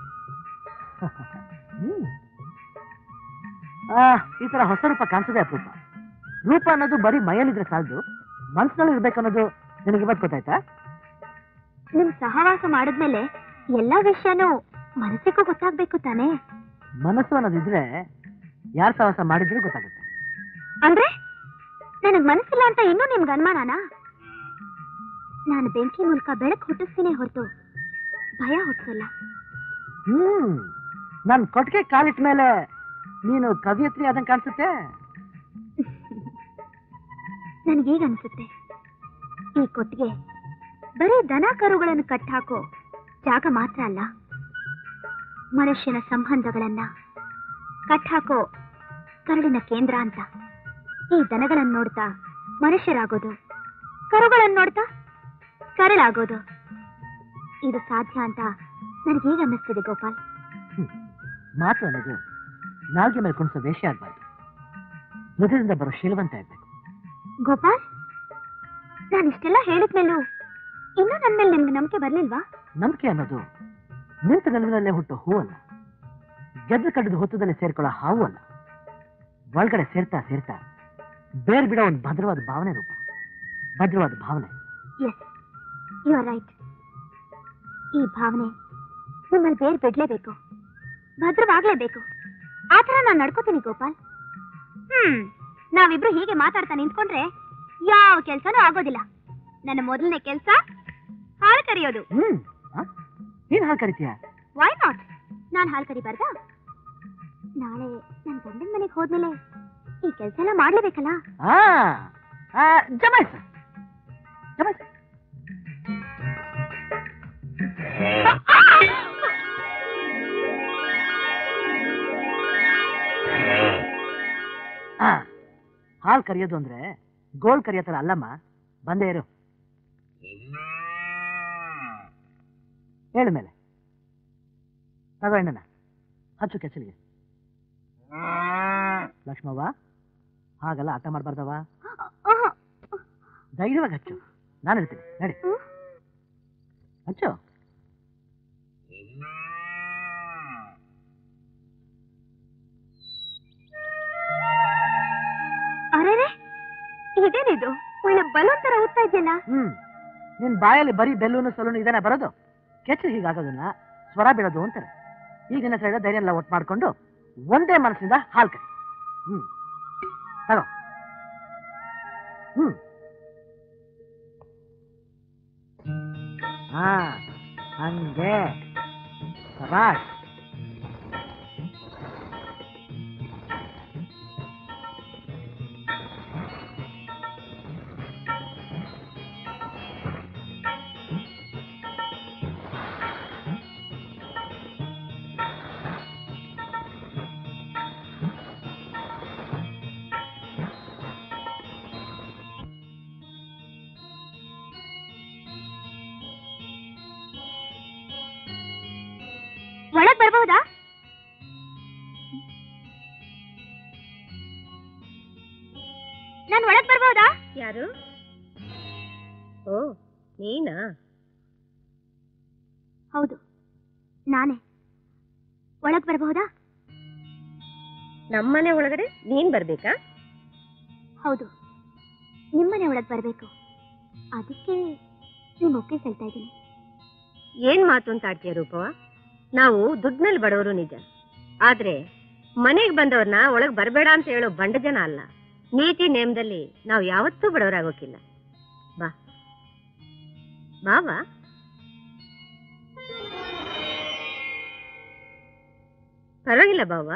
ಈ ತರ ಹೊಸ ರೂಪ ಕಾಣಿಸೋದೇ ಅಪರೂಪ. ರೂಪ ಅನ್ನೋದು ಬರೀ ಮೈಯಲ್ಲಿದ್ರೆ ಸಾಲದು, ಮನ್ಸಿನಲ್ಲಿ ಇರ್ಬೇಕನ್ನೋದು ನಿನಗೆ ಇವತ್ತು ಗೊತ್ತಾಯ್ತಾ? ನಿಮ್ ಸಹವಾಸ ಮಾಡಿದ್ಮೇಲೆ ಎಲ್ಲಾ ವಿಷಯನೂ ಮನಸ್ಸಿಗೂ ಗೊತ್ತಾಗ್ಬೇಕು ತಾನೇ? ಮನಸ್ಸು ಅನ್ನೋದಿದ್ರೆ ಯಾರು ಸಹವಾಸ ಮಾಡಿದ್ರು ಗೊತ್ತಾಗುತ್ತೆ. ಅಂದ್ರೆ ನನಗ್ ಮನಸ್ಸಿಲ್ಲ ಅಂತ ಇನ್ನೂ ನಿಮ್ಗೆ ಅನುಮಾನನಾ? ನಾನು ಬೆಂಕಿ ಮೂಲಕ ಬೆಳಕು ಹುಟ್ಟಿಸ್ತೀನಿ ಹೊರತು ಭಯ ಹುಟ್ಟಿಸಲ್ಲ. ನನ್ ಕೊಟ್ಟಿಗೆ ಕಾಲಿಟ್ಟ ಮೇಲೆ ನೀನು ಕವಿಯತ್ರಿ ಆದಂಗೆ ಕಾಣಿಸುತ್ತೆ. ನನಗೀಗ ಅನ್ಸುತ್ತೆ ಈ ಕೊಟ್ಟಿಗೆ ಬರೀ ದನ ಕರುಗಳನ್ನು ಕಟ್ಟಾಕೋ ಜಾಗ ಮಾತ್ರ ಅಲ್ಲ, ಮನುಷ್ಯನ ಸಂಬಂಧಗಳನ್ನ ಕಟ್ಟಾಕೋ ಕರುಳಿನ ಕೇಂದ್ರ ಅಂತ. ಈ ದನಗಳನ್ನು ನೋಡ್ತಾ ಮನುಷ್ಯರಾಗೋದು, ಕರುಗಳನ್ನು ನೋಡ್ತಾ ಕರಳಾಗೋದು ಇದು ಸಾಧ್ಯ ಅಂತ ನನಗೀಗ ಅನ್ನಿಸ್ತಿದೆ ಗೋಪಾಲ್. ಮಾತು ಅನ್ನೋದು ನಾಲ್ಗೆ ಮೇಲೆ ಕುಣಿಸೋ ವೇಷ ಆಗ್ಬಾರ್ದು, ಹೃದಯದಿಂದ ಬರೋ ಶೀಲವಂತ ಇರ್ಬೇಕು. ಗೋಪಾಲ್, ನಾನು ಇಷ್ಟೆಲ್ಲ ಹೇಳಿದ್ಮೇಲೂ ಇನ್ನೂ ನನ್ನ ಮೇಲೆ ನಿಮ್ಗೆ ನಂಬಿಕೆ ಬರ್ಲಿಲ್ವಾ? ನಂಬಿಕೆ ಅನ್ನೋದು ನಿಂತ ನೆಲದಲ್ಲೇ ಹುಟ್ಟೋ ಹೂವಲ್ಲ, ಗೆದ್ದು ಕಡ್ಡದ ಹೊತ್ತದಲ್ಲೇ ಸೇರ್ಕೊಳ್ಳೋ ಹಾವು ಅಲ್ಲ. ಒಳಗಡೆ ಸೇರ್ತಾ ಸೇರ್ತಾ ಬೇರೆ ಬಿಡೋ ಒಂದು ಭದ್ರವಾದ ಭಾವನೆ ರೂಪ, ಭದ್ರವಾದ ಭಾವನೆ. Yes, you are right. ಈ ಭಾವನೆ ನಿಮ್ಮಲ್ಲಿ ಬೇರೆ ಬಿಡ್ಲೇಬೇಕು, ಭದ್ರವಾಗ್ಲೇಬೇಕು. ಆ ಥರ ನಾನು ನಡ್ಕೋತೀನಿ ಗೋಪಾಲ್. ನಾವಿಬ್ರು ಹೀಗೆ ಮಾತಾಡ್ತಾ ನಿಂತ್ಕೊಂಡ್ರೆ ಯಾವ ಕೆಲ್ಸನೂ ಆಗೋದಿಲ್ಲ. ನನ್ನ ಮೊದಲನೇ ಕೆಲ್ಸ ಹಾಲು ಕರಿಯೋದು. ನೀನ್ ಹಾಲು ಕರಿತೀಯ? Why not? ನಾನು ಹಾಲು ಕರಿಬಾರ್ದಾ? ನಾಳೆ ನನ್ನ ಗಂಡನ ಮನೆಗೆ ಹೋದ್ಮೇಲೆ ಈ ಕೆಲ್ಸ ಎಲ್ಲ ಮಾಡ್ಲೇಬೇಕಲ್ಲ. ಜಮಾಯ್ಸ ಜಮಾಯ್ಸ. ಹಾಲು ಕರಿಯೋದು ಅಂದ್ರೆ ಗೋಲ್ಡ್ ಕರಿಯೋ ತರ ಅಲ್ಲಮ್ಮ. ಬಂದೇ ಇರು. ಹೇಳ ಮೇಲೆ ತಗೊಳ್ಳೋಣ, ಹಚ್ಚು ಕೆಸಲಿಗೆ. ಲಕ್ಷ್ಮವ್ವ, ಹಾಗಲ್ಲ ಆಟ ಮಾಡ್ಬಾರ್ದವ. ಧೈರ್ಯವಾಗಿ ಹಚ್ಚು, ನಾನು ಹೇಳ್ತೀನಿ. ನಡಿ ಹಚ್ಚು. ಅರೆ ಇದೇನಿದು, ಒಳ್ಳೆ ಬಲೂನ್ ತರ ಊದ್ತಾ ಇದೆಯಲ್ಲ. ನಿನ್ ಬಾಯಲ್ಲಿ ಬರೀ ಬೆಲ್ಲೂನು ಸಲೂನು ಇದನ್ನ ಬರೋದು. ಕೆಚ್ಚು ಹೀಗಾಗೋದನ್ನ ಸ್ವರ ಬಿಡೋದು ಅಂತಾರೆ. ಈಗಿನ ಸೈಡ ಧೈರ್ಯ ಎಲ್ಲ ಒಟ್ಟು ಮಾಡ್ಕೊಂಡು ಒಂದೇ ಮನಸ್ಸಿಂದ ಹಾಲ್ ಕರಿ. ತಗೋ. ಹಾ ಹಂಗೆ ಸಬಾಷ್. ಒಳಗ್ ಬರ್ಬಹುದಾ? ನಾನು ಒಳಗ್ ಬರ್ಬಹುದಾ? ಯಾರು? ಓ ನೀನಾ? ಹೌದು ನಾನೇ. ಒಳಗ್ ಬರ್ಬಹುದಾ? ನಮ್ಮನೆ ಒಳಗಡೆ ನೀನ್ ಬರ್ಬೇಕಾ? ಹೌದು, ನಿಮ್ಮನೆ ಒಳಗ್ ಬರ್ಬೇಕು. ಅದಕ್ಕೆ ನಿಮ್ ಒಪ್ಪಿಗೆ ಕೇಳ್ತಾ ಇದ್ದೀನಿ. ಏನ್ ಮಾತು ಅಂತ ಆಡ್ತೀಯ ರೂಪವ? ನಾವು ದುಡ್ಡಿನಲ್ಲಿ ಬಡವರು ನಿಜ, ಆದ್ರೆ ಮನೆಗೆ ಬಂದವ್ರನ್ನ ಒಳಗ್ ಬರ್ಬೇಡ ಅಂತ ಹೇಳೋ ಬಂಡ ಜನ ಅಲ್ಲ. ನೀತಿ ನೇಮದಲ್ಲಿ ನಾವು ಯಾವತ್ತೂ ಬಡವರಾಗೋಕಿಲ್ಲ. ಬಾ ಬಾವಾ. ಪರವಾಗಿಲ್ಲ ಬಾವಾ,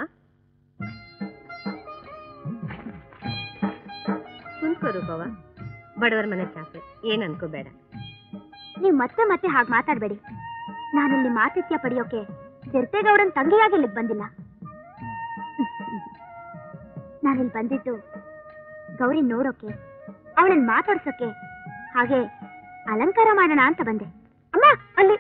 ಕುಂತ್ಕೋ ರೂಪವ. ಬಡವರ ಮನೆ ಚಾಪೆ, ಏನ್ ಅನ್ಕೋಬೇಡ. ನೀವು ಮತ್ತೆ ಮತ್ತೆ ಹಾಗೆ ಮಾತಾಡ್ಬೇಡಿ. ನಾನಿಲ್ಲಿ ಮಾತಿಥ್ಯ ಪಡೆಯೋಕೆ ಜರ್ತೆಗೌಡನ್ ತಂಗಿಯಾಗಿ ಇಲ್ಲಿಗೆ ಬಂದಿಲ್ಲ. ನಾನಿಲ್ಲಿ ಬಂದಿದ್ದು ಗೌರಿ ನೋಡೋಕೆ, ಅವಳನ್ನ ಮಾತಾಡ್ಸೋಕೆ, ಹಾಗೆ ಅಲಂಕಾರ ಮಾಡೋಣ ಅಂತ ಬಂದೆ. ಅಮ್ಮ ಅಲ್ಲಿ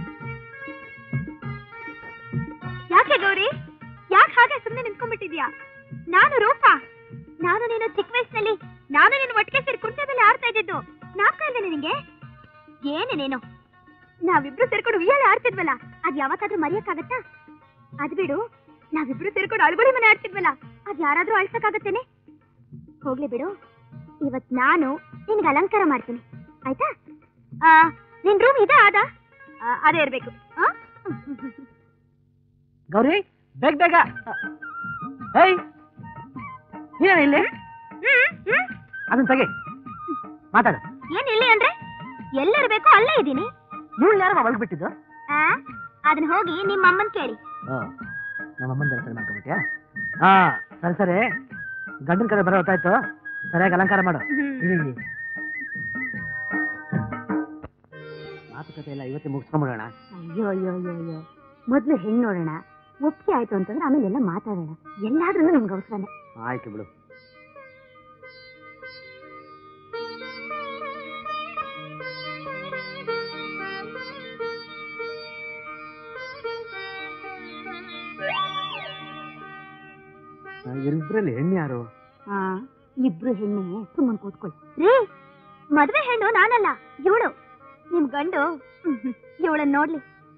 ಯಾಕೆ ಗೌರಿ, ಯಾಕೆ ಹಾಗೆ ಸುಮ್ಮನೆ ನಿಂತ್ಕೊಂಡ್ಬಿಟ್ಟಿದ್ಯಾ? ನಾನು ರೂಪ, ನಾನು ನೀನು ಚಿಕ್ಕ ವಯಸ್ಸಿನಲ್ಲಿ ನಾನು ನೀನು ಒಟ್ಟಿಗೆ ಸೇರಿ ಕುಂಟೆ ಮೇಲೆ ಆಡ್ತಾ ಇದ್ದಿದ್ದು ನಾಲ್ಕ ಇಲ್ವೇನೆ ನಿಂಗೆ? ಏನೇ ನೀನು, ನಾವಿಬ್ರು ಸೇರ್ಕೊಂಡು ಉಯ್ಯಾಲೆ ಆಡ್ತಿದ್ವಲ್ಲ, ಅದ್ ಯಾವತ್ತಾದ್ರೂ ಮರೆಯಕ್ಕಾಗತ್ತಾ? ಅದ್ ಬಿಡು, ನಾವಿಬ್ರು ಸೇರ್ಕೊಂಡು ಅಳ್ಗುಳಿ ಮನೆ ಆಡ್ತಿದ್ವಲ್ಲ, ಅದ್ ಯಾರಾದ್ರೂ ಅಳ್ಸಕ್ಕಾಗತ್ತೇನೆ? ಹೋಗ್ಲಿ ಬಿಡು, ಇವತ್ ನಾನು ನಿನ್ಗೆ ಅಲಂಕಾರ ಮಾಡ್ತೀನಿ, ಆಯ್ತಾ? ನಿನ್ ರೂಮ್ ಇದ ಆದ? ಅದೇ ಇರ್ಬೇಕು. ಗೌರಿ ಬೇಗ ಬೇಗ. ಹೇಯ್ ಏನ ಇಲ್ಲಿ? ಅದನ್ನ ತೆಗೆ, ಮಾತಾಡು. ಏನ್ ಇಲ್ಲಿ ಅಂದ್ರೆ ಎಲ್ಲಿರ್ಬೇಕು ಅಲ್ಲೇ ಇದ್ದೀನಿ. ಇವಳು ಯಾರು ಒಳಗ್ ಬಿಟ್ಟಿದ್ದು? ಅದನ್ನ ಹೋಗಿ ನಿಮ್ಮ ಅಮ್ಮನ್ ಕೇಳಿ. ನಮ್ಮ ಅಮ್ಮನ ಸರಿ ಮಾಡ್ಕೊಂಡ್ಬಿಟ್ಯಾ? ಹಾ ಸರಿ ಸರಿ, ಗಂಡನ ಕಡೆ ಬರೋ ಹೊತ್ತಾಯ್ತು, ಸರಿಯಾಗಿ ಅಲಂಕಾರ ಮಾಡು. ಮಾತುಕತೆ ಎಲ್ಲ ಇವತ್ತೇ ಮುಗಿಸ್ಕೊಂಡ್ಬಿಡೋಣ. ಅಯ್ಯೋ ಅಯ್ಯೋ ಅಯ್ಯೋ ಅಯ್ಯೋ, ಮೊದ್ಲು ಹೆಣ್ಣು ನೋಡೋಣ, ಒಪ್ಪಿಗೆ ಆಯ್ತು ಅಂತಂದ್ರೆ ಆಮೇಲೆ ಎಲ್ಲ ಮಾತಾಡೋಣ. ಎಲ್ಲಾದ್ರೂ ನಿಮ್ಗೆ ಅವಸರನೇ. ಆಯ್ತು ಬಿಡು. ಇಬ್ಬರಲ್ಲಿ ಹೆಣ್ಣು ಯಾರು? ಇಬ್ರು ಹೆಣ್ಣೆ, ಸುಮ್ಮನೆ ಕೂತ್ಕೊಳ್ಳಿ. ರೀ, ಮದ್ವೆ ಹೆಣ್ಣು ನಾನಲ್ಲ, ಇವಳು. ನಿಮ್ ಗಂಡು ಇವಳನ್ನ ನೋಡ್ಲಿ.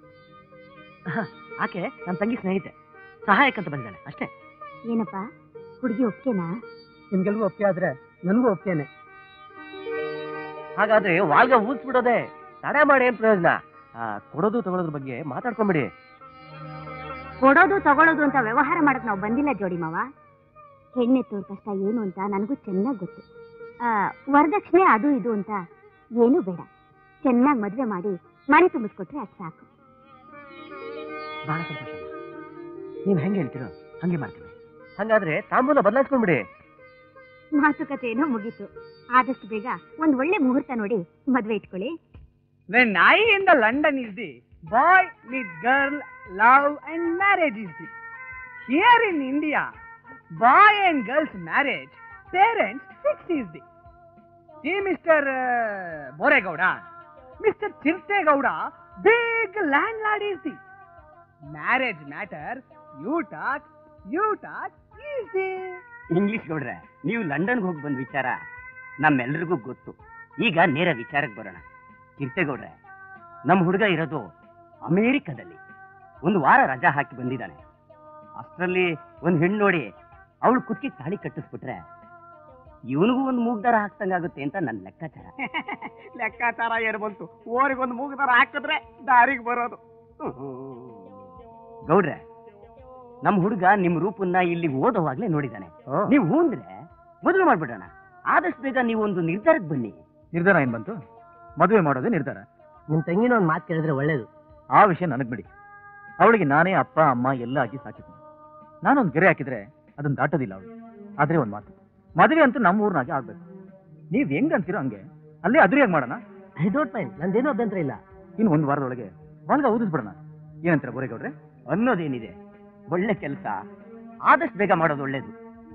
ಆಕೆ ನನ್ನ ತಂಗಿ ಸ್ನೇಹಿತೆ, ಸಹಾಯಕ್ಕಂತ ಬಂದಿದ್ದಾಳೆ ಅಷ್ಟೇ. ಏನಪ್ಪಾ ಹುಡುಗಿ ಒಪ್ಕೆನಾ? ನಿಮ್ಗೆಲ್ಗೂ ಒಪ್ಪಿಗೆ ಆದ್ರೆ ನನಗೂ ಒಪ್ಪಿಗೆನೆ. ಹಾಗಾದ್ರೆ ವಾಲ್ಗ ಊದ್ಸ್ಬಿಡೋದೆ, ತಡೆ ಮಾಡಿ ಏನ್ ಪ್ರಯೋಜನ? ಕೊಡೋದು ತಗೊಳೋದ್ರ ಬಗ್ಗೆ ಮಾತಾಡ್ಕೊಂಬಿಡಿ. ಕೊಡೋದು ತಗೊಳ್ಳೋದು ಅಂತ ವ್ಯವಹಾರ ಮಾಡಕ್ ನಾವು ಬಂದಿಲ್ಲ ಜೋಡಿ ಮಾವ. ಹೆಣ್ಣೆತ್ತೋರ್ ಕಷ್ಟ ಏನು ಅಂತ ನನಗೂ ಚೆನ್ನಾಗಿ ಗೊತ್ತು. ವರದಕ್ಷಿಣೆ ಅದು ಇದು ಅಂತ ಏನೂ ಬೇಡ, ಚೆನ್ನಾಗಿ ಮದ್ವೆ ಮಾಡಿ ಮನೆ ತುಂಬಿಸ್ಕೊಟ್ರೆ ಅಷ್ಟು ಸಾಕು. ಬಹಳ ಸಂತೋಷ. ನೀವು ಹೆಂಗೆ ಹೇಳ್ತೀರೋ ಹಂಗೆ ಮಾಡ್ತೀವಿ. ಹಂಗಾದ್ರೆ ತಾಂಬೂಲ ಬದಲಾಯಿಸ್ಕೊಂಡ್ಬಿಡಿ. ಮಾತುಕತೆ ಏನೋ ಮುಗೀತು. ಆದಷ್ಟು ಬೇಗ ಒಂದ್ ಒಳ್ಳೆ ಮುಹೂರ್ತ ನೋಡಿ ಮದ್ವೆ ಇಟ್ಕೊಳ್ಳಿ. When I in the London is the boy with girl love and marriage is the. Here in India, boy and girl's marriage, parents fix is the. See Mr. Boregowda, Mr. Chirtegowda, big landlord is the. Marriage matter, you talk easy. English ಗೌಡ್ರೆ, ನೀವು ಲಂಡನ್ಗೆ ಹೋಗಿ ಬಂದ ವಿಚಾರ ನಮ್ಮೆಲ್ಲರಿಗೂ ಗೊತ್ತು. ಈಗ ನೇರ ವಿಚಾರಕ್ಕೆ ಬರೋಣ. ಕಿರ್ತೆಗೌಡ್ರೆ, ನಮ್ಮ ಹುಡುಗ ಇರೋದು ಅಮೇರಿಕಾದಲ್ಲಿ. ಒಂದು ವಾರ ರಜಾ ಹಾಕಿ ಬಂದಿದ್ದಾನೆ. ಅಷ್ಟರಲ್ಲಿ ಒಂದು ಹೆಣ್ಣು ನೋಡಿ ಅವಳು ಕುತ್ತಿಗೆ ತಾಳಿ ಕಟ್ಟಿಸ್ಬಿಟ್ರೆ ಇವನಿಗೂ ಒಂದು ಮೂಗ್ದಾರ ಹಾಕ್ತಂಗಾಗುತ್ತೆ ಅಂತ ನನ್ನ ಲೆಕ್ಕಾಚಾರ. ಲೆಕ್ಕಾಚಾರ ಏನು ಬಂತು? ಓರಿಗೊಂದು ಮೂಗ್ದಾರ ಹಾಕಿದ್ರೆ ದಾರಿಗೆ ಬರೋದು. ಗೌಡ್ರೆ, ನಮ್ಮ ಹುಡುಗ ನಿಮ್ ರೂಪನ್ನ ಇಲ್ಲಿ ಓದೋವಾಗ್ಲೇ ನೋಡಿದಾನೆ. ನೀವು ಹೂ ಅಂದ್ರೆ ಮದುವೆ ಮಾಡ್ಬಿಡೋಣ. ಆದಷ್ಟು ಬೇಗ ನೀವು ಒಂದು ನಿರ್ಧಾರಕ್ಕೆ ಬನ್ನಿ. ನಿರ್ಧಾರ ಏನ್ ಬಂತು? ಮದುವೆ ಮಾಡೋದೇ ನಿರ್ಧಾರ. ನಿಮ್ ತಂಗಿನ ಒಂದು ಮಾತು ಕೇಳಿದ್ರೆ ಒಳ್ಳೇದು. ಆ ವಿಷಯ ನನಗ್ ಬಿಡಿ. ಅವಳಿಗೆ ನಾನೇ ಅಪ್ಪ ಅಮ್ಮ ಎಲ್ಲ ಆಗಿ ಸಾಕಿದ್ದೀನಿ. ನಾನೊಂದು ಗೆರೆ ಹಾಕಿದ್ರೆ ಅದನ್ನ ದಾಟೋದಿಲ್ಲ ಅವಳು. ಆದ್ರೆ ಒಂದು ಮಾತು, ಮದುವೆ ಅಂತೂ ನಮ್ಮ ಊರ್ನಾಗೆ ಆಗ್ಬೇಕು. ನೀವ್ ಹೆಂಗ್ ಅಂತೀರೋ ಹಂಗೆ ಅಲ್ಲೇ ಅದ್ರಿಯಾಗಿ ಮಾಡೋಣ. ಐ ಡೋಂಟ್ ಮೈಂಡ್, ನಂದೇನೋ ಅಭ್ಯಂತರ ಇಲ್ಲ. ಇನ್ನು ಒಂದು ವಾರದೊಳಗೆ ವಾಲ್ಗ ಊದಿಸ್ಬಿಡೋಣ. ಏನಂತೀರ ಬೋರೇಗೌಡ್ರೆ? ಅನ್ನೋದೇನಿದೆ, ಒಳ್ಳೆ ಕೆಲಸ ಆದಷ್ಟು ಬೇಗ ಮಾಡೋದು ಒಳ್ಳೇದು.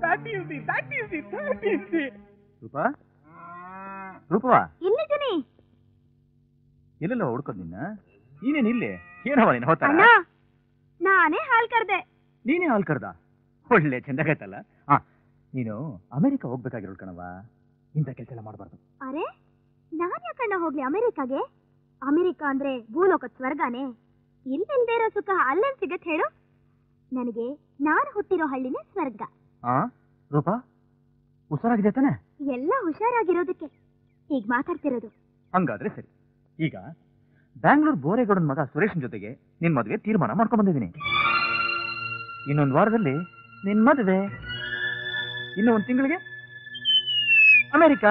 ರೂಪಾ, ರೂಪವಾ, ಇಲ್ಲಿದ್ದೀನಿ. ಎಲ್ಲೆಲ್ಲ ಹುಡ್ಕೋದ್ ನಿನ್ನ? ನೀನೇನ್ ಇಲ್ಲಿ? ಏನವ ನೀನು ಹೋಗ್ತಾರ? ನಾನೇ ಹಾಲ್ ಕರ್ದೆ. ನೀನೇ ಹಾಲ್ ಕರ್ದ? ಒಳ್ಳೆ ಚೆಂದಾಗೈತಲ್ಲ. ಹಾ, ನೀನು ಅಮೆರಿಕ ಹೋಗ್ಬೇಕಾಗಿರೋಳು ಕಣವ. ಇಂಥ ಕೆಲಸ ಎಲ್ಲ ಮಾಡಬಾರ್ದು. ಅರೆ, ನಾನ್ ಯಾಕಣ್ಣ ಹೋಗ್ಲಿ ಅಮೆರಿಕಾಗೆ? ಅಮೆರಿಕ ಅಂದ್ರೆ ಭೂಲೋಕದ ಸ್ವರ್ಗಾನೇ. ಇಲ್ಲಿಲ್ದೇ ಇರೋ ಸುಖ ಅಲ್ಲೇನ್ ಸಿಗತ್ ಹೇಳು? ನನಗೆ ನಾನು ಹುಟ್ಟಿರೋ ಹಳ್ಳಿನೇ ಸ್ವರ್ಗ. ಹಾ ರೂಪಾ, ಹುಷಾರಾಗಿದೆ ತಾನೆ? ಎಲ್ಲ ಹುಷಾರಾಗಿರೋದಕ್ಕೆ ಈಗ ಮಾತಾಡ್ತಿರೋದು. ಹಂಗಾದ್ರೆ ಸರಿ. ಈಗ ಬ್ಯಾಂಗ್ಳೂರ್ ಬೋರೇಗೌಡನ ಮಗ ಸುರೇಶನ್ ಜೊತೆಗೆ ನಿನ್ ಮದುವೆ ತೀರ್ಮಾನ ಮಾಡ್ಕೊಂಡ್ ಬಂದಿದ್ದೀನಿ. ಇನ್ನೊಂದು ವಾರದಲ್ಲಿ ನಿನ್ ಮದುವೆ, ಇನ್ನು ಒಂದು ತಿಂಗಳಿಗೆ ಅಮೆರಿಕ.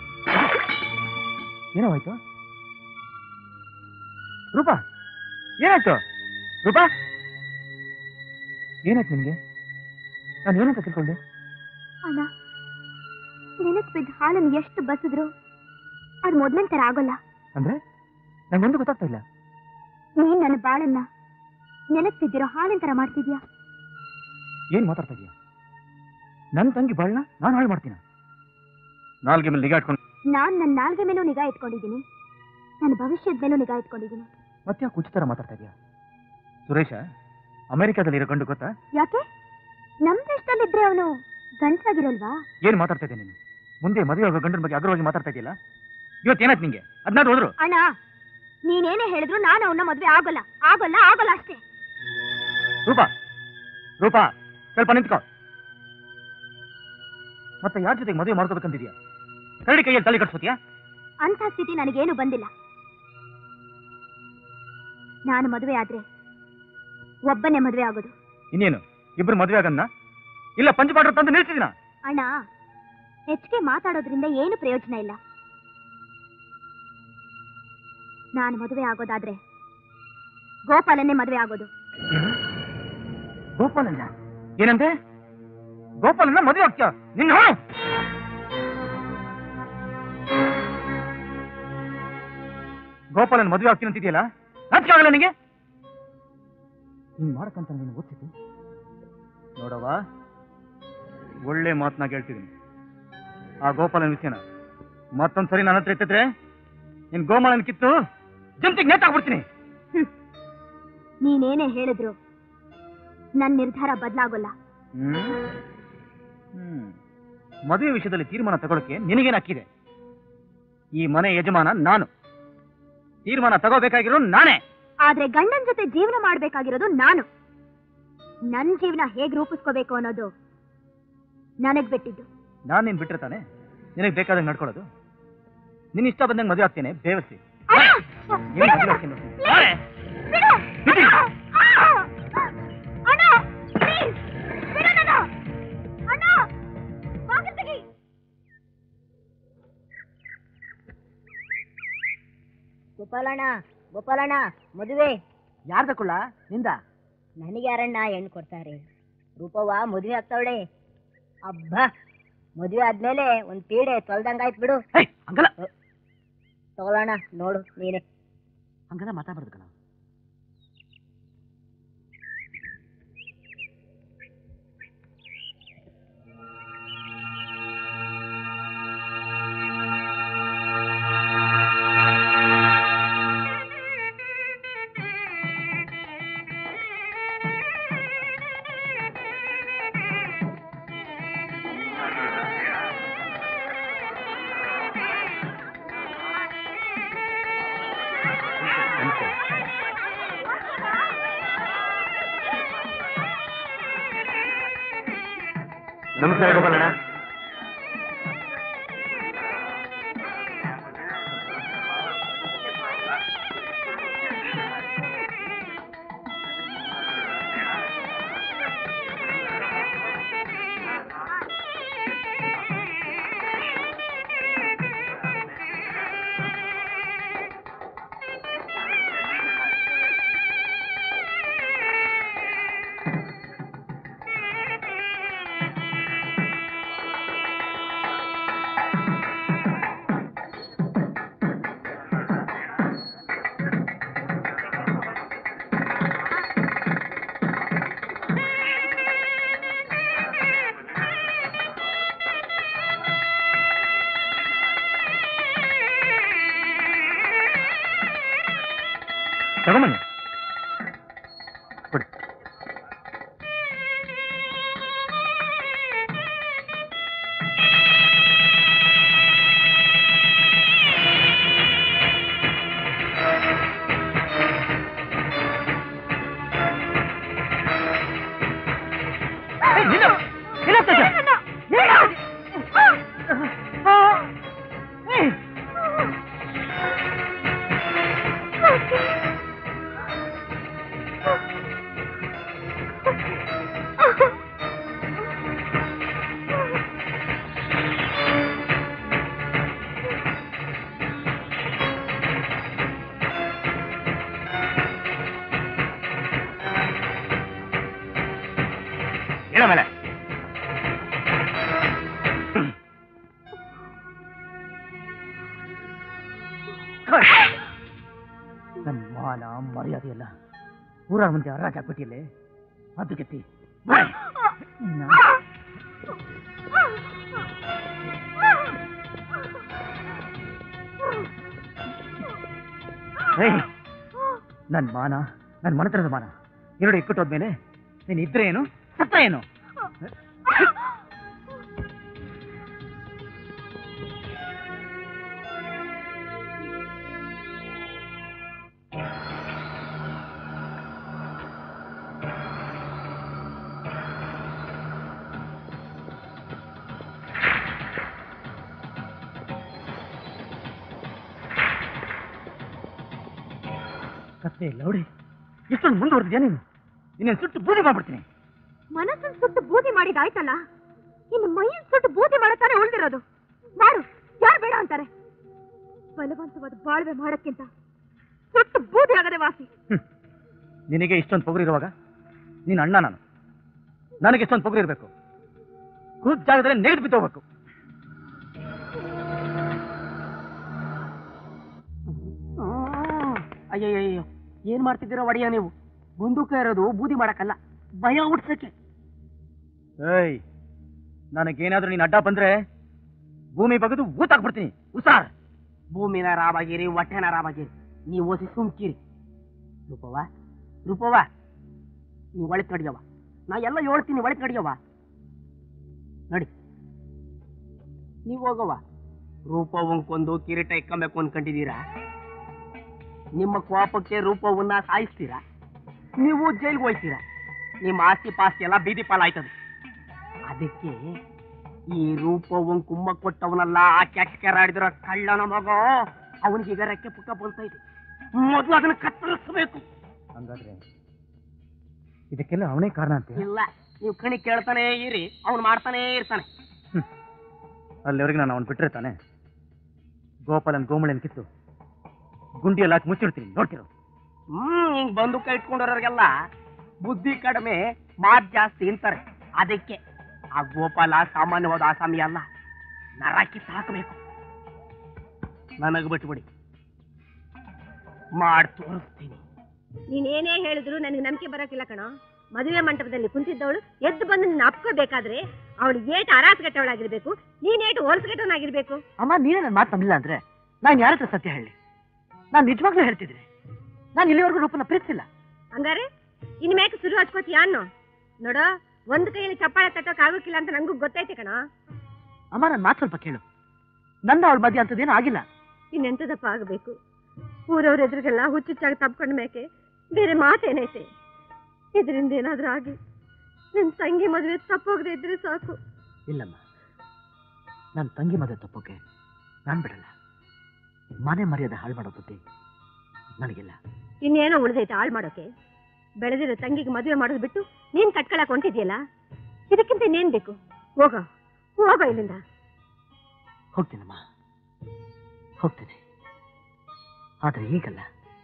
ಏನವಾಯ್ತು ರೂಪಾ? ಏನಾಯ್ತು ರೂಪಾ? ಏನಾಯ್ತು ನಿನ್ಗೆ? ನಾನು ಏನಂತ ತಿಳ್ಕೊಂಡೆ? ಅಣ್ಣ, ನೆನಕ್ ಬಿದ್ದ ಹಾಲನ್ನು ಎಷ್ಟು ಬಸಿದ್ರು ಅದು ಮೊದ್ಲಿನ ತರ ಆಗೋಲ್ಲ. ಅಂದ್ರೆ ನಂಗೊಂದು ಗೊತ್ತಾಗ್ತಾ ಇಲ್ಲ. ನೀನ್ ನನ್ನ ಬಾಳನ್ನ ನೆನಕ್ ಬಿದ್ದಿರೋ ಹಾಲಿನ ತರ ಮಾಡ್ತಿದ್ಯಾ. ಏನ್ ಮಾತಾಡ್ತಾ ಇದೀಯ? ನನ್ನ ತಂಗಿ ಬಾಳ್ನ ನಾನು ಹಾಳು ಮಾಡ್ತೀನ? ನಾಲ್ಗೆ ಮೇಲೆ ನಿಗಾ ಇಟ್ಕೊಂಡು. ನಾನ್ ನನ್ನ ನಾಲ್ಗೆ ಮೇಲೂ ನಿಗಾ ಇಟ್ಕೊಂಡಿದ್ದೀನಿ, ನನ್ನ ಭವಿಷ್ಯದ ಮೇಲೂ ನಿಗಾ ಇಟ್ಕೊಂಡಿದ್ದೀನಿ. ಮತ್ತೆ ಕುಚ್ಚ ತರ ಮಾತಾಡ್ತಾ ಇದೀಯ? ಸುರೇಶ ಅಮೆರಿಕಾದಲ್ಲಿ ಇರೋ ಗಂಡು ಗೊತ್ತಾ? ಯಾಕೆ? ನಮ್ ದೇಶದಲ್ಲಿದ್ರೆ ಅವನು ಗಂಟಾಗಿರಲ್ವಾ? ಏನ್ ಮಾತಾಡ್ತಾ ಇದ್ದೆ ನೀನು? ಮುಂದೆ ಮದುವೆ ಆಗೋ ಗಂಡನ ಬಗ್ಗೆ ಅಗ್ರವಾಗಿ ಮಾತಾಡ್ತಾ ಇದೆಯಲ್ಲ. ಇವತ್ತೇನಾಯ್ತು ನಿಂಗೆ? ಅದನ್ನಾದ್ರು ಹೋದ್ರು? ಅಣ್ಣ, ನೀನೇನೇ ಹೇಳಿದ್ರು ನಾನು ಅವನ ಮದ್ವೆ ಆಗೋಲ್ಲ ಆಗೋಲ್ಲ ಆಗೋಲ್ಲ ಅಷ್ಟೇ. ರೂಪಾ, ರೂಪಾ, ಸ್ವಲ್ಪ ನಿಂತ್ಕೋ. ಮತ್ತೆ ಯಾರ ಜೊತೆಗೆ ಮದುವೆ ಮಾಡ್ಕೋಬೇಕಂತಿದ್ಯಾ? ಕರಡಿ ಕೈಯಲ್ಲಿ ತಲೆ ಕಟ್ಸ್ಕೊತೀಯಾ? ಅಂತ ಸ್ಥಿತಿ ನನಗೇನು ಬಂದಿಲ್ಲ. ನಾನು ಮದುವೆ ಆದ್ರೆ ಒಬ್ಬನೇ ಮದುವೆ ಆಗೋದು. ಇನ್ನೇನು ಇಬ್ರು ಮದುವೆ ಆಗನ್ನ? ಇಲ್ಲ ಪಂಚಪಾಠ ತಂದು ನಿಲ್ಸಿದಿನ? ಅಣ್ಣ, ಹೆಚ್ಚಿಗೆ ಮಾತಾಡೋದ್ರಿಂದ ಏನು ಪ್ರಯೋಜನ ಇಲ್ಲ. ನಾನು ಮದುವೆ ಆಗೋದಾದ್ರೆ ಗೋಪಾಲನ್ನೇ ಮದುವೆ ಆಗೋದು. ಗೋಪಾಲನ್ನ? ಏನಂತೆ? ಗೋಪಾಲನ್ನ ಮದುವೆ ಆಗ್ತೀಯ ನಿನ್ನ? ಗೋಪಾಲನ್ ಮದುವೆ ಆಗ್ತೀನಿ ಅಂತಿದೆಯಲ್ಲ, ನಾಚಿಕಾಗಲ್ಲ ನಿನಗೆ? ಹಿಂಗ್ ಮಾಡಕ್ಕಂತ ನೀನು ಓದ್ತಿದ್ದು ನೋಡವ, ಒಳ್ಳೆ ಮಾತನ್ನ ಕೇಳ್ತಿದ್ದೀನಿ. ಆ ಗೋಪಾಲನ ವಿಷಯನ ಮತ್ತೊಂದ್ಸರಿ ನನ್ನ ಹತ್ರ ಎತ್ತಿದ್ರೆ ನಿನ್ ಗೋಮಾಳನ ಕಿತ್ತು ಜಂತಿಗೆ ನೇತಾಕ್ಬಿಡ್ತೀನಿ. ನೀನೇನೇ ಹೇಳಿದ್ರು ನನ್ನ ನಿರ್ಧಾರ ಬದಲಾಗೋಲ್ಲ. ಮದುವೆ ವಿಷಯದಲ್ಲಿ ತೀರ್ಮಾನ ತಗೊಳಕ್ಕೆ ನಿನಗೇನು ಹಕ್ಕಿದೆ? ಈ ಮನೆ ಯಜಮಾನ ನಾನು, ತೀರ್ಮಾನ ತಗೋಬೇಕಾಗಿರೋ ನಾನೇ. ಆದ್ರೆ ಗಂಡನ್ ಜೊತೆ ಜೀವನ ಮಾಡ್ಬೇಕಾಗಿರೋದು ನಾನು. ನನ್ ಜೀವನ ಹೇಗ್ ರೂಪಿಸ್ಕೋಬೇಕು ಅನ್ನೋದು ನನಗ್ ಬಿಟ್ಟಿದ್ದು. ನಾನು ನಿನ್ ಬಿಟ್ರೆ ತಾನೆ ನಿನಗೆ ಬೇಕಾದಂಗೆ ನಡ್ಕೊಳ್ಳೋದು. ನಿನ್ ಇಷ್ಟ ಬಂದಂಗೆ ಮದುವೆ ಆಗ್ತೇನೆ ಬೇವರ್ಸಿ. ಗೋಪಾಲಣ್ಣ, ಗೋಪಾಲಣ್ಣ, ಮದುವೆ ಯಾರ್ದಕ್ಕುಳ್ಳ? ನಿಂದ? ನನಗೆ ಯಾರಣ್ಣ ಹೆಣ್ಣು ಕೊಡ್ತಾರೆ? ರೂಪವ್ವ ಮದುವೆ ಆಗ್ತಾವಳೆ. ಅಬ್ಬಾ, ಮದುವೆ ಆದ್ಮೇಲೆ ಒಂದ್ ಪೀಡೆ ತೊಳ್ದಂಗಾಯ್ತು ಬಿಡು. ಹಂಗಲ್ಲ ತಗೊಳ್ಳೋಣ, ನೋಡು ನೀನೆ. ಹಂಗಲ್ಲ ಮಾತಾಡ್ಬಾರ್ದು ಕಣ. ನಮಸ್ಕಾರ ಗೋಪಾಲಣ್ಣ. ತಗೊಂಬನ್ನಿ ಕೊಡಿ. ಮೇಲೆ ನನ್ನ ಮಾನ ಮರ್ಯಾದೆ ಎಲ್ಲ ಊರ ಮುಂದೆ ಹರಾಜ್ ಆಗ್ಬಿಟ್ಟಿಲ್ಲ. ಅದು ಗತಿ ನನ್ನ ಮಾನ, ನನ್ನ ಮನತನದ ಮಾನ ಎರಡು ಇಕ್ಕಟ್ಟೋದ್ಮೇಲೆ ನೀನು ಇದ್ರೆ ಏನು ಸತ್ತ ಏನು? ಕತ್ತೆ ಲೌಡಿ ಎಷ್ಟೊಂದು ಮುಂದುವರೆದಿದ್ಯಾ ನೀನು? ನಿನ್ನ ಸುಟ್ಟು ಬೂದಿ ಮಾಡ್ಬಿಡ್ತೀನಿ. ಮನಸ್ಸನ್ನು ಸುಟ್ಟು ಬೂದಿ ಮಾಡಿದಾಯ್ತಲ್ಲ, ಇನ್ನು ಮೈಯನ್ನು ಸುಟ್ಟು ಬೂದಿ ಮಾಡುತ್ತಾನೆ ಉಳಿದಿರೋದು. ಮಾಡು, ಯಾರು ಬೇಡ ಅಂತಾರೆ? ಬಲವಂತವಾದ ಬಾಳ್ವೆ ಮಾಡೋಕ್ಕಿಂತ ಸುಟ್ಟು ಬೂದಿ ಆಗದೆ ವಾಸಿ. ನಿನಗೆ ಇಷ್ಟೊಂದು ಪೊಗರಿರುವಾಗ ನೀನು ಅಣ್ಣ, ನಾನು ನನಗೆ ಇಷ್ಟೊಂದು ಪೊಗರು ಇರಬೇಕು. ಕೂತ್ ಜಾಗದಲ್ಲಿ ನೆಗೆದು ಬಿತ್ತೋಗ್ಬೇಕು. ಅಯ್ಯಯ್ಯೋ, ಏನ್ ಮಾಡ್ತಿದ್ದೀರಾ ಒಡೆಯ ನೀವು? ಬಂದೂಕ ಇರೋದು ಬೂದಿ ಮಾಡಕ್ಕಲ್ಲ, ಭಯ ಹುಡ್ಸಕ್ಕೆ. ಏಯ್, ನನಗೇನಾದ್ರೂ ನೀನು ಅಡ್ಡ ಬಂದ್ರೆ ಭೂಮಿ ಬಗೆದು ಊತಾಕ್ಬಿಡ್ತೀನಿ. ಹುಷಾರ್. ಭೂಮಿನ ರಾಮಾಗಿರಿ, ಹೊಟ್ಟೆನ ರಾಮಾಗಿರಿ, ನೀವು ಓಸಿ ಸುಮ್ಕಿರಿ. ರೂಪವ್ವ, ನೀವು ಒಳಗೆ ನಡಿಯವ, ನಾ ಎಲ್ಲ ಹೇಳ್ತೀನಿ, ಒಳಗೆ ನಡಿಯವ. ನಡಿ, ನೀವು ಹೋಗವ. ರೂಪವಂಕೊಂದು ಕಿರೀಟ ಇಕ್ಕಬೇಕು ಅನ್ಕೊಂಡಿದ್ದೀರಾ? ನಿಮ್ಮ ಕೋಪಕ್ಕೆ ರೂಪವನ್ನ ಸಾಯಿಸ್ತೀರಾ, ನೀವು ಜೈಲ್ಗೆ ಹೋಯ್ತೀರಾ, ನಿಮ್ಮ ಆಸ್ತಿ ಪಾಸ್ತಿ ಎಲ್ಲ ಬೀದಿ ಪಾಲಾಯ್ತದೆ. ಅದಕ್ಕೆ ಈ ರೂಪವನ್ ಕುಮ್ಮ ಕೊಟ್ಟವನಲ್ಲ, ಆ ಕೆಟ್ಟರಾಡಿದ್ರ ಕಳ್ಳನ ಮಗ, ಅವನಿಗೆ ರೆಕ್ಕೆ ಪುಕ್ಕ ಬಂತೈತೆ. ಮೊದಲು ಅದನ್ನ ಕತ್ತರಿಸಬೇಕು. ಹಂಗಾದ್ರೆ ಇದಕ್ಕೆಲ್ಲ ಅವನೇ ಕಾರಣ ಅಂತ? ಇಲ್ಲ, ನೀವು ಕಣಿ ಕೇಳ್ತಾನೆ ಇರಿ, ಅವನು ಮಾಡ್ತಾನೆ ಇರ್ತಾನೆ. ಅಲ್ಲಿವರೆಗೆ ನಾನು ಅವನು ಬಿಟ್ಟರೆ ತಾನೆ ಗೋಪಾಲನ್ ಗೋಮಳನ್ ಕಿತ್ತು ಗುಂಡಿಯಲ್ಲಿ ಹಾಕಿ ಮುಚ್ಚಿಡ್ತೀನಿ, ನೋಡ್ತಿರೋ. ಹಿಂಗ್ ಬಂದೂಕ ಇಟ್ಕೊಂಡವ್ರಿಗೆಲ್ಲ ಬುದ್ಧಿ ಕಡಿಮೆ, ಮಾತ್ ಜಾಸ್ತಿ ಅಂತಾರೆ. ಅದಕ್ಕೆ ಆ ಗೋಪಾಲ ಸಾಮಾನ್ಯವಾದ ಆಸಾಮಿ ಅಲ್ಲ, ನರಕಿತ್ತು ಹಾಕಬೇಕು. ನನಗೆ ಬಿಟ್ಬಿಡಿ, ಮಾಡಿ ತೋರಿಸ್ತೀನಿ. ನೀನೇನೇ ಹೇಳಿದ್ರು ನನಗೆ ನಂಬಿಕೆ ಬರೋಕಿಲ್ಲ ಕಣೋ. ಮದುವೆ ಮಂಟಪದಲ್ಲಿ ಕುಂತಿದ್ದವಳು ಎದ್ದು ಬಂದು ನಿನ್ನ ಅಪ್ಕೋಬೇಕಾದ್ರೆ ಅವಳು ಏಟು ಅರಾಸಗಟ್ಟವಳಾಗಿರ್ಬೇಕು, ನೀನೇಟು ಹೋಲ್ಸ್ಗಟ್ಟವನಾಗಿರ್ಬೇಕು. ಅಮ್ಮ, ನೀನೇ ನನ್ನ ಮಾತು ನಂಬಿಲ್ಲ ಅಂದ್ರೆ ನಾನು ಯಾರ ಹತ್ರ ಸತ್ಯ ಹೇಳಿ? ನಾನು ನಿಜವಾಗ್ಲೂ ಹೇಳ್ತಿದ್ದೀನಿ, ನಾನು ಇಲ್ಲಿವರೆಗೂ ರೂಪನ ಪ್ರೀತಿಸಿಲ್ಲ. ಹಂಗಾರೆ ಇನ್ಮೇಕೆ ಶುರು ಹಚ್ಕೋತೀಯ ಅನ್ನೋ? ನೋಡೋ, ಒಂದು ಕೈಯಲ್ಲಿ ಚಪ್ಪಾಳೆ ತಟ್ಟೋಕ್ ಆಗೋಕಿಲ್ಲ ಅಂತ ನಂಗೂ ಗೊತ್ತೈತೆ ಕಣ. ಅಮ್ಮ, ನನ್ನ ಮಾತು ಸ್ವಲ್ಪ ಕೇಳು. ನನ್ನ ಅವಳ ಮಧ್ಯೆ ಅಂತದೇನು ಆಗಿಲ್ಲ. ಇನ್ನೆಂತದಪ್ಪ ಆಗಬೇಕು? ಊರವ್ರ ಎದುರಿಗೆಲ್ಲ ಹುಚ್ಚುಚ್ಚಾಗಿ ತಪ್ಕೊಂಡ ಮೇಕೆ ಬೇರೆ ಮಾತೇನೈತೆ? ಇದರಿಂದ ಏನಾದ್ರೂ ಆಗಿ ನಿನ್ ತಂಗಿ ಮದುವೆ ತಪ್ಪೋಗದೆ ಇದ್ರೆ ಸಾಕು. ಇಲ್ಲಮ್ಮ, ನನ್ನ ತಂಗಿ ಮದುವೆ ತಪ್ಪೋಕೆ ನಾನು ಬಿಡಲ್ಲ. ಮನೆ ಮರ್ಯಾದೆ ಹಾಳು ಮಾಡೋ ಬುದ್ಧಿ ನನಗಿಲ್ಲ. ಇನ್ನೇನೋ ಉಳಿದೈತೆ ಹಾಳು ಮಾಡೋಕೆ. ಬೆಳೆದಿರೋ ತಂಗಿಗೆ ಮದುವೆ ಮಾಡೋದು ಬಿಟ್ಟು ನೀನ್ ಕಟ್ಕೊಳಕ್ ಹೊಂಟಿದ್ಯಲ್ಲ, ಇದಕ್ಕಿಂತ ಇನ್ನೇನ್ ಬೇಕು? ಹೋಗ ಹೋಗ ಇಲ್ಲಿಂದ. ಹೋಗ್ತೀನಮ್ಮ, ಹೋಗ್ತೀನಿ. ಆದ್ರೆ ಈಗಲ್ಲ.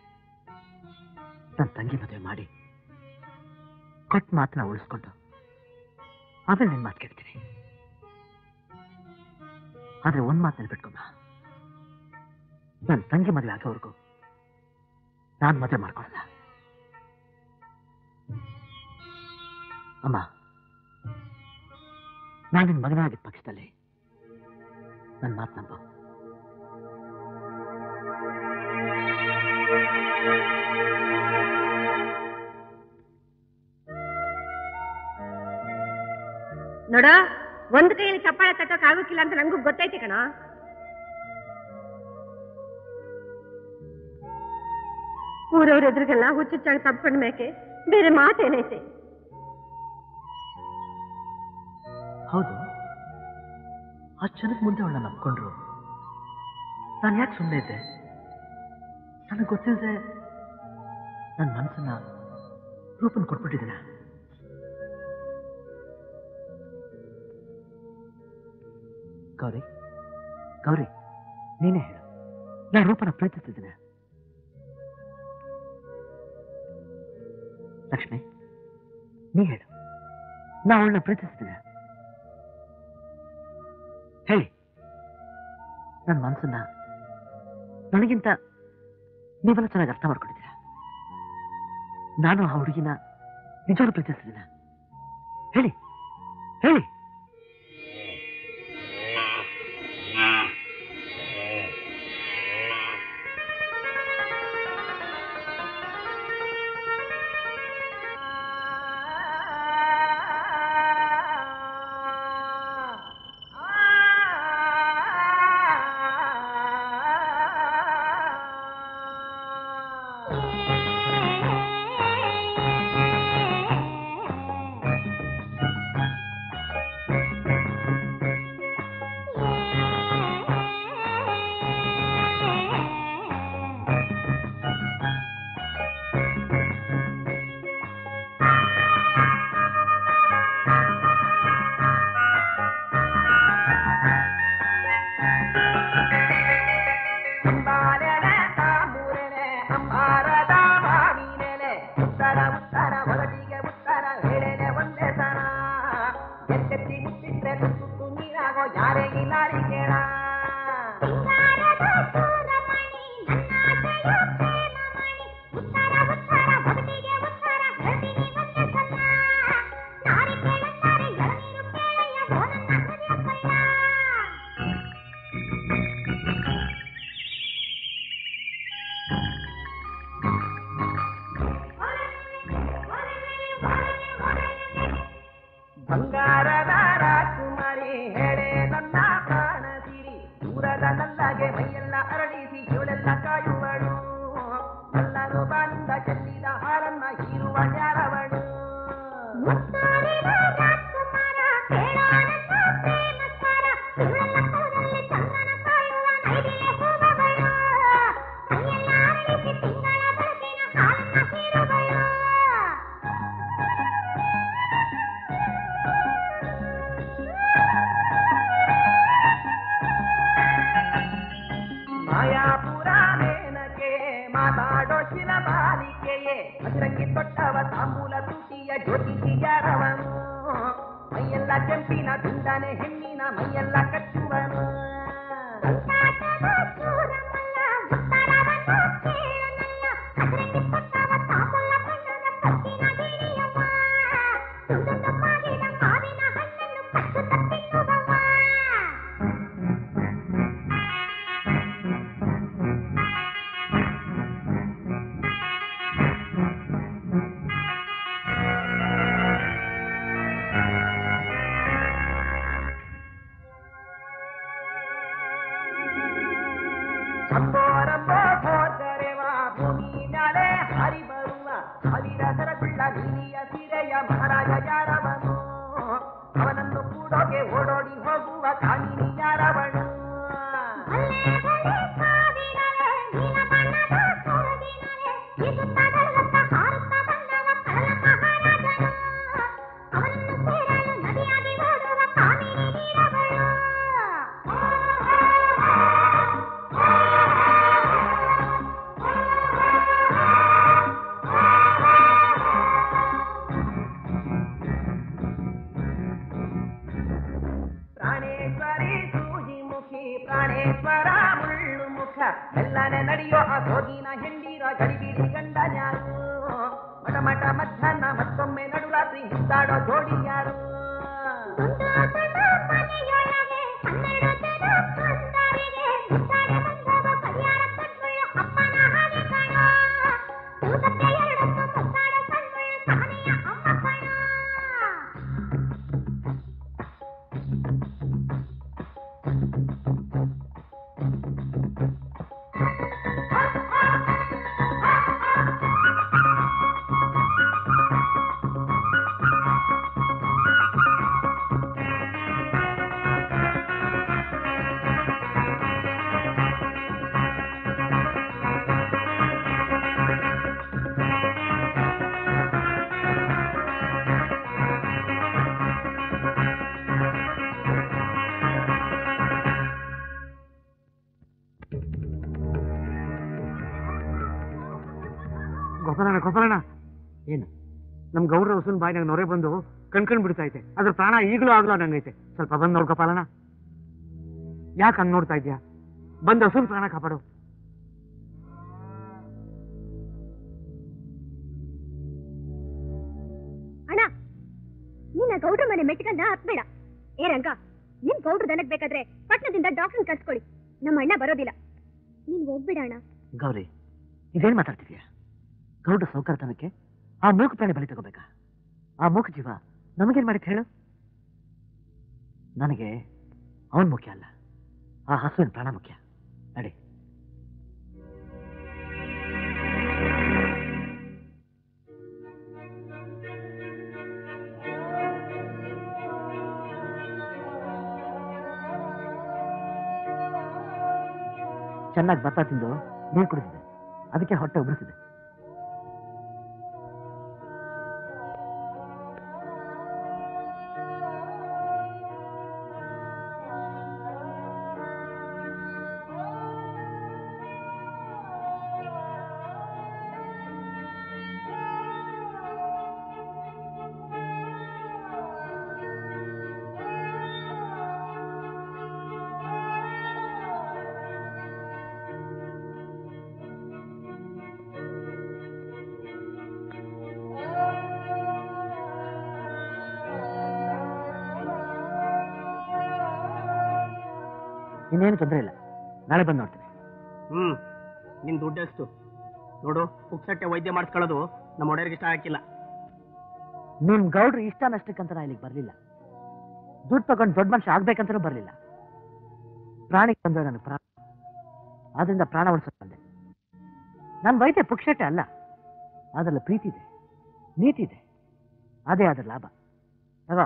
ನನ್ನ ತಂಗಿ ಮದುವೆ ಮಾಡಿ ಕೊಟ್ಟ ಮಾತನ್ನ ಉಳಿಸ್ಕೊಂಡು ಆಮೇಲೆ ನಿನ್ ಮಾತು ಕೇಳ್ತೀನಿ. ಆದ್ರೆ ಒಂದ್ ಮಾತು ನೆನ್ಪಿಟ್ಕೊಮ್ಮ, ನನ್ನ ತಂಗಿ ಮದುವೆ ಆಗೋವರೆಗೂ ನಾನು ಮದುವೆ ಮಾಡ್ಕೊಳಲ್ಲ. ಅಮ್ಮ, ನಾನು ನಿನ್ ಮಗನಾಗಿದ್ದ ಪಕ್ಷದಲ್ಲಿ ನನ್ನ ಮಾತು ನಂಬ. ನೋಡ, ಒಂದ್ ಕೈಯಲ್ಲಿ ಚಪ್ಪಾಳೆ ತಟ್ಟಕ್ ಆಗೋಕಿಲ್ಲ ಅಂತ ನಂಗೂ ಗೊತ್ತೈತೆ ಕಣ. ಊರವ್ರ ಎದುರಿಗೆಲ್ಲ ಹುಚ್ಚುಚ್ಚಾಗಿ ತಪ್ಕೊಂಡ್ ಮೇಕೆ ಬೇರೆ ಮಾತೇನೈತೆ? ಹೌದು, ಆ ಜನಕ್ಕೆ ಮುಂದೆ ಅವಳನ್ನ ನಂಬ್ಕೊಂಡ್ರು. ನಾನು ಯಾಕೆ ಸುಮ್ಮನೆ ಇದ್ದೆ? ನನಗೆ ಗೊತ್ತಿಲ್ಲದೆ ನನ್ನ ಮನಸ್ಸನ್ನ ರೂಪನ್ ಕೊಟ್ಬಿಟ್ಟಿದ್ದೀನ. ಗೌರಿ, ಗೌರಿ, ನೀನೇ ಹೇಳು, ನಾನು ರೂಪನ ಪ್ರೀತಿಸ್ತಿದ್ದೇನೆ. ಲಕ್ಷ್ಮಿ, ನೀ ಹೇಳು, ನಾ ಅವಳನ್ನ ಪ್ರೀತಿಸ್ತಿದ್ದೇನೆ. ಹೇಳಿ, ನನ್ನ ಮನಸ್ಸನ್ನ ನನಗಿಂತ ನೀವೆಲ್ಲ ಚೆನ್ನಾಗಿ ಅರ್ಥ ಮಾಡ್ಕೊಂಡಿದ್ದೀರಾ. ನಾನು ಆ ಹುಡುಗಿನ ನಿಜವಾಗ್ಲೂ ಪ್ರೀತಿಸ್ತಿದ್ದೀನ. ಹೇಳಿ ಹೇಳಿ. ಬಂಗಾರದ ರಾಜಕುಮಾರಿ ಹೇಳೆ ನನ್ನ ಪ್ರಾಣ ಸಿರಿ, ದೂರದ ನಲ್ಲಗೆ ಮೈಯೆಲ್ಲ ಅರಳಿಸಿ ಇವಳೆಲ್ಲ ಕಾಯುವಳು. ಎಲ್ಲರೂ ಬಾನಿಂದ ಚೆಲ್ಲಿದ ಹಾರನ್ನ ಹೀರುವ ಯಾರವಳು. ಮಾಯಾಪುರ ಮೇನಕೆ ಮಾತಾಡೋ ಶಿಲ ಬಾಲಿಕೆಯೇ, ಅದ್ರಂಗಿ ತೊಟ್ಟವ ತಾಂಬೂಲ ತುಟಿಯ ಜ್ಯೋತಿಷಿಯಾರವನು. ಮೈಯೆಲ್ಲ ಕೆಂಪಿನ ದುಂಡನೆ ಹೆಣ್ಣಿನ ಮೈಯೆಲ್ಲ ಕಚ್ಚುವನು. ಮುಟ್ಟೋಕೆ ಓಡೋಡಿ ಹೋಗುವ ಕಾಮಿನಿ ಯಾರವಳು ಪ್ರಾಣೇಶ್ವರ ಮುಳ್ಳು ಮುಖ ಎಲ್ಲನೆ ನಡೆಯೋ ಆ ಹೋಗಿನ ಹೆಂಡಿರ ಗಡಿಬಿಡಿ ಗಂಡ ಯಾರು ಮಠ ಮಠ ಮಧ್ಯಾಹ್ನ ಮತ್ತೊಮ್ಮೆ ನಡುರಾತ್ರಿ ಹಿಂದಾಡೋ ಜೋಡಿ ಯಾರು ಗೋಪಾಲಣ್ಣ ಏನು ನಮ್ ಗೌಡ್ರ ಹೊಸನ್ ಬಾಯಿನಾಗ ನೊರೆ ಬಂದು ಕಣ್ಕಂಡ್ ಬಿಡ್ತಾ ಐತೆ ಅದ್ರ ಪ್ರಾಣ ಈಗಲೂ ಆಗ್ಲೋ ನಂಗೈತೆ ಸ್ವಲ್ಪ ಬಂದ್ ನೋಡ್ ಗೋಪಾಲಣ್ಣ ಯಾಕೆ ಹಂಗ್ ನೋಡ್ತಾ ಇದ್ಯಾ ಬಂದ್ ಹೊಸನ್ ಪ್ರಾಣ ಕಾಪಾಡು ಅಣ್ಣ ನಿನ್ನ ಗೌಡ್ರ ಮನೆ ಮೆಟ್ಕನ್ನ ಹತ್ಬೇಡ ಏ ರಂಗ ನಿನ್ ಗೌಡ್ರ ದನಕ್ ಬೇಕಾದ್ರೆ ಪಟ್ಟಣದಿಂದ ಡಾಕ್ಟರ್ ಕರ್ಸ್ಕೊಳ್ಳಿ ನಮ್ಮ ಅಣ್ಣ ಬರೋದಿಲ್ಲ ನೀನ್ ಹೋಗ್ಬಿಡ ಅಣ್ಣ ಗೌರಿ ಇದೇನ್ ಮಾತಾಡ್ತಿದ್ಯಾ ಗೌಡ ಸೌಕರ್ತನಕ್ಕೆ ಆ ಮೂಕ ಪ್ರಾಣಿ ಬಲಿ ತಗೋಬೇಕಾ ಆ ಮೂಕ ಜೀವ ನಮಗೇನ್ ಮಾಡಿತ್ ಹೇಳು ನನಗೆ ಅವನ್ ಮುಖ್ಯ ಅಲ್ಲ ಆ ಹಸುವಿನ ಪ್ರಾಣ ಮುಖ್ಯ ನಡಿ ಚೆನ್ನಾಗಿ ಭತ್ತ ತಿಂದು ನೀರು ಕುಡಿಸಿದೆ ಅದಕ್ಕೆ ಹೊಟ್ಟೆ ಉಬ್ಬಿಸಿದೆ ಇನ್ನೇನು ತೊಂದರೆ ಇಲ್ಲ ನಾಳೆ ಬಂದು ನೋಡ್ತೀನಿ ನಿನ್ ದುಡ್ಡು ಎಷ್ಟು ನೋಡು ಪುಕ್ಸಟ್ಟೆ ವೈದ್ಯ ಮಾಡಿಸ್ಕೊಳ್ಳೋದು ನಮ್ಮ ಒಡೆಯರಿಗೆ ಇಷ್ಟ ಹಾಕಿಲ್ಲ ನಿಮ್ ಗೌಡ್ರು ಇಷ್ಟ ನಷ್ಟಕ್ಕಂತ ನಾ ಇಲ್ಲಿಗೆ ಬರ್ಲಿಲ್ಲ ದುಡ್ಡು ತಗೊಂಡು ದೊಡ್ಡ ಮನುಷ್ಯ ಆಗ್ಬೇಕಂತನೂ ಬರ್ಲಿಲ್ಲ ಪ್ರಾಣಿಗೆ ಬಂದ್ರೆ ನನಗೆ ಪ್ರಾಣ ಆದ್ರಿಂದ ಪ್ರಾಣ ಉಳಿಸೋಕೆ ಬಂದೆ ನನ್ನ ವೈದ್ಯ ಪುಕ್ಷಟ್ಟೆ ಅಲ್ಲ ಅದ್ರಲ್ಲಿ ಪ್ರೀತಿ ಇದೆ ನೀತಿ ಇದೆ ಅದೇ ಅದ್ರ ಲಾಭ ತಗೋ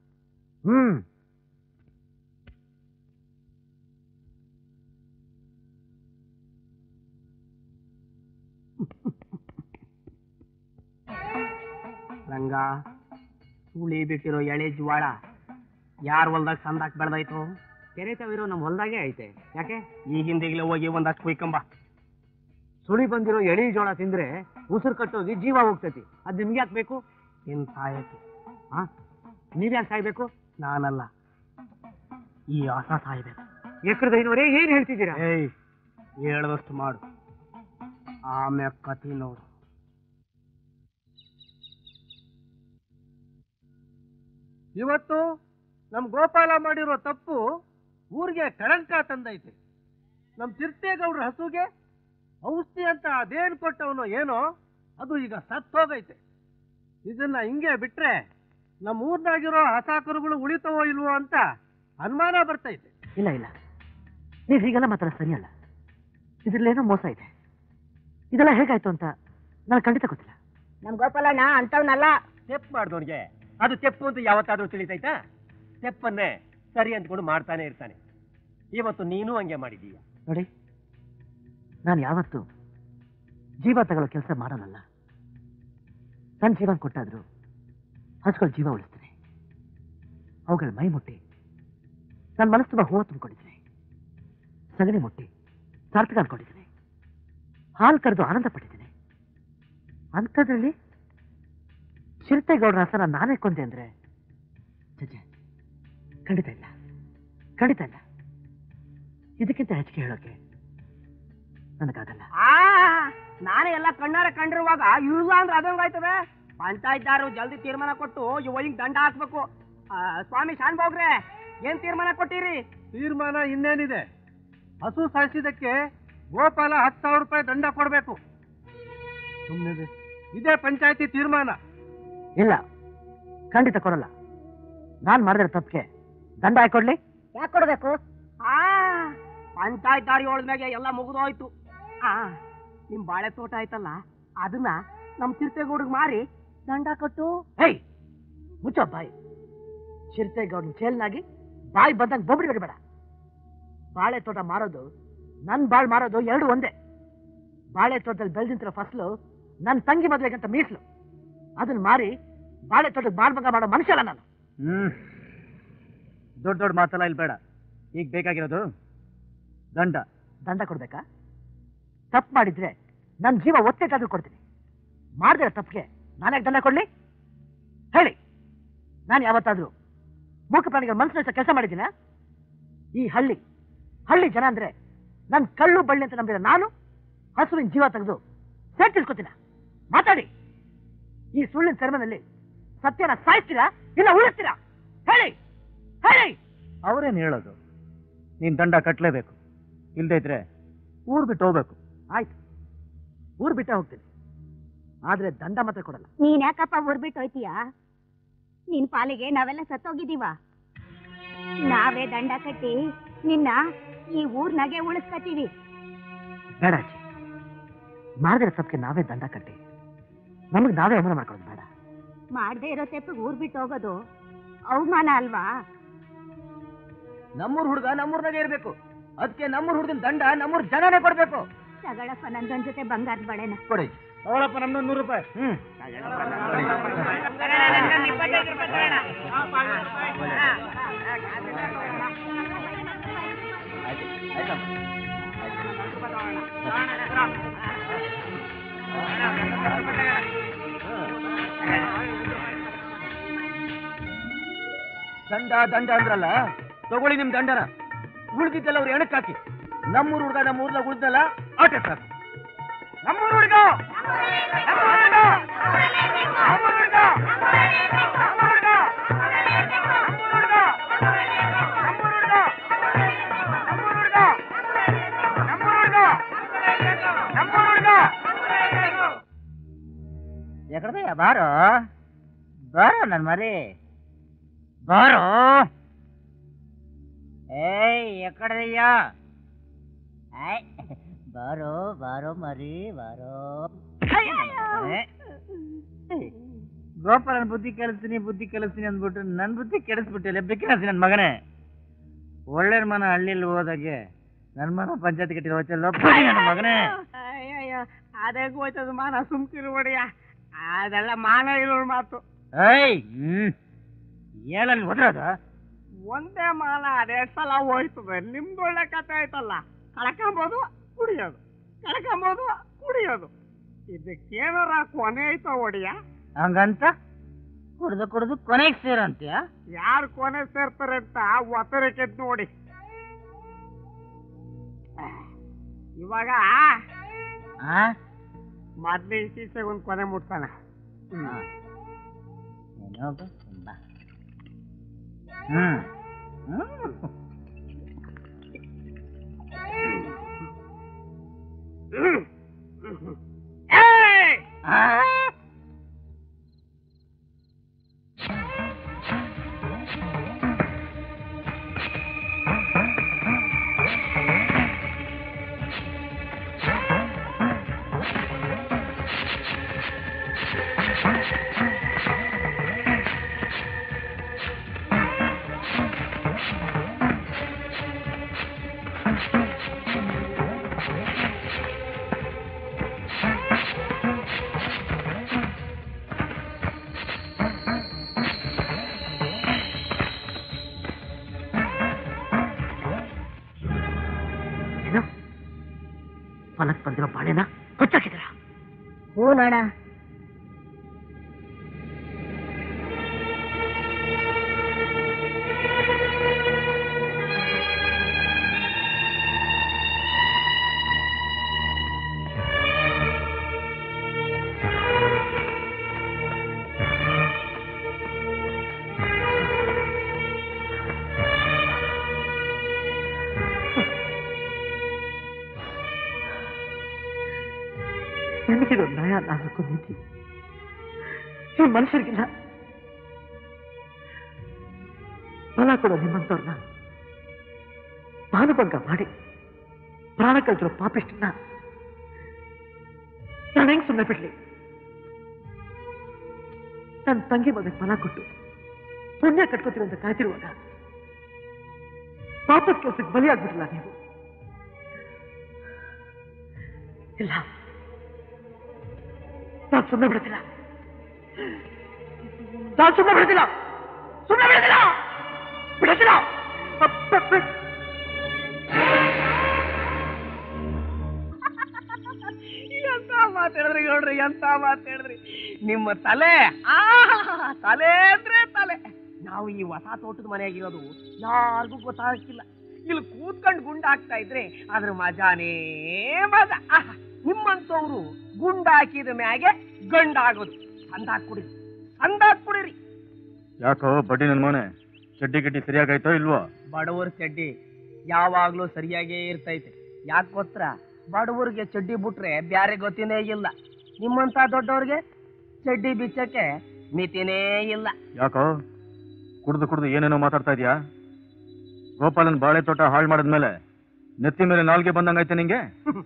ರಂಗ ಸುಳಿ ಬಿಟ್ಟಿರೋ ಎಳೆ ಜುವಾಳ ಯಾರ ಹೊಲ್ದಾಗ ಸಂದಾಕ್ ಬೆಳೆದಾಯ್ತು ಕೆರೆತವಿರೋ ನಮ್ಮ ಹೊಲ್ದಾಗೆ ಐತೆ ಯಾಕೆ ಈ ಹಿಂದಿಗ್ಲೇ ಹೋಗಿ ಒಂದಷ್ಟು ಕುಯ್ಕಂಬ ಸುಳಿ ಬಂದಿರೋ ಎಳಿ ಜೋಳ ತಿಂದ್ರೆ ಉಸಿರು ಕಟ್ಟೋಗಿ ಜೀವ ಹೋಗ್ತೈತಿ ಅದ್ ನಿಮ್ಗೆ ಯಾಕೆ ಬೇಕು ನಿನ್ ಸಾಯಕ್ಕೆ ನೀವ್ಯಾಕೆ ಸಾಯ್ಬೇಕು ನಾನಲ್ಲ ಈ ಆಸ ಸಾಯ್ಬೇಕು ಎಕರದೈನವರೇ ಏನ್ ಹೇಳ್ತಿದ್ದೀರಾ ಹೇಳದಷ್ಟು ಮಾಡು ಆಮ್ಯಾಗ ಕತಿ ನೋಡು ಇವತ್ತು ನಮ್ ಗೋಪಾಲ ಮಾಡಿರೋ ತಪ್ಪು ಊರಿಗೆ ಕಳಂಕ ತಂದೈತೆ ನಮ್ ತಿರ್ತೇಗೌಡ್ರ ಹಸುಗೆ ಔಷಧಿ ಅಂತ ಅದೇನ್ ಕೊಟ್ಟವನು ಏನೋ ಅದು ಈಗ ಸತ್ತೋಗೈತೆ ಇದನ್ನ ಹಿಂಗೆ ಬಿಟ್ರೆ ನಮ್ಮ ಊರ್ನಾಗಿರೋ ಹಸಾಕರುಗಳು ಉಳಿತವೋ ಇಲ್ವೋ ಅಂತ ಅನುಮಾನ ಬರ್ತೈತೆ ಇಲ್ಲ ಇಲ್ಲ ನೀವ್ ಹೀಗೆಲ್ಲ ಮಾತ್ರ ಸರಿಯಲ್ಲ ಇದ್ರಲ್ಲೇನೋ ಮೋಸ ಇದೆ ಇದೆಲ್ಲ ಹೇಗಾಯ್ತು ಅಂತ ನಾನು ಖಂಡಿತ ಗೊತ್ತಿಲ್ಲ ನಮ್ ಗೋಪಾಲಣ್ಣ ಅಂತವ್ನಲ್ಲ ತೆಪ್ಪು ಮಾಡಿದವ್ರಿಗೆ ಅದು ತೆಪ್ಪು ಅಂತ ಯಾವತ್ತಾದ್ರೂ ತಿಳಿತೈತಾ ಸ್ಟೆಪ್ಪನ್ನೇ ಸರಿ ಅಂದ್ಕೊಂಡು ಮಾಡ್ತಾನೆ ಇರ್ತಾನೆ. ಇವತ್ತು ನೀನು ಹಂಗೆ ಮಾಡಿದೀಯ ನೋಡಿ, ನಾನು ಯಾವತ್ತೂ ಜೀವ ತಗೊಳ್ಳೋ ಕೆಲಸ ಮಾಡೋನಲ್ಲ. ನನ್ನ ಜೀವನ ಕೊಟ್ಟಾದ್ರು ಹಸುಗಳ ಜೀವ ಉಳಿಸ್ತೇನೆ. ಅವುಗಳ ಮೈ ಮುಟ್ಟಿ ನನ್ನ ಮನಸ್ಸು ತುಂಬ ಹೂವು ತುಂಬಿಕೊಂಡಿದ್ದೇನೆ. ಸಗಣಿ ಮುಟ್ಟಿ ಸಾರ್ಥಕ ಅನ್ಕೊಂಡಿದ್ದೇನೆ. ಹಾಲು ಕರೆದು ಆನಂದ ಪಟ್ಟಿದ್ದೇನೆ. ಅಂಥದ್ರಲ್ಲಿ ಚಿರತೆಗೌಡರ ಹಸನ ನಾನೇ ಕೊಂದೆ ಅಂದ್ರೆ ಜಜ್ಜೆ ಖಂಡಿತ ಇಲ್ಲ, ಖಂಡಿತ ಇಲ್ಲ. ಇದಕ್ಕಿಂತ ಹೆಚ್ಚಿಗೆ ಹೇಳೋಕೆ ನನಗಾಗಲ್ಲ. ನಾನೇ ಎಲ್ಲ ಕಣ್ಣಾರ ಕಂಡಿರುವಾಗ ಇಲ್ಲ ಅಂದ್ರೆ ಅದಂಗಾಯ್ತದೆ. ಪಂಚಾಯತ್ದಾರು ಜಲ್ದಿ ತೀರ್ಮಾನ ಕೊಟ್ಟು ಇವಳಿಗೆ ದಂಡ ಹಾಕ್ಬೇಕು. ಸ್ವಾಮಿ ಶಾನ್ಭೋಗ್ರೆ, ಏನ್ ತೀರ್ಮಾನ ಕೊಟ್ಟಿರಿ? ತೀರ್ಮಾನ ಇನ್ನೇನಿದೆ, ಹಸು ಸಾಯಿಸಿದಕ್ಕೆ ಗೋಪಾಲ 10,000 ರೂಪಾಯಿ ದಂಡ ಕೊಡ್ಬೇಕು. ಸುಮ್ಮನೆ ಇದೇ ಪಂಚಾಯತಿ ತೀರ್ಮಾನ. ಇಲ್ಲ, ಖಂಡಿತ ಕೊಡಲ್ಲ. ನಾನ್ ಮಾಡಿದ್ರೆ ತಪ್ಪಿಗೆ ದಂಡ ಹಾಕೊಡ್ಲಿ? ಯಾಕೆ ಕೊಡ್ಬೇಕು? ಪಂಚಾಯತ್ದಾರಿ ಒಳದ್ಮ್ಯಾಗೆ ಎಲ್ಲ ಮುಗಿದೋಯ್ತು. ನಿಮ್ ಬಾಳೆ ತೋಟ ಆಯ್ತಲ್ಲ, ಅದನ್ನ ನಮ್ ಚಿರತೆಗೌಡಿಗೆ ಮಾರಿ ದಂಡ ಕೊಟ್ಟು. ಹೇಯ್, ಮುಚ್ಚೋ ಬಾಯಿ. ಚಿರತೆಗೌಡನ ಚೇಲ್ನಾಗಿ ಬಾಯಿ ಬಂದಂಗೆ ಬೊಬ್ಬಡಿ ಹೊಡಿಬೇಡ. ಬಾಳೆ ತೋಟ ಮಾರೋದು ನನ್ ಬಾಳ್ ಮಾರೋದು ಎರಡು ಒಂದೇ. ಬಾಳೆ ತೋಟದಲ್ಲಿ ಬೆಳೆದಿಂತಿರೋ ಫಸಲು ನನ್ನ ತಂಗಿ ಮದುವೆಗಂತ ಮೀಸಲು. ಅದನ್ನ ಮಾರಿ ಬಾಳೆ ತೋಟಕ್ಕೆ ಬಾಳ್ಭಂಗ ಮಾಡೋ ಮನುಷ್ಯಲ್ಲ ನಾನು. ದೊಡ್ಡ ದೊಡ್ಡ ಮಾತಲ್ಲ ಇಲ್ಲಿ ಬೇಡ. ಈಗ ಬೇಕಾಗಿರೋದು ದಂಡ. ದಂಡ ಕೊಡ್ಬೇಕಾ? ತಪ್ಪು ಮಾಡಿದ್ರೆ ನನ್ನ ಜೀವ ಒತ್ತೆಟಾದ್ರೂ ಕೊಡ್ತೀನಿ. ಮಾಡಿದ್ರೆ ತಪ್ಪಿಗೆ ನಾನ್ಯಾಕೆ ದಂಡ ಕೊಡ್ಲಿ ಹೇಳಿ? ನಾನು ಯಾವತ್ತಾದ್ರೂ ಮೂಕ ಪ್ರಾಣಿಗಳ ಮನಸ್ಸಿನ ಕೆಲಸ ಮಾಡಿದ್ದೀನ? ಈ ಹಳ್ಳಿ ಜನ ಅಂದ್ರೆ ನನ್ ಕಳ್ಳು ಬಳ್ಳಿ ಅಂತ ನಂಬಿದ ನಾನು ಹಸುವಿನ ಜೀವ ತೆಗೆದು ಸೇಟ್ ತಿಳ್ಕೊತೀನ? ಮಾತಾಡಿ. ಈ ಸುಳ್ಳಿನ ಕರ್ಮದಲ್ಲಿ ಸತ್ಯನ ಸಾಯಿಸ್ತೀರಾ ಇಲ್ಲ ಉಳಿಸ್ತೀರಾ? ಹೇಳಿ ಹೇಳಿ. ಅವರೇನು ಹೇಳೋದು? ನೀನ್ ದಂಡ ಕಟ್ಟಲೇಬೇಕು. ಇಲ್ದೇ ಇದ್ರೆ ಊರ್ ಬಿಟ್ಟು ಹೋಗ್ಬೇಕು. ಆಯ್ತು, ಊರ್ ಬಿಟ್ಟೆ ಹೋಗ್ತೀನಿ. ಆದ್ರೆ ದಂಡ ಮಾತ್ರ ಕೊಡಲ್ಲ. ನೀನ್ ಯಾಕಪ್ಪ ಊರ್ ಬಿಟ್ಟು ಹೋಯ್ತೀಯಾ? ನಿನ್ ಪಾಲಿಗೆ ನಾವೆಲ್ಲ ಸತ್ತೋಗಿದ್ದೀವ. ನಾವೇ ದಂಡ ಕಟ್ಟಿ ನಿನ್ನ ಈ ಊರ್ನಾಗೆ ಉಳಿಸ್ಕತ್ತೀವಿ. ಬೇಡ ಅಜ್ಜಿ, ಮಾಡಿದ್ರೆ ತಪ್ಪಿಗೆ ನಾವೇ ದಂಡ ಕಟ್ಟಿ ನಮಗ್ ನಾವೇ ಅವಮಾನ ಮಾಡ್ಕೊಳ್ಳೋದು ಬೇಡ. ಮಾಡದೇ ಇರೋ ತೆಪ್ಪಿಗೆ ಊರ್ ಬಿಟ್ಟು ಹೋಗೋದು ಅವಮಾನ ಅಲ್ವಾ? ನಮ್ಮೂರ್ ಹುಡುಗ ನಮ್ಮೂರ್ನಾಗೆ ಇರ್ಬೇಕು. ಅದಕ್ಕೆ ನಮ್ಮೂರ್ ಹುಡುಗನ ದಂಡ ನಮ್ಮೂರ್ ಜನನೇ ಕೊಡ್ಬೇಕು. ತಗಳಪ್ಪ ನಂದೊಂದ್ ಜೊತೆ ಬಂಗಾರದ ಬಳೆನ ಕೊಡಿ. ಅವಳಪ್ಪ ನಮ್ದು 100 ರೂಪಾಯಿ. ದಂಡ ಅಂದ್ರಲ್ಲ, ತಗೊಳ್ಳಿ ನಿಮ್ ದಂಡನ. ಉಳಿದಿದ್ದೆಲ್ಲ ಅವ್ರು ಎಣಕ್ ಹಾಕಿ. ನಮ್ಮೂರ್ ಹುಡುಗ ನಮ್ಮೂರ್ನಾಗ ಉಳಿದಲ್ಲ ಆಟ ಸಾಕು. ನಮ್ಮೂರ್ ಹುಡುಗ ಎಕಡದಯ್ಯ? ಬಾರೋ ಬಾರೋ ನನ್ ಮರಿ, ಬಾರೋ. ಏಯ್ ಎಕಡದಯ್ಯ? ಬಾರೋ ಬಾರೋ ಮರಿ ಬಾರೋ. ಗೋಪಾಲನ ಬುದ್ಧಿ ಕಲಿಸ್ತೀನಿ ಅಂದ್ಬಿಟ್ಟು ನನ್ ಬುದ್ಧಿ ಕೆಡಿಸ್ಬಿಟ್ಟಿಲ್ಲ. ಬೆಕ್ಕಿನ ನನ್ ಮಗನೇ. ಒಳ್ಳೆ ಮನ ಹಳ್ಳಿಲಿ ಹೋದಾಗೆ ನನ್ ಮನ ಪಂಚಾಯತ್ ಕಟ್ಟಿ ಹೋಯ್ತಲ್ಲ ನನ್ನ ಮಗನೇ. ಅದೇ ಹೋಯ್ತದ ಮಾನ. ಸುಮ್ಕಿರು ಒಡೆಯ, ಅದೆಲ್ಲ ಮಾನ ಇರೋರು ಮಾತು. ಏಯ್ ಏಳಲ್ಲಿ ಹೋದ್ರದ ಒಂದೇ ಮಾನ ಅದೆಷ್ಟ್ ಸಲ ಹೋಯ್ತದೆ. ನಿಮ್ದು ಒಳ್ಳೆ ಕಥೆ ಆಯ್ತಲ್ಲ. ಕಳ್ಕೊಂಬೋದು ಕುಡಿಯೋದು, ಕಳ್ಕೊಂಬೋದು ಕುಡಿಯೋದು. ಇದಕ್ಕೇನಾರ ಕೊನೆ ಐತ ಒಡೆಯ? ಹಂಗಂತ ಕುಡ್ದು ಕೊನೆಗೆ ಸೇರಂತೀಯ? ಯಾರು ಕೊನೆ ಸೇರ್ತಾರೆ ಅಂತ ಒತ್ತರಕ್ಕೆ ನೋಡಿ. ಇವಾಗ ಮೊದ್ಲು ಇತ್ತೀಚೆಗೆ ಒಂದು ಕೊನೆ ಮುಟ್ತಾನ. ಹೊಲಕ್ ಬಂದಿರೋ ಬಾಳೆನ ಕೊಚ್ಚಾಕಿದ್ರ? ಹ್ಞೂ ನೋಡ. ನಿಮಗಿರೋ ನ್ಯಾಯ ನಾಲ್ಕು ನೀತಿ ಈ ಮನುಷ್ಯರಿಗಿಲ್ಲ. ಫಲ ಕೊಡೋ ನಿಮ್ಮಂತವ್ರನ್ನ ಭಾನುಭಂಗ ಮಾಡಿ ಪ್ರಾಣ ಕಲ್ತಿರೋ ಪಾಪಿಷ್ಟನ್ನ ನಾನು ಹೆಂಗ್ ಸುಮ್ಮನೆ ಬಿಡ್ಲಿ? ನನ್ನ ತಂಗಿ ಮಗನ ಫಲ ಕೊಟ್ಟು ಪುಣ್ಯ ಕಟ್ಕೋತೀರ ಅಂತ ಕಾಯ್ತಿರುವಾಗ ಪಾಪದ ಕೆಲಸಕ್ಕೆ ಬಲಿಯಾಗ್ಬಿಟ್ಟಿಲ್ಲ ನೀವು. ಇಲ್ಲ, ನಾನು ಸುಮ್ಮನೆ ಬಿಡ್ತಿಲ್ಲ. ನಾನು ಸುಮ್ಮನೆ ಬಿಡ್ತಿಲ್ಲ. ಸುಮ್ಮನೆ ಬಿಡ್ತಿಲ್ಲ. ಬಿಡ್ತಿಲ್ಲ. ಎಂತ ಮಾತಾಡಿದ್ರಿ ಗೌಡ್ರಿ, ಎಂತ ಮಾತಾಡಿದ್ರಿ. ನಿಮ್ಮ ತಲೆ ತಲೆ ಅಂದ್ರೆ ತಲೆ. ನಾವು ಈ ಹೊಸ ತೋಟದ ಮನೆಯಾಗಿರೋದು ಯಾರಿಗೂ ಗೊತ್ತಾಗ್ತಿಲ್ಲ. ಇಲ್ಲಿ ಕೂತ್ಕೊಂಡು ಗುಂಡ ಹಾಕ್ತಾ ಇದ್ರೆ ಅದ್ರ ಮಜಾನೇ ಮಜಾ. ನಿಮ್ಮಂತವ್ರು ಗುಂಡ ಹಾಕಿದ ಮ್ಯಾಗೆ ಗಂಡ ಆಗೋದು. ಸಂದಾಕ್ ಕುಡಿರಿ, ಸಂದಾಕ್ ಕುಡಿರಿ. ಯಾಕೋ ಬಡ್ಡಿ ನನ್ ಮನೆ ಚಡ್ಡಿ ಗಿಡ್ಡಿ ಸರಿಯಾಗೈತೋ ಇಲ್ವೋ? ಬಡವರ ಚಡ್ಡಿ ಯಾವಾಗ್ಲೂ ಸರಿಯಾಗೇ ಇರ್ತೈತೆ. ಯಾಕೆ ಗೊತ್ತಾ? ಬಡವರಿಗೆ ಚಡ್ಡಿ ಬಿಟ್ರೆ ಬ್ಯಾರೆ ಗೊತ್ತಿನೇ ಇಲ್ಲ. ನಿಮ್ಮಂತ ದೊಡ್ಡವ್ರಿಗೆ ಚಡ್ಡಿ ಬಿಚ್ಚಕ್ಕೆ ಮಿತಿನೇ ಇಲ್ಲ. ಯಾಕೋ ಕುಡ್ದು ಕುಡ್ದು ಏನೇನೋ ಮಾತಾಡ್ತಾ ಇದೀಯಾ? ಗೋಪಾಲನ್ ಬಾಳೆ ತೋಟ ಹಾಳು ಮಾಡಿದ್ಮೇಲೆ ನೆತ್ತಿ ಮೇಲೆ ನಾಲ್ಗೆ ಬಂದಂಗೈತೆ ನಿಂಗೆ?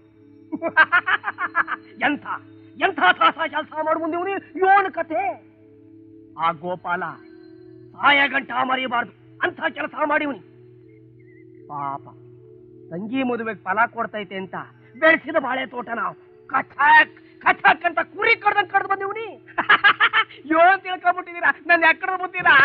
ಎಂಥ ಎಂಥ ತ್ರಾಸ ಕೆಲಸ ಮಾಡ್ಬಂದಿವ್ ನೀವು. ಯೋನ್ ಕತೆ. ಆ ಗೋಪಾಲ ಸಾಯ ಗಂಟ ಮರಿಬಾರ್ದು ಅಂತ ಕೆಲಸ ಮಾಡಿವ್ನಿ. ಪಾಪ ತಂಗಿ ಮದುವೆಗೆ ಫಲ ಕೊಡ್ತೈತೆ ಅಂತ ಬೆಳೆಸಿದ ಬಾಳೆ ತೋಟ ನಾವು ಕಚಾಕ್ ಕಚಾಕ್ ಅಂತ ಕುರಿ ಕಡ್ದಂಗ್ ಕಡ್ದು ಬಂದಿವ್ನಿ. ಯೋನ್ ತಿಳ್ಕೊಂಡ್ಬಿಟ್ಟಿದೀರಾ? ನನ್ನ ಎಕ್ಕಡ ಬುತ್ತೀರಾ?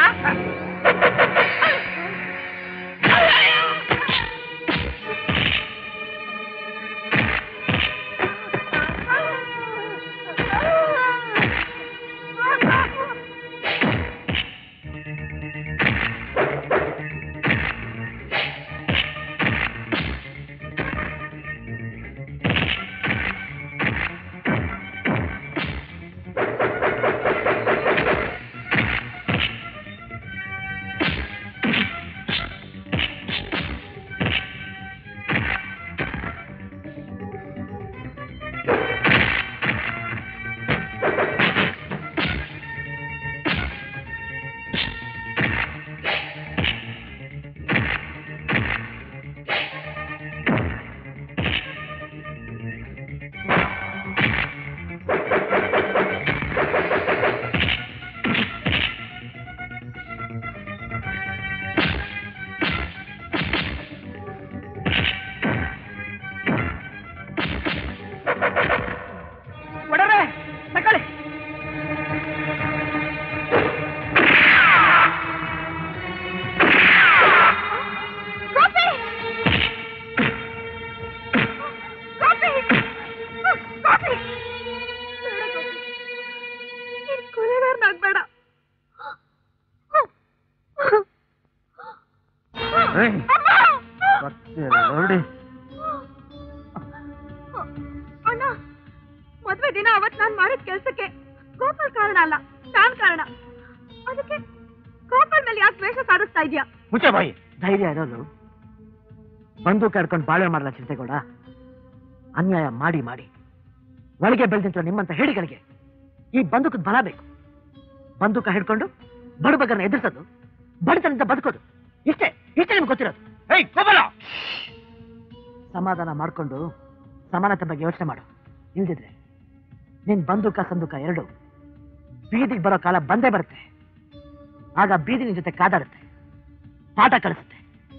ಅಣ್ಣ, ಮದ್ವೆ ದಿನ ಅವತ್ ನಾನ್ ಮಾಡಿದ ಕೆಲ್ಸಕ್ಕೆ ಗೋಪಾಲ್ ಕಾರಣ ಅಲ್ಲ, ನಾನ್ ಕಾರಣ. ಅದಕ್ಕೆ ಗೋಪಾಲ್ ಮೇಲೆ ಯಾಕೆ ದ್ವೇಷ ಸಾಧಿಸ್ತಾ ಇದೀಯಾ? ಮುಚ್ಚೆ ಬಾಯಿ. ಧೈರ್ಯ ಇರೋದು ಬಂದೂಕ ಹಿಡ್ಕೊಂಡು ಬಾಳೆ ಮಾಡಲ್ಲ ಚಿಂತೆಗೌಡ. ಅನ್ಯಾಯ ಮಾಡಿ ಮಾಡಿ ಒಳಗೆ ಬೆಳೆದಿರೋ ನಿಮ್ಮಂತ ಹೇಳಿಗಳಿಗೆ ಈ ಬಂದೂಕದ ಬಲ ಬೇಕು. ಬಂದೂಕ ಹಿಡ್ಕೊಂಡು ಬಡಬಗರನ್ನ ಎದುರಿಸೋದು, ಬಡತನದಿಂದ ಬದುಕೋದು, ಇಷ್ಟೇ ಇಷ್ಟೇ ನಿಮ್ಗೆ ಗೊತ್ತಿರೋದು. ಸಮಾಧಾನ ಮಾಡ್ಕೊಂಡು ಸಮಾನತೆ ಬಗ್ಗೆ ಯೋಚನೆ ಮಾಡು. ಇಲ್ದಿದ್ರೆ ನಿನ್ ಬಂದೂಕ ಸಂದೂಕ ಎರಡು ಬೀದಿಗೆ ಬರೋ ಕಾಲ ಬಂದೇ ಬರುತ್ತೆ. ಆಗ ಬೀದಿ ನಿನ್ ಜೊತೆ ಕಾದಾಡುತ್ತೆ, ಪಾಠ ಕಳಿಸುತ್ತೆ.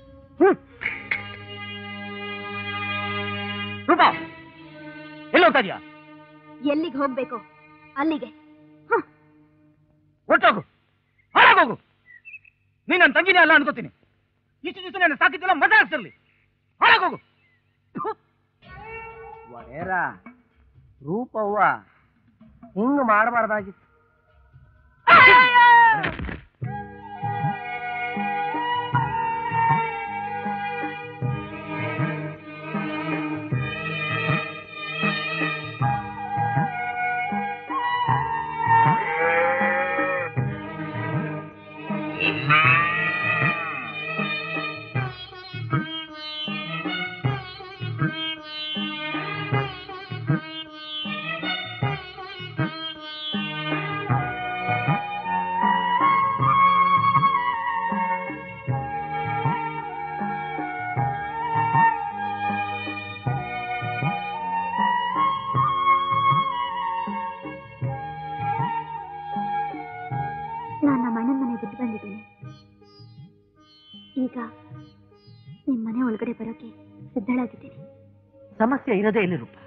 ರೂಪಾ, ಎಲ್ಲಿ ಹೋಗ್ತಾ ಇದೀಯಾ? ಎಲ್ಲಿಗೆ ಹೋಗ್ಬೇಕು ಅಲ್ಲಿಗೆ. ಹೊರಟೋಗು, ಹಾಳಾಗೋಗು. ನೀನ್ ನನ್ನ ತಂಗಿನೇ ಅಲ್ಲ ಅನ್ಕೋತೀನಿ. ಇಷ್ಟು ದಿವಸ ನನ್ನ ಸಾಕಿದ್ದೆಲ್ಲ ಮಜಾ ಆಗ್ತಿರ್ಲಿ. ಹಾಳಾಗೋಗು. ಒಡೇರ ರೂಪವ್ವ ಹಿಂಗ್ ಮಾಡಬಾರ್ದಾಗಿತ್ತು. ನಾನು ನಮ್ಮ ಅಣ್ಣನ ಮನೆ ಬಿಟ್ಟು ಬಂದಿದ್ದೇನೆ. ಈಗ ನಿಮ್ಮ ಮನೆ ಒಳಗಡೆ ಬರೋಕೆ ಸಿದ್ಧಳಾಗಿದ್ದೇನೆ. ಸಮಸ್ಯೆ ಇರೋದೇ ಎಲ್ಲಿ ರೂಪ?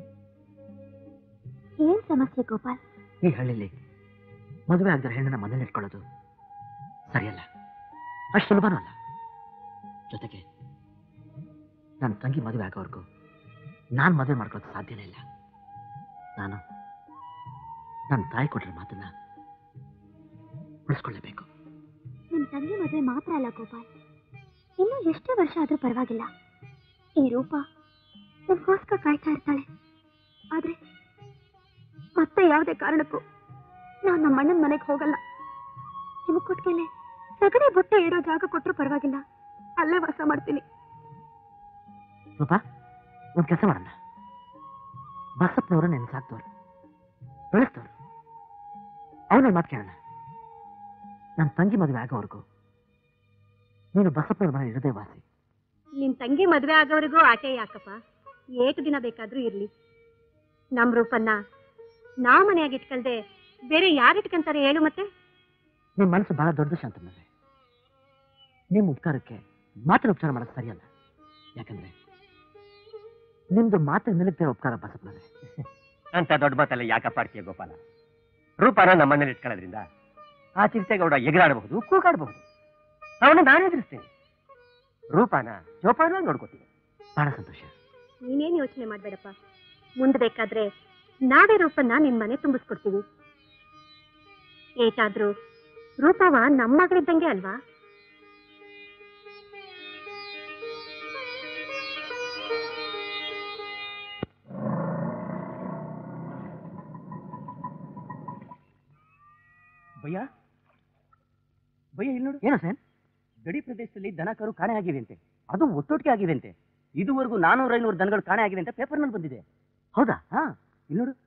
ಏನ್ ಸಮಸ್ಯೆ ಗೋಪಾಲ್? ಈ ಹಳ್ಳಿಲಿ ಮದುವೆ ಆಗದ ಹೆಣ್ಣನ್ನ ಮನೇಲಿ ಇಟ್ಕೊಳ್ಳೋದು ಸರಿಯಲ್ಲ, ಅಷ್ಟು ಸುಲಭನೂ ಅಲ್ಲ. ಜೊತೆಗೆ ನನ್ನ ತಂಗಿ ಮದುವೆ ಆಗೋವರೆಗೂ ನಾನು ಮದುವೆ ಮಾಡ್ಕೊಳ್ಳೋದು ಸಾಧ್ಯನೇ ಇಲ್ಲ. ನಾನು ನನ್ನ ತಾಯಿ ಕೊಟ್ಟಿರೋ ಮಾತನ್ನ ಉಳಿಸ್ಕೊಳ್ಳಬೇಕು. ನಿಮ್ ತಂಗಿ ಮದುವೆ ಮಾತ್ರ ಅಲ್ಲ ಗೋಪಾಲ್, ಇನ್ನೂ ಎಷ್ಟೇ ವರ್ಷ ಆದ್ರೂ ಪರವಾಗಿಲ್ಲ. ಈ ರೂಪ ನಿಮ್ಗೋಸ್ಕರ ಕಾಯ್ತಾ ಇರ್ತಾಳೆ. ಆದ್ರೆ ಮತ್ತೆ ಯಾವುದೇ ಕಾರಣಕ್ಕೂ ನಾನು ನಮ್ಮ ಅಣ್ಣನ ಮನೆಗೆ ಹೋಗಲ್ಲ. ನಿಮಗ್ ಕೊಟ್ಮೇಲೆ ಸಗಣಿ ಬುಟ್ಟೆ ಇಡೋ ಜಾಗ ಕೊಟ್ಟರು ಪರವಾಗಿಲ್ಲ, ಅಲ್ಲೇ ವಾಸ ಮಾಡ್ತೀನಿ. ರೂಪ, ಒಂದ್ ಕೆಲಸ ಮಾಡೋಣ. ಬಸಪ್ಪನವರು ನೆನ್ ಸಾಕ್ತವ್ರು, ಬೆಳೆಸ್ತವ್ರು, ಅವನ ಮಾತು ಕೇಳೋಣ. ನನ್ನ ತಂಗಿ ಮದುವೆ ಆಗೋವರೆಗೂ ನೀನು ಬಸಪ್ಪನವ್ರ ಮನೆ ಇರದೇ ವಾಸಿ. ನಿನ್ ತಂಗಿ ಮದ್ವೆ ಆಗೋವರೆಗೂ ಆಟೆ ಯಾಕಪ್ಪ? ಏಟು ದಿನ ಬೇಕಾದ್ರೂ ಇರ್ಲಿ. ನಮ್ ರೂಪನ್ನ ನಾವ್ ಮನೆಯಾಗಿ ಇಟ್ಕಳ್ದೆ ಬೇರೆ ಯಾರಿಟ್ಕಂತಾರೆ ಹೇಳು? ಮತ್ತೆ ನಿಮ್ ಮನಸ್ಸು ಬಹಳ ದೊಡ್ಡ ಶಾಂತನವ್ರೆ. ನಿಮ್ ಉಪಕಾರಕ್ಕೆ ಮಾತಿನ ಉಪಚಾರ ಮಾಡೋದು ಸರಿಯಲ್ಲ. ಯಾಕಂದ್ರೆ ನಿಮ್ದು ಮಾತಿನ ನಿಲ್ಲುತ್ತೆ ಉಪಕಾರ ಬಸಪ್ಪನವ್ರೆ. ಅಂತ ದೊಡ್ಡ ಮಾತಲ್ಲ ಯಾಕಪ್ಪ ಆಡ್ತೀಯ ಗೋಪಾಲ? ರೂಪಾನ ನಮ್ಮನೇಲಿ ಇಟ್ಕೊಳ್ಳೋದ್ರಿಂದ ಆ ಚಿರತೆಗೌಡ ಎಗರಾಡಬಹುದು, ಕೂಗಾಡಬಹುದು. ಅವನ್ನ ನಾನು ಎದುರಿಸ್ತೇನೆ. ರೂಪಾನ ಜೋಪಾನ ನೋಡ್ಕೋತೀನಿ. ಬಹಳ ಸಂತೋಷ. ನೀನೇನ್ ಯೋಚನೆ ಮಾಡ್ಬೇಡಪ್ಪ. ಮುಂದೆ ಬೇಕಾದ್ರೆ ನಾವೇ ರೂಪನ್ನ ನಿನ್ ಮನೆ ತುಂಬಿಸ್ಕೊಡ್ತೀವಿ. ಏಟಾದ್ರೂ ರೂಪವ ನಮ್ಮ ಮಗಳಿದ್ದಂಗೆ ಅಲ್ವಾ? ಭಯ್ಯ ಭಯ್ಯ, ಇಲ್ಲಿ ನೋಡು. ಏನೋ ಸೇನ್? ಗಡಿ ಪ್ರದೇಶದಲ್ಲಿ ದನ ಕರು ಕಾಣೆ ಆಗಿದೆ ಅಂತೆ. ಅದು ಒಟ್ಟೊಟ್ಟಿಗೆ ಆಗಿದೆ ಅಂತೆ. ಇದುವರೆಗೂ 400-500 ದನಗಳು ಕಾಣೆ ಆಗಿದೆ ಅಂತ ಪೇಪರ್ನಲ್ಲಿ ಬಂದಿದೆ. ಹೌದಾ? ಹಾ, ಇಲ್ಲಿ ನೋಡು.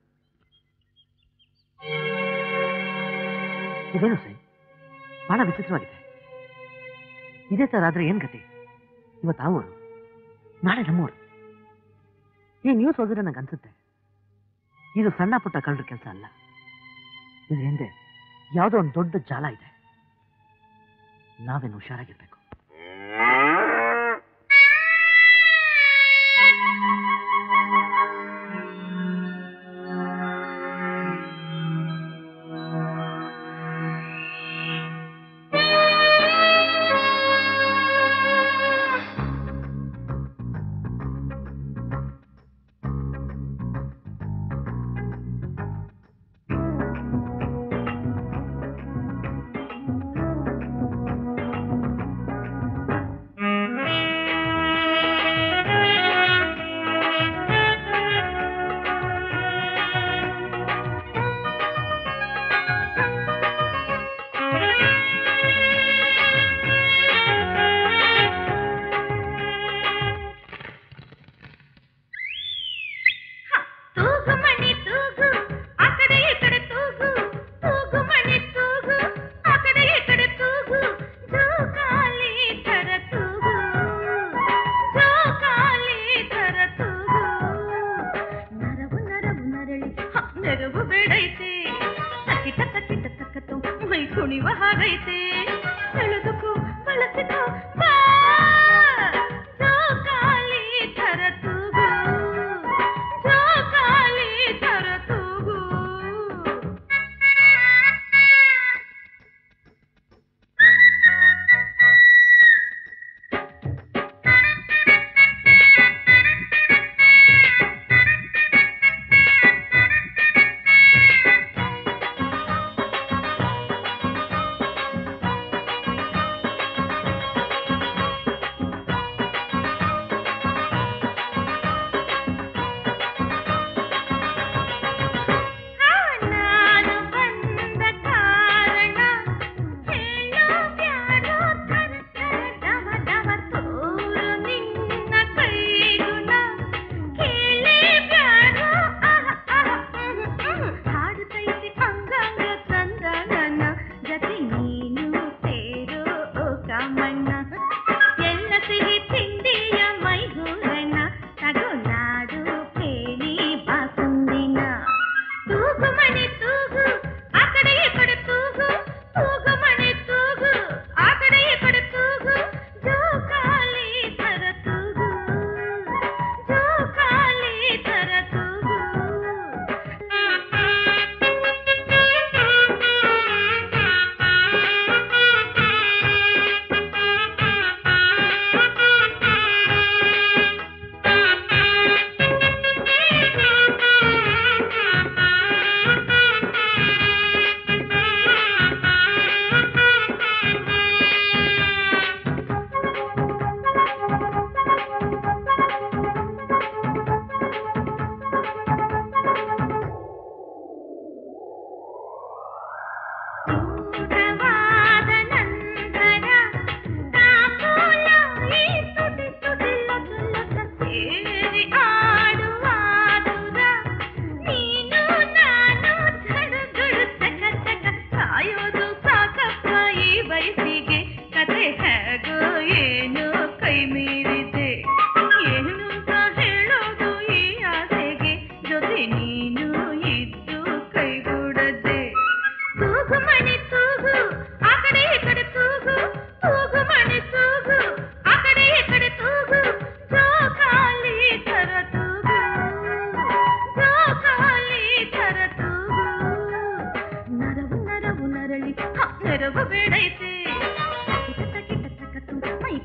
ಇದೇನು ಸೇನ್? ಬಹಳ ವಿಚಿತ್ರವಾಗಿದೆ. ಇದೇ ತರ ಆದ್ರೆ ಏನ್ ಗತಿ? ಇವತ್ತು ಅವರು, ನಾಳೆ ನಮ್ಮೂರು. ಈ ನ್ಯೂಸ್ ಓದಿದ್ರೆ ನಂಗೆ ಅನ್ಸುತ್ತೆ ಇದು ಸಣ್ಣ ಪುಟ್ಟ ಕಳ್ಳರ ಕೆಲಸ ಅಲ್ಲ. ಇದ್ರ ಹಿಂದೆ ಯಾವುದೋ ಒಂದು ದೊಡ್ಡ ಜಾಲ ಇದೆ. ನಾವೇನು ಹುಷಾರಾಗಿರ್ಬೇಕು.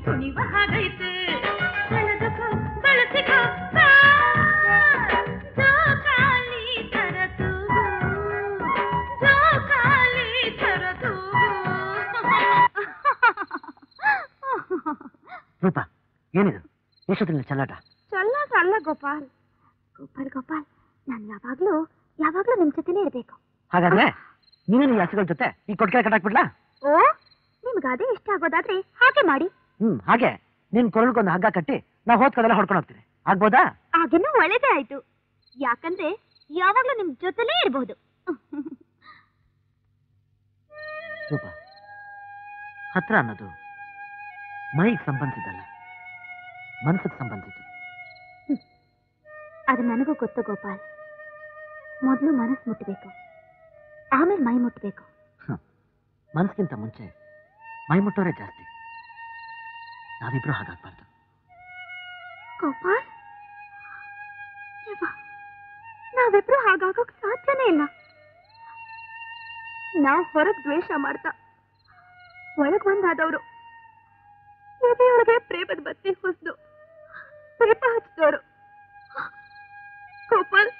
ಕುಣಿವ ಹಾಗೈತೆ ಬೆಳೆದುಕೋ ಬೆಳೆಸಿಕೋ ಜೋಕಾಲಿ ತರತು ಜೋಕಾಲಿ ತರತು ರೂಪ ಏನಿದು ಎಷ್ಟೊತ್ತಿನ ಚಲ್ಲಾಟ? ಚಲ್ಲಾಟ ಅಲ್ಲ ಗೋಪಾಲ್. ಗೋಪಾಲ್ ಗೋಪಾಲ್, ನಾನು ಯಾವಾಗ್ಲೂ ನಿಮ್ ಜೊತೆನೇ ಇರ್ಬೇಕು. ಹಾಗಾದ್ರೆ ನೀವೇನು ಈ ಹಸುಗಳ ಜೊತೆ ಈ ಕೊಟ್ಟಿಗೆ ಕಟ್ಟಾಕ್ಬಿಡ್ಲಾ? ಓ, ನಿಮ್ಗೆ ಅದೇ ಇಷ್ಟ ಆಗೋದಾದ್ರೆ ಹಾಗೆ ಮಾಡಿ. ಹಾಗೆ ನಿನ್ ಕೊರಳ್ಗೊಂದು ಹಗ್ಗ ಕಟ್ಟಿ ನಾವು ಹೋದ್ ಕಡೆಲ್ಲ ಹೊಡ್ಕೊಂಡು ಹೋಗ್ತೀವಿ. ಆಗ್ಬೋದಾ? ಆಗಿನ್ನೂ ಒಳ್ಳೇದೇ ಆಯ್ತು. ಯಾಕಂದ್ರೆ ಯಾವಾಗ್ಲೂ ನಿಮ್ ಜೊತೆಲೇ ಇರ್ಬಹುದು. ರೂಪ, ಹತ್ರ ಅನ್ನೋದು ಮೈಗೆ ಸಂಬಂಧಿಸಿದಲ್ಲ, ಮನಸ್ಸಿಗೆ ಸಂಬಂಧಿಸಿದ್ದು. ಅದು ನನಗೂ ಗೊತ್ತು ಗೋಪಾಲ್. ಮೊದಲು ಮನಸ್ಸು ಮುಟ್ಟಬೇಕು, ಆಮೇಲೆ ಮೈ ಮುಟ್ಟಬೇಕು. ಮನಸ್ಸಿಗಿಂತ ಮುಂಚೆ ಮೈ ಮುಟ್ಟೋರೇ ಜಾಸ್ತಿ. ನಾವಿಬ್ರು ಹಾಗಾಗ್ಬಾರ್ದು. ಗೋಪಾಲ್, ನಾವಿಬ್ರು ಹಾಗಾಗೋಕ್ ಸಾಧ್ಯನೇ ಇಲ್ಲ. ನಾವು ಹೊರಗ್ ದ್ವೇಷ ಮಾಡ್ತಾ ಒಳಗ್ ಒಂದಾದವರು, ಎದೆಯೊಳಗೆ ಪ್ರೇಮದ ಬತ್ತಿ ಹೊಸ್ದು ದೀಪ ಹಚ್ಚಿದವರು. ಗೋಪಾಲ್,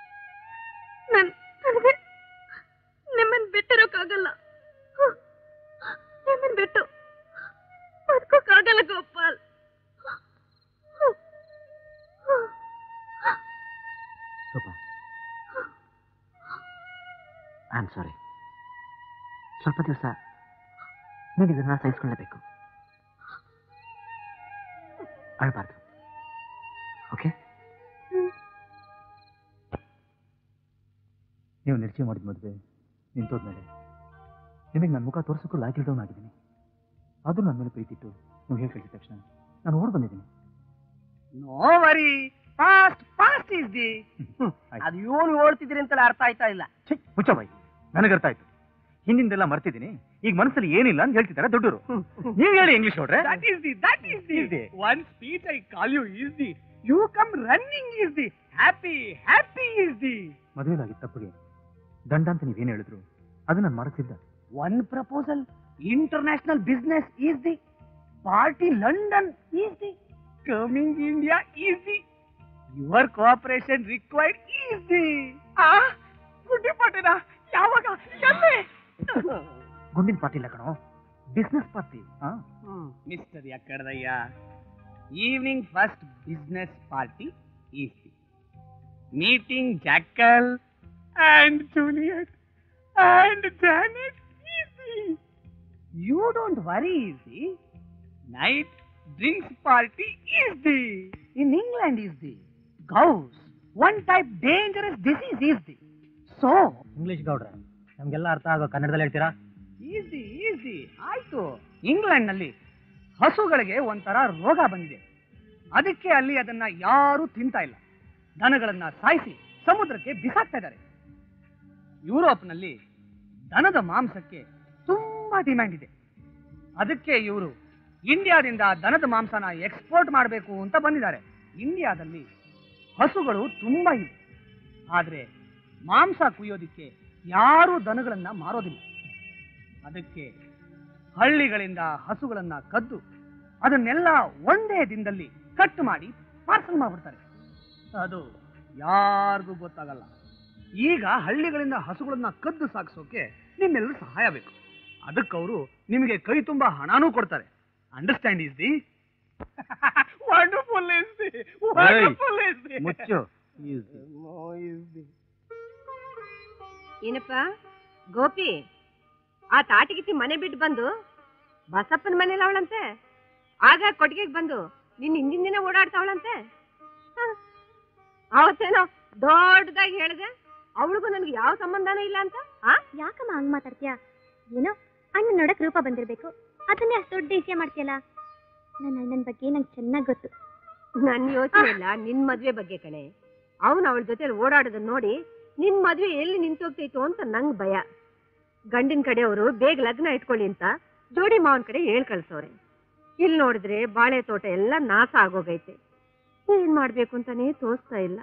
ನನಗೆ ನಿಮ್ಮನ್ ಬಿಟ್ಟಿರೋಕ್ಕಾಗಲ್ಲ. ನಿಮ್ಮನ್ ಬಿಟ್ಟು ಬದುಕೋಕ್ಕಾಗಲ್ಲ ಗೋಪಾಲ್. ರೂಪ, ಐ ಆಮ್ ಸಾರಿ. ಸ್ವಲ್ಪ ದಿವಸ ನೀನು ಇದನ್ನ ಸಹಿಸ್ಕೊಳ್ಳೇಬೇಕು. ಅಳಬಾರ್ದು, ಓಕೆ? ನೀವು ನಿಶ್ಚಯ ಮಾಡಿದ ಮದುವೆ ನಿಂತೋದ್ಮೇಲೆ ನಿಮಗೆ ನನ್ನ ಮುಖ ತೋರ್ಸೋಕ್ಕೂ ಲಾಗಿಲ್ದವನಾಗಿದ್ದೀನಿ. ಅದು ನನ್ನ ಮೇಲೆ ಪ್ರೀತಿತ್ತು. ನೀವು ಹೇಳಿ ಕಳಿಸಿದ ತಕ್ಷಣ ನಾನು ಓಡ್ ಬಂದಿದ್ದೀನಿ. No worry, fast fast is the. ಅದು ಇವನು ಓಡ್ತಿದ್ರಿ ಅಂತಲೇ ಅರ್ಥ ಆಯ್ತಾ ಇಲ್ಲ. ಮುಚ್ಚ ಬಾಯಿ, ನನಗೆ ಅರ್ಥ ಆಯ್ತು. ಹಿಂದಿಂದೆಲ್ಲ ಮರ್ತಿದ್ದೀನಿ. ಈಗ ಮನಸ್ಸಲ್ಲಿ ಏನಿಲ್ಲ ಅಂತ ಹೇಳ್ತಿದ್ದಾರೆ ದೊಡ್ಡವರು. ನೀವು ಹೇಳಿ ಇಂಗ್ಲಿಷ್ ನೋಡ್ರೆ. That is the one speech I call you is the. You come running is the. Happy is the. ಮದುವೆಲಾಗಿದ್ದ ತಪ್ಪಿಗೆ ದಂಡ ಅಂತ ನೀವೇನು ಹೇಳಿದ್ರು ಅದು ನಾನು ಮಾಡಿಸಿದ್ದ. One proposal, international business is the. Party London is the. Coming India is the. Your cooperation required is the. ಗುಡ್ಡಿ ಪಾರ್ಟಿನಾ? ಯಾವಾಗ? ಎಲ್ಲಿ? ಗುಂಡಿನ ಪಾರ್ಟಿ ಇಲ್ಲ ಕಣೋ, ಬಿಸ್ನೆಸ್ ಪಾರ್ಟಿ. ಮಿಸ್ಟರ್ ಯಕ್ಕಡದಯ್ಯ, evening first business party is the. Meeting Jackal and Juliet and Janet is the. You don't worry is the. Night drinks party is the. In England is the. Gouse, one type dangerous disease is the. So, English ಗೌಡ್ರೆ, ನಮ್ಗೆಲ್ಲ ಅರ್ಥ ಆಗೋ ಕನ್ನಡದಲ್ಲಿ ಹೇಳ್ತೀರಾ? Easy ಆಯ್ತು. England ನಲ್ಲಿ ಹಸುಗಳಿಗೆ ಒಂಥರ ರೋಗ ಬಂದಿದೆ. ಅದಕ್ಕೆ ಅಲ್ಲಿ ಅದನ್ನ ಯಾರು ತಿಂತಾ ಇಲ್ಲ. ದನಗಳನ್ನ ಸಾಯಿಸಿ ಸಮುದ್ರಕ್ಕೆ ಬಿಸಾಕ್ತಾ ಇದ್ದಾರೆ. ಯುರೋಪ್ನಲ್ಲಿ ದನದ ಮಾಂಸಕ್ಕೆ ತುಂಬಾ ಡಿಮ್ಯಾಂಡ್ ಇದೆ. ಅದಕ್ಕೆ ಇವರು ಇಂಡಿಯಾದಿಂದ ದನದ ಮಾಂಸನ ಎಕ್ಸ್ಪೋರ್ಟ್ ಮಾಡಬೇಕು ಅಂತ ಬಂದಿದ್ದಾರೆ. ಇಂಡಿಯಾದಲ್ಲಿ ಹಸುಗಳು ತುಂಬಾ ಇವೆ, ಆದ್ರೆ ಮಾಂಸ ಕುಯ್ಯೋದಿಕ್ಕೆ ಯಾರೂ ದನಗಳನ್ನ ಮಾರೋದಿಲ್ಲ. ಅದಕ್ಕೆ ಹಳ್ಳಿಗಳಿಂದ ಹಸುಗಳನ್ನ ಕದ್ದು ಅದನ್ನೆಲ್ಲ ಒಂದೇ ದಿನದಲ್ಲಿ ಕಟ್ ಮಾಡಿ ಪಾರ್ಸಲ್ ಮಾಡ್ಬಿಡ್ತಾರೆ. ಅದು ಯಾರಿಗೂ ಗೊತ್ತಾಗಲ್ಲ. ಈಗ ಹಳ್ಳಿಗಳಿಂದ ಹಸುಗಳನ್ನ ಕದ್ದು ಸಾಗಿಸೋಕೆ ನಿಮ್ಮೆಲ್ಲರೂ ಸಹಾಯ ಬೇಕು. ಅದಕ್ಕವರು ನಿಮಗೆ ಕೈ ತುಂಬಾ ಹಣನೂ ಕೊಡ್ತಾರೆ. Understand is the. Wonderful is the. Wonderful is the. ಮುಚ್ಚು. ಏನಪ್ಪ ಗೋಪಿ, ಆ ತಾಟಿಗಿತ್ತಿ ಮನೆ ಬಿಟ್ಟು ಬಂದು ಬಸಪ್ಪನ ಮನೇಲಿ ಅವಳಂತೆ. ಆಗ ಕೊಟ್ಟಿಗೆಗೆ ಬಂದು ನಿನ್ನ ಹಿಂದಿನ ದಿನ ಓಡಾಡ್ತಾವಳಂತೆ. ಅವತ್ತೇನೋ ದೊಡ್ಡದಾಗಿ ಹೇಳಿದೆ, ಅವಳಿಗೂ ನನ್ಗೆ ಯಾವ ಸಂಬಂಧನೂ ಇಲ್ಲ ಅಂತ. ಯಾಕಮ್ಮ ಹಂಗ್ ಮಾತಾಡ್ತೀಯಾ? ಏನೋ ಅಣ್ಣ ನೋಡಕ್ ರೂಪ ಬಂದಿರ್ಬೇಕು, ಅದನ್ನೇ ಅಷ್ಟು ದೊಡ್ಡ ವಿಷಯ ಮಾಡ್ತೀಯಲ್ಲ. ನನ್ನ ಅಣ್ಣನ ಬಗ್ಗೆ ನಂಗೆ ಚೆನ್ನಾಗಿ ಗೊತ್ತು. ನನ್ನ ಯೋಚನೆ ಇಲ್ಲ ನಿನ್ ಮದ್ವೆ ಬಗ್ಗೆ ಕಣೆ. ಅವನು ಅವಳ ಜೊತೆ ಓಡಾಡೋದನ್ನ ನೋಡಿ ನಿನ್ ಮದ್ವೆ ಎಲ್ಲಿ ನಿಂತೋಗ್ತೈತು ಅಂತ ನಂಗ್ ಭಯ. ಗಂಡಿನ ಕಡೆಯವರು ಬೇಗ ಲಗ್ನ ಇಟ್ಕೊಳ್ಳಿ ಅಂತ ಜೋಡಿ ಮಾವನ್ ಕಡೆ ಹೇಳ್ ಕಳ್ಸವ್ರೆ. ಇಲ್ಲಿ ನೋಡಿದ್ರೆ ಬಾಳೆ ತೋಟ ಎಲ್ಲ ನಾಶ ಆಗೋಗೈತೆ. ಏನ್ ಮಾಡ್ಬೇಕು ಅಂತಾನೆ ತೋರಿಸ್ತಾ ಇಲ್ಲ.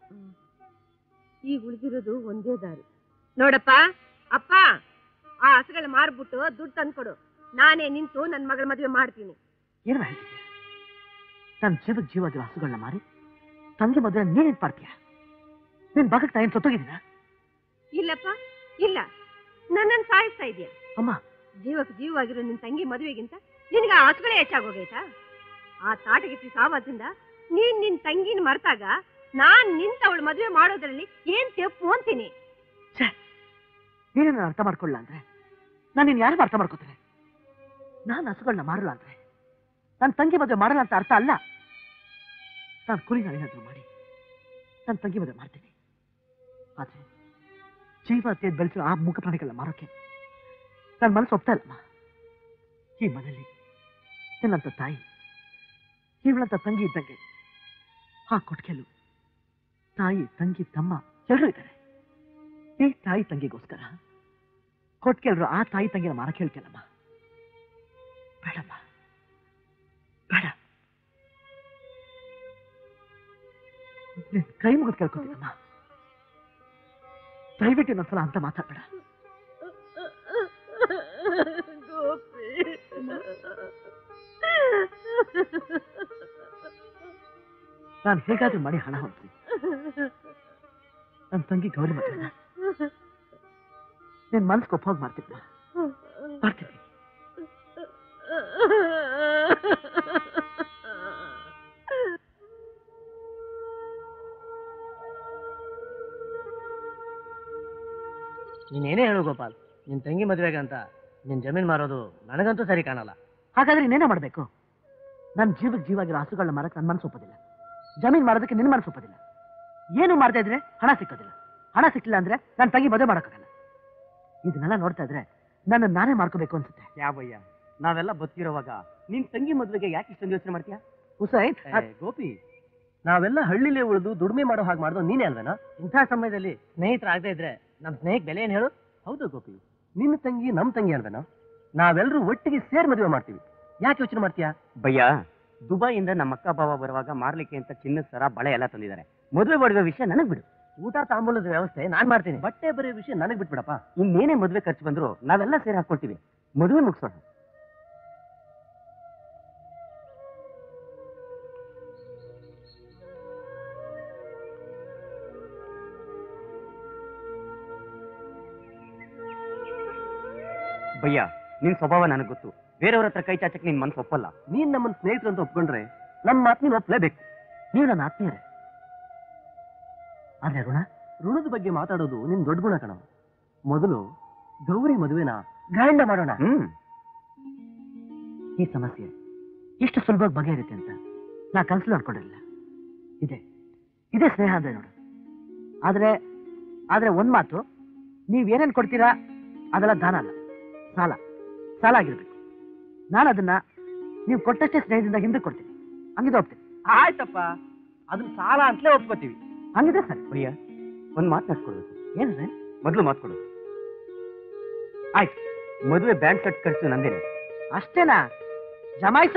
ಈಗ ಉಳಿದಿರೋದು ಒಂದೇ ದಾರಿ. ನೋಡಪ್ಪ ಅಪ್ಪ, ಆ ಹಸುಗಳ ಮಾರ್ಬಿಟ್ಟು ದುಡ್ಡು ತಂದ್ಕೊಡು. ನಾನೇ ನಿಂತು ನನ್ನ ಮಗಳ ಮದುವೆ ಮಾಡ್ತೀನಿ. ಏನು ಹೇಳ್ತಿದ್ಯಾ? ನನ್ನ ಜೀವಕ್ಕೆ ಜೀವಾಗಿರೋ ಹಸುಗಳನ್ನ ಮಾರಿ ತಂಗಿ ಮದುವೆ ನೀನೇನ್ ಮಾಡ್ತೀಯ? ನಿನ್ ಭಾಗಕ್ಕೆ ನಾನು ಸತ್ತೋಗಿದ್ದೀನ? ಇಲ್ಲಪ್ಪ ಇಲ್ಲ, ನನ್ನನ್ನು ಸಾಯಿಸ್ತಾ ಇದೆಯಾ? ಅಮ್ಮ, ಜೀವಕ್ಕೆ ಜೀವವಾಗಿರೋ ನಿನ್ ತಂಗಿ ಮದುವೆಗಿಂತ ನಿನ್ಗೆ ಆ ಹಸುಗಳೇ ಹೆಚ್ಚಾಗೋಗೈತಾ? ಆ ತಾಟಗಿತ್ತಿ ಸಾವಾದ್ರಿಂದ ನೀನ್ ನಿನ್ ತಂಗಿನ ಮರ್ತಾಗ ನಾನ್ ನಿಂತ ಅವಳು ಮದುವೆ ಮಾಡೋದ್ರಲ್ಲಿ ಏನ್ ತೆಪ್ಪು ಅಂತೀನಿ. ನೀನೇನ ಅರ್ಥ ಮಾಡ್ಕೊಳ್ಳ ಅಂದ್ರೆ ನಾನು ನಿನ್ ಯಾರು ಅರ್ಥ ಮಾಡ್ಕೋತಾರೆ? ನಾನು ಹಸುಗಳನ್ನ ಮಾರಲ್ಲ ಅಂದ್ರೆ ನನ್ನ ತಂಗಿ ಮದುವೆ ಮಾಡಲ್ಲ ಅಂತ ಅರ್ಥ ಅಲ್ಲ. ನಾನು ಕುರಿಗಳೇನಾದ್ರೂ ಮಾಡಿ ನನ್ನ ತಂಗಿ ಮದುವೆ ಮಾಡ್ತೀನಿ. ಆದ್ರೆ ಜೀವ ತೇದ್ ಬೆಳೆಸೋ ಆ ಮುಖ ಪ್ರಾಣಿಗಳನ್ನ ಮಾರೋಕೆ ನನ್ನ ಮನಸ್ಸು ಒಪ್ತಾ ಇಲ್ಲಮ್ಮ. ಈ ಮನೆಯಲ್ಲಿ ನಿನ್ನಂತ ತಾಯಿ, ಇವಳಂತ ತಂಗಿ ಇದ್ದಂಗೆ ಆ ಕೊಟ್ಕೆಲು ತಾಯಿ, ತಂಗಿ, ತಮ್ಮ ಎಲ್ಲರೂ ಇದ್ದಾರೆ. ಈ ತಾಯಿ ತಂಗಿಗೋಸ್ಕರ ಕೊಟ್ಕೆಲ್ರು ಆ ತಾಯಿ ತಂಗಿನ ಮಾರಕ್ಕೆ ಹೇಳ್ತೇನಮ್ಮ. ಬೇಡಮ್ಮ, ಬೇಡ. ಕೈ ಮುಗಿದು ಕೇಳ್ಕೊತೀನಮ್ಮ, ದಯವಿಟ್ಟು ಇನ್ನೊಂದ್ಸಲ ಅಂತ ಮಾತಾಡ್ಬೇಡ. ನಾನು ಹೇಗಾದ್ರೂ ಮಾಡಿ ಹಣ ಹೊಂದ್ತೀನಿ. ನನ್ನ ತಂಗಿ ಗೌರಿ ಮದುವೆನ ನಿನ್ ಮನ್ಸ್ಗೆ ಒಪ್ಪೋಗಿ ಮಾಡ್ತೀನಿ. ನೀನೇನೇ ಹೇಳು ಗೋಪಾಲ್, ನಿನ್ ತಂಗಿ ಮದುವೆಗೆ ಅಂತ ನಿನ್ ಜಮೀನ್ ಮಾರೋದು ನನಗಂತೂ ಸರಿ ಕಾಣಲ್ಲ. ಹಾಗಾದ್ರೆ ಇನ್ನೇನೋ ಮಾಡ್ಬೇಕು? ನನ್ನ ಜೀವಕ್ಕೆ ಜೀವಾಗಿರೋ ಹಸುಗಳನ್ನ ಮಾರಕ್ಕೆ ನನ್ನ ಮನಸ್ಸು ಒಪ್ಪೋದಿಲ್ಲ, ಜಮೀನ್ ಮಾರೋದಕ್ಕೆ ನಿನ್ನ ಮನಸ್ಸು ಒಪ್ಪೋದಿಲ್ಲ. ಏನು ಮಾಡ್ತಾ ಇದ್ರೆ ಹಣ ಸಿಕ್ಕೋದಿಲ್ಲ, ಹಣ ಸಿಕ್ಕಿಲ್ಲ ಅಂದ್ರೆ ನನ್ನ ತಂಗಿ ಮದುವೆ ಮಾಡೋಕ್ಕಾಗಲ್ಲ. ಇದನ್ನೆಲ್ಲ ನೋಡ್ತಾ ಇದ್ರೆ ನನ್ನ ನಾನೇ ಮಾಡ್ಕೋಬೇಕು ಅನ್ಸುತ್ತೆ. ಯಾವಯ್ಯ, ನಾವೆಲ್ಲ ಬದುಕಿರೋವಾಗ ನಿನ್ ತಂಗಿ ಮದುವೆಗೆ ಯಾಕೆ ಇಷ್ಟೊಂದು ಯೋಚನೆ ಮಾಡ್ತೀಯಾ? ಹುಸೈನ್, ಗೋಪಿ, ನಾವೆಲ್ಲ ಹಳ್ಳಿಲೇ ಉಳಿದು ದುಡಿಮೆ ಮಾಡೋ ಹಾಗೆ ಮಾಡಿದ್ರು ನೀನೇ ಅಲ್ವೇನಾ? ಇಂಥ ಸಮಯದಲ್ಲಿ ಸ್ನೇಹಿತರಾಗದೇ ಇದ್ರೆ ನಮ್ ಸ್ನೇಹಕ್ಕೆ ಬೆಲೆ ಏನ್ ಹೇಳು? ಹೌದು ಗೋಪಿ, ನಿನ್ನ ತಂಗಿ ನಮ್ ತಂಗಿ ಅಲ್ವೇನಾ? ನಾವೆಲ್ಲರೂ ಒಟ್ಟಿಗೆ ಸೇರ್ ಮದುವೆ ಮಾಡ್ತೀವಿ, ಯಾಕೆ ಯೋಚನೆ ಮಾಡ್ತೀಯಾ? ಭಯ್ಯ, ದುಬೈಯಿಂದ ನಮ್ಮ ಅಕ್ಕ ಬಾವ ಬರುವಾಗ ಮಾರ್ಲಿಕ್ಕೆ ಅಂತ ಚಿನ್ನದ ಸರ, ಬಳೆ ಎಲ್ಲ ತಂದಿದ್ದಾರೆ. ಮದುವೆ ಮಾಡುವ ವಿಷಯ ನನಗ್ ಬಿಡು. ಊಟ ತಾಂಬೂಲದ ವ್ಯವಸ್ಥೆ ನಾನ್ ಮಾಡ್ತೀನಿ, ಬಟ್ಟೆ ಬರೆಯೋ ವಿಷಯ ನನಗ್ ಬಿಟ್ಬಿಡಪ್ಪ. ಇನ್ನೇನೇ ಮದುವೆ ಖರ್ಚು ಬಂದ್ರು ನಾವೆಲ್ಲ ಸೇರಿ ಹಾಕೊಳ್ತೀವಿ. ಮದುವೆ ಮುಗಿಸೋಣ. ಭಯ್ಯ, ನಿನ್ ಸ್ವಭಾವ ನನಗೆ ಗೊತ್ತು. ಬೇರೆಯವ್ರ ಹತ್ರ ಕೈ ಚಾಚಕ್ ನಿನ್ ಮನ್ಸು ಒಪ್ಪಲ್ಲ. ನೀನ್ ನಮ್ಮನ್ನ ಸ್ನೇಹಿತರು ಅಂತ ಒಪ್ಕೊಂಡ್ರೆ ನಮ್ಮ ಮಾತು ನೀನು ಒಪ್ಲೇಬೇಕು. ನೀವು ನನ್ನ ಆತ್ಮೀಯರೇ. ಆದ್ರೆ ಋಣದ ಬಗ್ಗೆ ಮಾತಾಡೋದು ನಿನ್ ದೊಡ್ಡ ಗುಣ ಕಣ. ಮೊದಲು ಗೌರಿ ಮದುವೆನ ಗ್ರ್ಯಾಂಡ ಮಾಡೋಣ. ಈ ಸಮಸ್ಯೆ ಇಷ್ಟು ಸುಲಭವಾಗಿ ಬಗೆಹರಿತೆ ಅಂತ ನಾ ಕನ್ಸಲು ಅನ್ಕೊಂಡಿರಲಿಲ್ಲ. ಇದೇ ಸ್ನೇಹ ಅಂದ್ರೆ ನೋಡು. ಆದ್ರೆ ಒಂದ್ ಮಾತು, ನೀವೇನೇನ್ ಕೊಡ್ತೀರಾ ಅದೆಲ್ಲ ದಾನ ಅಲ್ಲ, ಸಾಲ ಆಗಿರ್ಬೇಕು. ನಾನು ಅದನ್ನ ನೀವು ಕೊಟ್ಟಷ್ಟೇ ಸ್ನೇಹದಿಂದ ಹಿಂದಕ್ಕೆ ಕೊಡ್ತೀನಿ. ಹಂಗಿದ್ರೆ ಒಪ್ತೀನಿ. ಆಯ್ತಪ್ಪ, ಅದನ್ನ ಸಾಲ ಅಂತಲೇ ಒಪ್ಕೋತೀವಿ. ಹಂಗಿದ್ರೆ ಸರಿ. ಭಯ್ಯ, ಒಂದ್ ಮಾತು ನಡ್ಸ್ಕೊಡ್ಬೇಕು. ಏನ್ರಿ? ಮೊದಲು ಮಾತು ಕೊಡು. ಆಯ್ತು, ಮದುವೆ ಬ್ಯಾಂಡ್ ಸೆಟ್ ಖರ್ಚು ನಂದೇನೆ. ಅಷ್ಟೇನಾ? ಜಮಾಯಿಸೋ.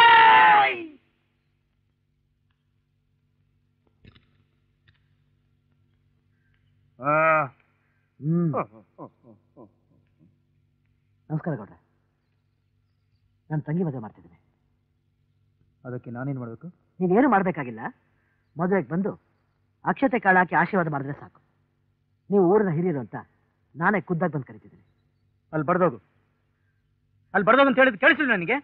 ನಮಸ್ಕಾರ ಗೌಡ್ರೆ. ನಾನು ತಂಗಿ ಮದುವೆ ಮಾಡ್ತಿದ್ದೀನಿ. ಅದಕ್ಕೆ ನಾನೇನು ಮಾಡಬೇಕು? ನೀವೇನು ಮಾಡಬೇಕಾಗಿಲ್ಲ. ಮದುವೆಗೆ ಬಂದು ಅಕ್ಷತೆ ಕಾಳು ಹಾಕಿ ಆಶೀರ್ವಾದ ಮಾಡಿದ್ರೆ ಸಾಕು. ನೀವು ಊರಿನ ಹಿರಿಯರು ಅಂತ ನಾನೇ ಖುದ್ದಾಗಿ ಬಂದು ಕರಿತಿದ್ದೀನಿ. ಅಲ್ಲಿ ಬರ್ದೋಗು ಅಂತ ಹೇಳಿದ್ ಕೇಳಿಸಿಲ್ಲ ನನಗೆ.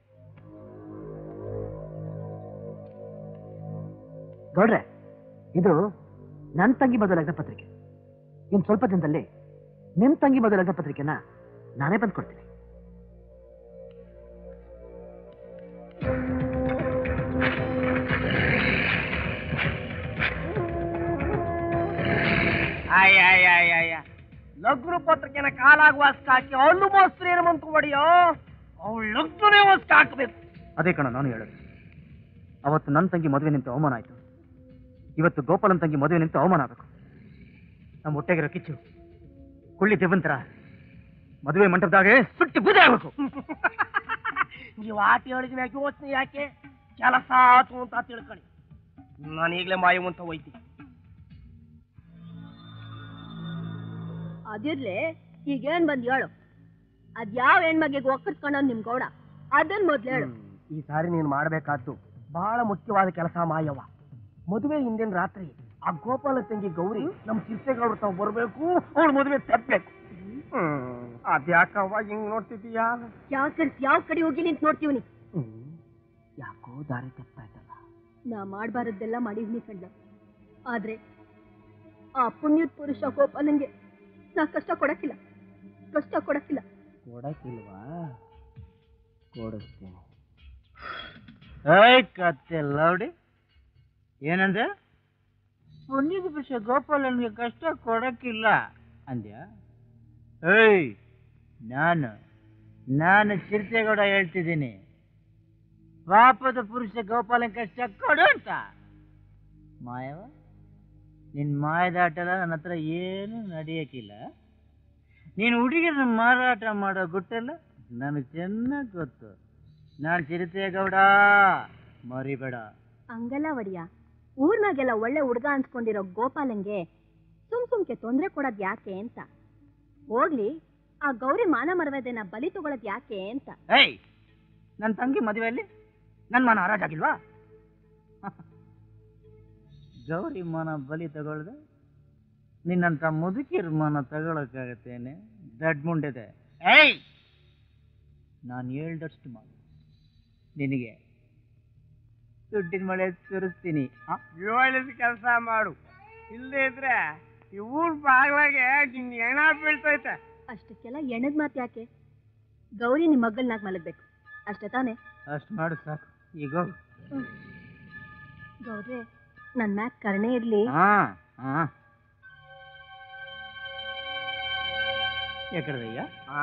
ಗೌಡ್ರೆ, ಇದು ನನ್ನ ತಂಗಿ ಮದುವೆ ಲಗ್ನ ಪತ್ರಿಕೆ. ಇನ್ನು ಸ್ವಲ್ಪ ದಿನದಲ್ಲಿ ನಿಮ್ ತಂಗಿ ಮದುವೆ ಲಗ್ನ ಪತ್ರಿಕೆನ ನಾನೇ ಬಂದು ಕೊಡ್ತೀನಿ. ಲಗ್ನ ಪತ್ರಿಕೆನ ಕಾಲಾಗುವ ಹಾಕಿ ಅವಳು ಮೋಸ್ತ್ರಿ ಏನು ಮಂತು ಹೊಡಿಯೋ, ಅವಳು ಲಗ್ನೇ ವಸ್ತು ಹಾಕ್ಬೇಕು. ಅದೇ ಕಣ ನಾನು ಹೇಳೋದು. ಅವತ್ತು ನನ್ನ ತಂಗಿ ಮದುವೆ ನಿಂತು ಅವಮಾನ ಆಯ್ತು. ಇವತ್ತು ಗೋಪಾಲನ್ ತಂಗಿ ಮದುವೆ ನಿಂತು ಅವಮಾನ ಆಗಬೇಕು. ನಮ್ಮ ಹೊಟ್ಟೆಗಿರೋ ಕಿಚ್ಚು ಕುಳ್ಳಿ ದೇವಂತರ ಮದುವೆ ಮಂಟಪದಾಗೆ ಸುಟ್ಟಿ ಬೂದೆ ಆಗ್ಬೇಕು. ನೀವು ಆಟಿ ಹೇಳಿದ ಯೋಚನೆ ಯಾಕೆ? ಕೆಲಸ ಆತು ಅಂತ ತಿಳ್ಕೊಳ್ಳಿ. ನಾನು ಈಗಲೇ ಮಾಯುವಂತ ಹೋಯ್ತೀನಿ. ಅದಿರ್ಲಿ, ಈಗೇನ್ ಬಂದ್ ಹೇಳು. ಅದ್ ಯಾವ ಹೆಣ್ಮಗೆಗೆ ಒಕ್ಕರ್ಸ್ಕೊಂಡ ನಿಮ್ ಗೌಡ, ಅದನ್ ಮೊದ್ಲು ಹೇಳು. ಈ ಸಾರಿ ನೀನು ಮಾಡಬೇಕಾದ್ದು ಬಹಳ ಮುಖ್ಯವಾದ ಕೆಲಸ ಮಾಯವ್ವ. ಮದುವೆ ಹಿಂದಿನ ರಾತ್ರಿ ಆ ಗೋಪಾಲ ತಂಗಿ ಗೌರಿ ನಮ್ ಚಿರ್ತೆಗೌಡ್ರ ತಾವು ಬರ್ಬೇಕು, ಅವಳು ಮದುವೆ ತಪ್ಪಬೇಕು. ಅದ್ಯಾಕವ್ವ ಹಿಂಗ್ ನೋಡ್ತಿದೀಯಾ? ಯಾವ ಕಡೆ ಹೋಗಿ ನಿಂತು ನೋಡ್ತೀವಿ? ಯಾಕೋ ದಾರಿ ತಪ್ಪಾಯ್ತಲ್ಲ. ನಾ ಮಾಡಬಾರದ್ದೆಲ್ಲ ಮಾಡಿದ್ನಿ ಕಣ್ಣ. ಆದ್ರೆ ಆ ಪುಣ್ಯದ ಪುರುಷ ಗೋಪಾಲಂಗೆ ನಾ ಕಷ್ಟ ಕೊಡಕ್ಕಿಲ್ಲ. ಕೊಡಕ್ಕಿಲ್ವಾ? ಕೊಡಿಸ್ತೇನೆ. ಕತ್ತೆ ಲೌಡಿ ಏನಂದ್ರೆ ಪುಣ್ಯದ ಪುರುಷ ಗೋಪಾಲನ್ಗೆ ಕಷ್ಟ ಕೊಡಕ್ಕಿಲ್ಲ ಅಂದ್ಯ? ನಾನು ಚಿರತೆಗೌಡ ಹೇಳ್ತಿದ್ದೀನಿ, ಪಾಪದ ಪುರುಷ ಗೋಪಾಲನ್ ಕಷ್ಟ ಕೊಡು ಅಂತ. ಮಾಯವ, ನಿನ್ ಮಾಯದಾಟಲ್ಲ ನನ್ನ ಹತ್ರ ಏನು ನಡೆಯಕ್ಕಿಲ್ಲ. ನೀನು ಹುಡುಗಿನ ಮಾರಾಟ ಮಾಡೋ ಗುಟ್ಟೆಲ್ಲ ನನಗೆ ಚೆನ್ನಾಗಿ ಗೊತ್ತು. ನಾನು ಚಿರತೆಗೌಡ, ಮರಿಬೇಡ. ಹಂಗಲ್ಲ ಒಡಿಯ, ಊರ್ನಾಗೆಲ್ಲ ಒಳ್ಳೆ ಹುಡುಗ ಅನ್ಸ್ಕೊಂಡಿರೋ ಗೋಪಾಲಂಗೆ ಸುಮ್ಕೆ ತೊಂದ್ರೆ ಕೊಡೋದ್ ಯಾಕೆ ಅಂತ. ಹೋಗ್ಲಿ, ಆ ಗೌರಿ ಮಾನ ಮರ್ಯಾದೆನ ಬಲಿ ತಗೊಳೋದ್ ಯಾಕೆ ಅಂತ. ನನ್ನ ತಂಗಿ ಮದುವೆಯಲ್ಲಿ ನನ್ನ ಮಾನ ಹರಾಜಾಗಿಲ್ವಾ? ಗೌರಿ ಮಾನ ಬಲಿ ತಗೊಳ್ದೆ ನಿನ್ನಂತ ಮುದುಕಿರ ಮಾನ ತಗೊಳಕ್ಕಾಗತ್ತೇನೆ? ದಡ್ ಮುಂಡಿದೆ. ನಾನು ಹೇಳ್ದಷ್ಟು ಮಾಡು, ನಿನಗೆ ದುಡ್ಡಿನ ಮಳೆ ಸುರಿಸ್ತೀನಿ. ಹೇಳಿದ ಕೆಲಸ ಮಾಡು, ಇಲ್ಲದೆ ಇದ್ರೆ ಈ ಊರ್ ಬಾಗ್ಲಾಗೆ ನಿನ್ ಹೆಣ ಬೀಳ್ತೈತೆ. ಅಷ್ಟಕ್ಕೆಲ್ಲ ಎಣದ್ ಮಾತು ಯಾಕೆ? ಗೌರಿ ನಿಮ್ ಮಗಳನ್ನಾಗ ಮಲಗ್ಬೇಕು ಅಷ್ಟೇ ತಾನೆ? ಅಷ್ಟು ಮಾಡು ಸಾಕು. ಈಗ ಗೌಡ್ರೆ, ನನ್ ಮ್ಯಾಕ್ ಕರ್ಣೆ ಇರ್ಲಿ. ಯಾಕಡ್ದಯ್ಯ?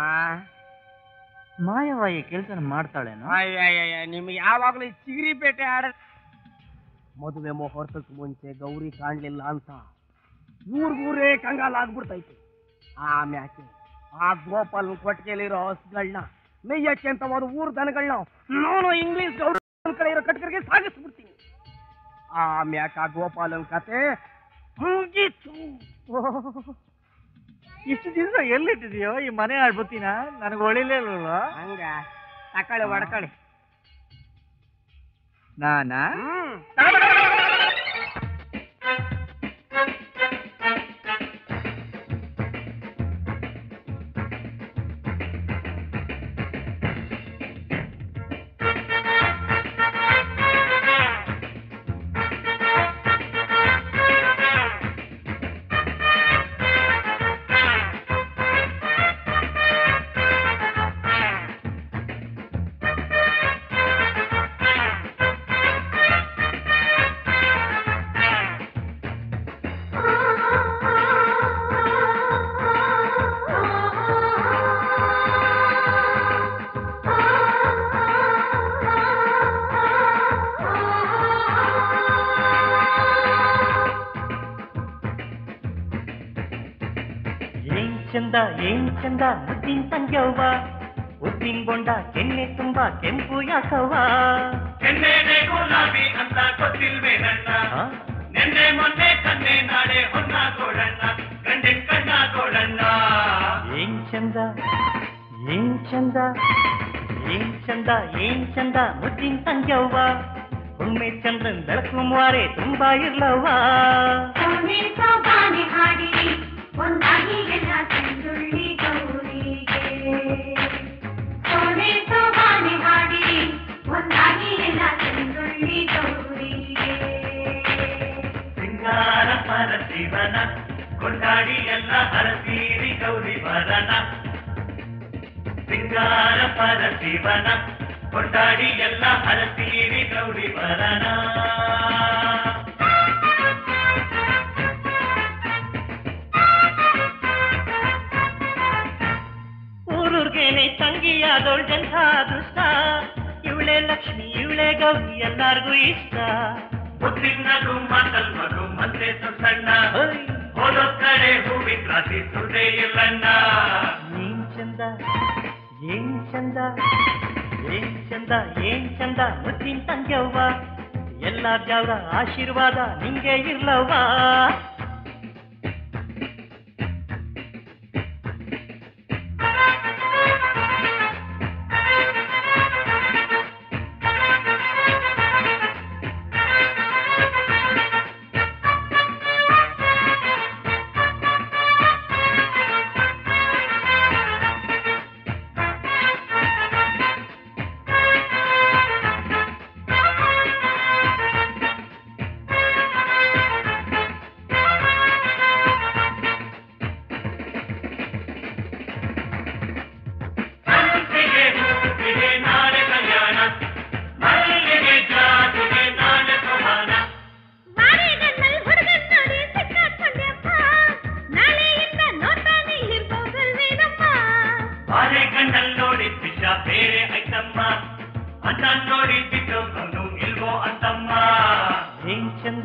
ಮಾಯವಾಯಿ ಕೆಲಸ ಮಾಡ್ತಾಳೇನೋ? ನಿಮ್ಗೆ ಯಾವಾಗ್ಲೂ ಚಿಗಿರಿ ಬೇಟೆ ಆಡ. ಮದುವೆ ಮುಹೂರ್ತಕ್ಕೆ ಮುಂಚೆ ಗೌರಿ ಕಾಣ್ಲಿಲ್ಲ ಅಂತ ಊರೇ ಕಂಗಾಲಾಗ್ಬಿಡ್ತೈತಿ. ಆಮ್ಯಾಕೆ ಆ ಗೋಪಾಲ್ ಕೊಟ್ಟಿಗೆಲಿರೋ ಹಸುಗಳನ್ನ ಮೇಯಕ್ಕೆ ಅಂತ ಒಂದು ಊರ್ ದನಗಳನ್ನ ನಾನು ಇಂಗ್ಲಿಷ್ ಗೌರಿ ಕಡೆ ಇರೋ ಕಟ್ಕರಿಗೆ ಸಾಗಿಸ್ಬಿಡ್ತೀನಿ. ಆಮ್ಯಾಕೆ ಆ ಗೋಪಾಲನ್ ಕತೆ ಮುಗೀತು. ಇಷ್ಟು ದಿವಸ ಎಲ್ಲಿಟ್ಟಿದೆಯೋ ಈ ಮನೆ ಆಡ್ಬತ್ತೀನ? ನನಗೆ ಒಳಿಲೇ ಇಲ್ವಲ್ಲ. ಹಂಗ ತಕಳಿ ಹೊಡ್ಕಳಿ. ನಾನಾ ಏನ್ ಚಂದ ಮುದ್ದಿನ ತಂಗ್ಯವ್ವ, ಉದ್ದಿನ ಬೊಂಡ ಕೆನ್ನೆ ತುಂಬಾ ಕೆಂಪು ಯಾಕವ್ವ? ಕೆನ್ನೆನೆ ಗುಲಾಬಿ ಅಂತ ಗೊತ್ತಿಲ್ವೇನಣ್ಣ, ನೆನ್ನೆ ಮೊನ್ನೆ ಕನ್ನೆ ನಾಳೆ ಹೊನ್ನ ಗೋಳಣ್ಣ, ಗಂಡಿನ ಕಣ್ಣ ಗೋಳಣ್ಣ. ಏನ್ ಚಂದ ಏನ್ ಚಂದ ಏನ್ ಚಂದ ಏನ್ ಚಂದ ಮುದ್ದಿನ ತಂಗ್ಯವ್ವ, ಒಮ್ಮೆ ಚಂದ್ರನ್ ಬೆಳಕು ಮಾರೆ ತುಂಬಾ ಇರ್ಲವ್ವ. ಹಾಡಿ ಒಂದಾಗಿ ಎಲ್ಲ ಚಂದುಳ್ಳಿ ಗೌರಿಗೆ, ಸೋನೆ ಸೋಬಾನೆ ಹಾಡಿ ಒಂದಾಗಿ ಎಲ್ಲ ಚಂದುಳ್ಳಿ ಗೌರಿಗೆ. ಸಿಂಗಾರ ಪರಶಿವನ ಕೊಂಡಾಡಿ ಎಲ್ಲ ಹರಸೀರಿ ಗೌರಿ ಬರನ, ಸಿಂಗಾರ ಪರಶಿವನ ಕೊಂಡಾಡಿ ಎಲ್ಲ ಹರಸೀರಿ ಗೌರಿ ಬರನ. ಊರೂರ್ಗೇನೆ ತಂಗಿಯಾದೋಳ್ ಜಂಥ ಅದೃಷ್ಟ, ಇವಳೆ ಲಕ್ಷ್ಮಿ ಇವಳೆ ಗೌರಿ ಎಲ್ಲಾರ್ಗೂ ಇಷ್ಟ. ಮುತ್ತಿನ ಗುಮ್ಮಲ್ ಮಗು ಮತ್ತೆ ಸಣ್ಣ, ಹೋದೋ ಕಡೆ ಹೂವಿನ ರಾಶಿ ಸುದೇ ಇಲ್ಲಣ್ಣ. ಏನ್ ಚಂದ ಏನ್ ಚಂದ ಏನ್ ಚಂದ ಏನ್ ಚಂದ ಮುದ್ದಿನ ತಂಗ್ಯವ್ವ, ಎಲ್ಲ ಜಾವ್ರ ಆಶೀರ್ವಾದ ನಿಂಗೆ ಇರ್ಲವ್ವ.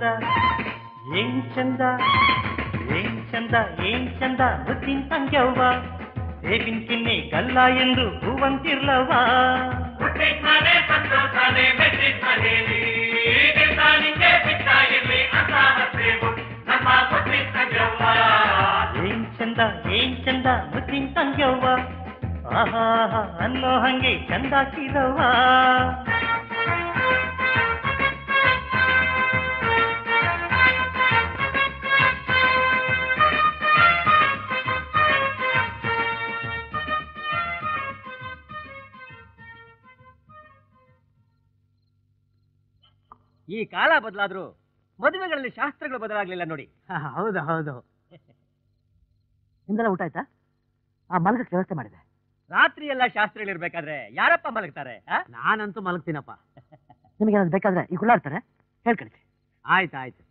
ಏನ್ ಚಂದ ಏನ್ ಚಂದ ಏನ್ ಚಂದ ಮುದ್ದಿನ ತಂಗ್ಯವ್ವ ಸೇಬಿನ ಕಿನ್ನೆ ಗಲ್ಲ ಎಂದು ಹೂವಂತಿರ್ಲವ ಹುಟ್ಟಿದ್ಮನೆ ಸಂತೋಷನೆ ಮೆಟ್ಟಿದ ಮನೇಲಿ ನಿಂಗೆ ಬಿಟ್ಟ ಇರ್ಲಿ ಅಂತ ಹತ್ತೇವು ನಮ್ಮ ಮುದ್ದಿನ ತಂಗ್ಯವ್ವ ಏನ್ ಚಂದ ಮುದ್ದಿನ ತಂಗ್ಯವ್ವ ಆಹಾ ಅನ್ನೋ ಹಂಗೆ ಚಂದಾಕಿದವ್ವ ಈ ಕಾಲ ಬದಲಾದ್ರೂ ಮದುವೆಗಳಲ್ಲಿ ಶಾಸ್ತ್ರಗಳು ಬದಲಾಗ್ಲಿಲ್ಲ ನೋಡಿ. ಹೌದು ಹೌದು. ನಿಮ್ದೆಲ್ಲ ಊಟ ಆಯ್ತಾ? ಆ ಮಲಗಕ್ಕೆ ವ್ಯವಸ್ಥೆ ಮಾಡಿದೆ. ರಾತ್ರಿ ಎಲ್ಲ ಶಾಸ್ತ್ರಗಳಿರ್ಬೇಕಾದ್ರೆ ಯಾರಪ್ಪ ಮಲಗ್ತಾರೆ? ನಾನಂತೂ ಮಲಗ್ತೀನಪ್ಪ. ನಿಮಗೆ ಏನಾದ್ರು ಬೇಕಾದ್ರೆ ಈ ಗುಳ್ಳಾಡ್ತಾರೆ ಹೇಳ್ಕಳಿಸಿ. ಆಯ್ತಾಯ್ತು.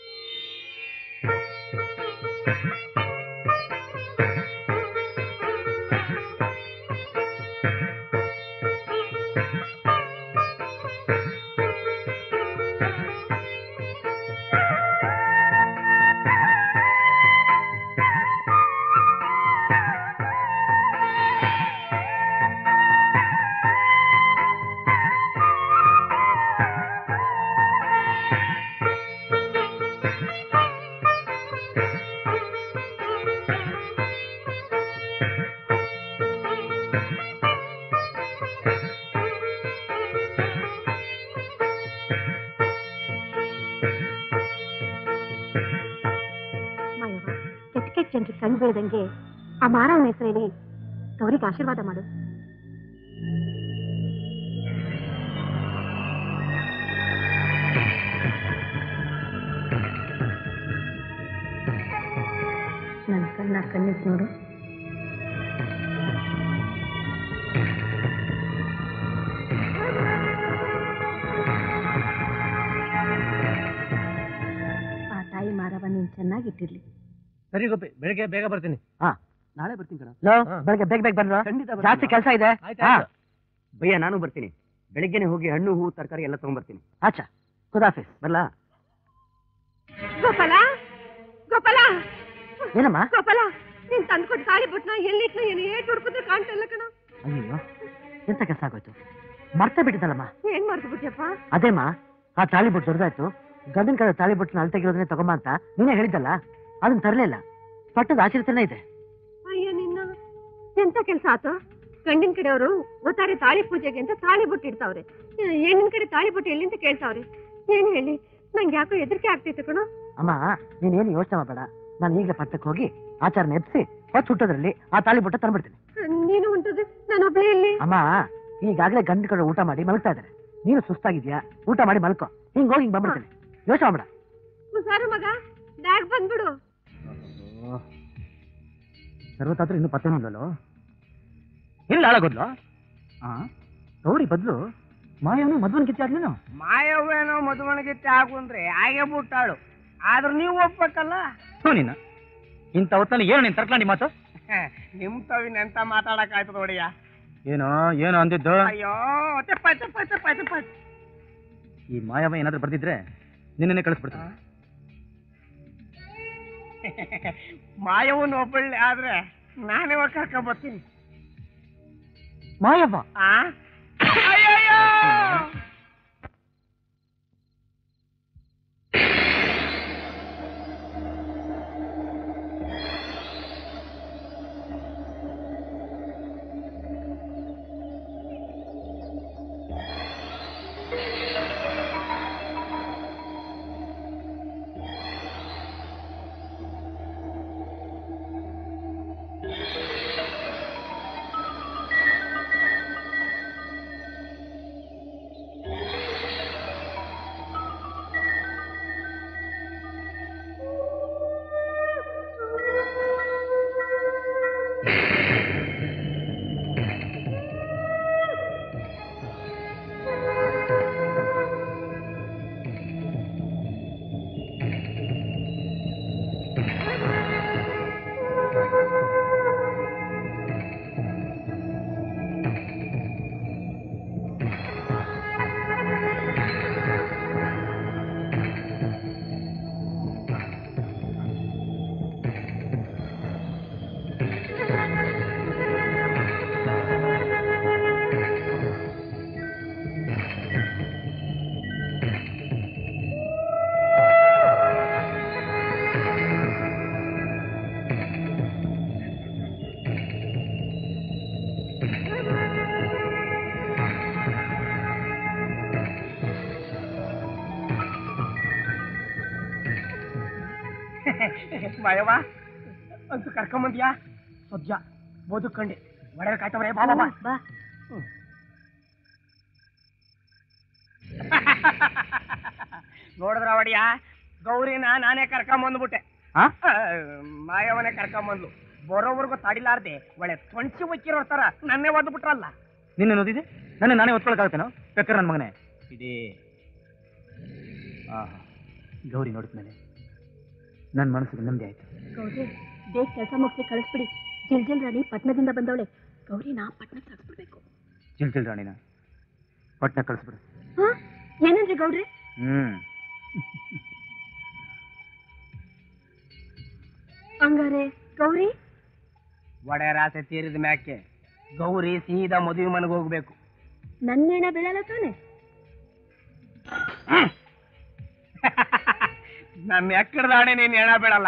ಜನರಿಗೆ ಕಣ್ಣು ಬೀಳದಂಗೆ ಆ ಮಾರವನ ಹೆಸರೇಳಿ ಗೌರಿಗೆ ಆಶೀರ್ವಾದ ಮಾಡು. ನನ್ನ ಕಣ್ಣಿಗೆ ನೋಡು. ಆ ತಾಯಿ ಮಾರವ ನೀನ್ ಚೆನ್ನಾಗಿಟ್ಟಿರ್ಲಿ. ಸರಿ ಗೋಪಿ, ಬೆಳಿಗ್ಗೆ ಬೇಗ ಬರ್ತೀನಿ. ನಾಳೆ ಬರ್ತೀನಿ ಕಣ. ಬೆಳಗ್ಗೆ ಬೇಗ ಬಂದ್ರ ಖಂಡಿತ ಜಾಸ್ತಿ ಕೆಲಸ ಇದೆ. ಭಯ್ಯ ನಾನು ಬರ್ತೀನಿ. ಬೆಳಿಗ್ಗೆನೆ ಹೋಗಿ ಹಣ್ಣು ಹೂವು ತರಕಾರಿ ಎಲ್ಲ ತಗೊಂಡ್ಬರ್ತೀನಿ. ಆಚಾ ಖುದಾಫಿಸ್. ಬರ್ಲಾ? ಗೋಪಾಲ ಗೋಪಾಲ ಏನಮ್ಮ? ಗೋಪಾಲ ನೀನ್ ತಂದ್ಕೊಟ್ಟು ತಾಳಿ ಬಿಟ್ನ ಎಲ್ಲಿಟ್ನ ಏನು ಏಟ್ ಹುಡ್ಕಿದ್ರೆ ಕಾಣ್ತಾ ಇಲ್ಲ ಕಣ. ಅಯ್ಯೋ ಎಂತ ಕೆಲಸ ಆಗೋಯ್ತು, ಮರ್ತೇ ಬಿಟ್ಟಿದ್ದಲ್ಲಮ್ಮ. ಏನ್ ಮಾಡ್ತು ಬಿಟ್ಟಿಯಪ್ಪ? ಅದೇಮ್ಮ, ಆ ತಾಳಿ ಬಿಟ್ಟು ದೊಡ್ಡದಾಯ್ತು. ಗಂಡಿನ ಕಡೆ ತಾಳಿ ಬಿಟ್ಟು ಅಲ್ಲಿ ತೆಗಿರೋದನ್ನೇ ತಗೊಂಬ ಅಂತ ನೀನೇ ಹೇಳಿದ್ದಲ್ಲ, ಅದನ್ನ ತರಲಿಲ್ಲ. ಪಟ್ಟದ ಆಚರಿತನೇ ಇದೆ. ಅಯ್ಯೋ ನಿನ್ನ ಎಂತ ಕೆಲ್ಸ ಆತು? ಗಂಡಿನ ಕಡೆಯವರು ಒತ್ತಾರೆ ತಾಳಿ ಪೂಜೆಗೆ ಅಂತ ತಾಳಿ ಬಿಟ್ಟು ಇಡ್ತಾವ್ರೆ. ಹೆಣ್ಣಿನ ಕಡೆ ತಾಳಿ ಬಿಟ್ಟು ಎಲ್ಲಿಂತ ಕೇಳ್ತಾವ್ರೆ. ಏನ್ ಹೇಳಿ, ನಂಗೆ ಯಾಕೋ ಹೆದರಿಕೆ ಆಗ್ತೈತೆ ಕಣ. ಅಮ್ಮ ನೀನೇನು ಯೋಚನೆ ಮಾಡಬೇಡ, ನಾನು ಈಗಲೇ ಪಟ್ಟಕ್ಕೆ ಹೋಗಿ ಆಚಾರನ ಎಬ್ಸಿ ಹೊತ್ತು ಹುಟ್ಟೋದ್ರಲ್ಲಿ ಆ ತಾಳಿ ಬಿಟ್ಟು ತಂದ್ಬಿಡ್ತೀನಿ. ನೀನು ಹೊಂಟೋದು ನಾನು ಒಬ್ಬಳೇ ಇಲ್ಲಿ. ಅಮ್ಮ ಈಗಾಗಲೇ ಗಂಡ ಕಡೆ ಊಟ ಮಾಡಿ ಮಲಗ್ತಾ ಇದ್ದಾರೆ. ನೀನು ಸುಸ್ತಾಗಿದ್ಯಾ, ಊಟ ಮಾಡಿ ಮಲ್ಕೋ. ಹಿಂಗ್ ಹೋಗಿ ಹಿಂಗ್ ಬಂದ್ಬಿಡ್ತೀನಿ. ಯೋಚನೆ ಮಾಡಬೇಡ. ಹುಷಾರು ಮಗ, ಬ್ಯಾಗ್ ಬಂದ್ಬಿಡು. ಸರ್ವತಾತ್ರ ಇನ್ನು ಪತ್ತೆ ಮಾಡಲೋ ಇಲ್ಲ ಹಾಳಾಗೋದ್ಲು. ಗೌರಿ ಬದ್ಲು ಮಾಯವನು ಮದುವನ್ ಕಿತ್ತೆ ಆಗ್ಲೇನು? ಮಾಯವ್ವೇನೋ ಮದುವಣಗಿತ್ತೆ ಆಗು ಅಂದ್ರೆ ಹಾಗೆ ಬಿಟ್ಟಾಳು. ಆದ್ರೂ ನೀವು ಒಪ್ಬೇಕಲ್ಲ. ನೀನ ಇಂಥ ಹೊತ್ತಲ್ಲಿ ಏನು ನೀನ್ ತರ್ಕಂಡಿ ಮಾತು? ನಿಮ್ ತವಿನ ಎಂತ ಮಾತಾಡಕ್ ಆಯ್ತದ ನೋಡಿಯ. ಏನೋ ಅಂದಿದ್ದು? ಅಯ್ಯೋ ಈ ಮಾಯವ ಏನಾದ್ರೂ ಬರ್ದಿದ್ರೆ ನಿನ್ನೆ ಕಳಿಸ್ಬಿಡ್ತಾನೆ. ಮಾಯವನ್ ಒಬ್ಬಳ್ಳಿ ಆದ್ರೆ ನಾನೇ ಕರ್ಕೊಂಡ್ ಬರ್ತೀನಿ. ಮಾಯವ್ವ ಅಯ್ಯಯ್ಯೋ ಮಾಯವ್ವ ಅಂತೂ ಕರ್ಕೊಂಬಂದ್ಯಾ ಸದ್ಯ ಬದುಕಂಡೆ ಒಡೆಯ ಕಾಯ್ತವ್ರೆ ಬಾ ಬಾ ಬಾ ನೋಡಿದ್ರ ಒಡೆಯ ಗೌರಿನ ನಾನೇ ಕರ್ಕೊಂಬಂದ್ಬಿಟ್ಟೆ ಮಾಯವನೇ ಕರ್ಕೊಂಬಂದ್ಲು ಬರೋವರೆಗೂ ತಡಿಲಾರ್ದೆ ಒಳ್ಳೆ ತೊಣಸಿ ಮುಚ್ಚಿರೋ ತರ ನನ್ನೇ ಒದ್ದು ಬಿಟ್ರಲ್ಲ. ನಿನ್ನೆ ಓದಿದೆ ನನ್ನ ನಾನೇ ಒತ್ಕೊಳಕಾಗತ್ತೇನೋ ಬೆಕ್ಕರ್ ನನ್ನ ಮಗನೇ ಇದೇ. ಗೌರಿ ನೋಡಿದ್ಮೇಲೆ ನನ್ನ ಮನಸ್ಸಿಗೆ ನೆಮ್ಮದಿ ಆಯ್ತು. ಗೌರಿ ಬೇಗ ಕೆಲಸ ಮುಗಿಸಿ ಕಳಿಸ್ಬಿಡಿ. ಜಿಲ್ಜಿಲ್ ರಾಣಿ ಪಟ್ನದಿಂದ ಬಂದವಳೆ. ಗೌರಿನ ಪಟ್ನ ಕಳಿಸ್ಬಿಡ್ಬೇಕು. ಜಿಲ್ಜಿಲ್ ರಾಣಿನ ಪಟ್ನ ಕಳಿಸ್ಬಿಡು. ಏನಂದ್ರಿ ಗೌಡ್ರಿ? ಹಂಗಾರೆ ಗೌರಿ ಒಡೆಯ ರಾಸೆ ತೀರಿದ ಮ್ಯಾಕೆ ಗೌರಿ ಸೀದಾ ಮದುವೆ ಮನೆಗೆ ಹೋಗ್ಬೇಕು. ನನ್ನೇಣ ಬೀಳಲ್ಲ ತಾನೆ? ನಮ್ಮ ಎಕ್ಕಡದಾಣೆ ನೀನ್ ಹೆಣ ಬೀಳಲ್ಲ.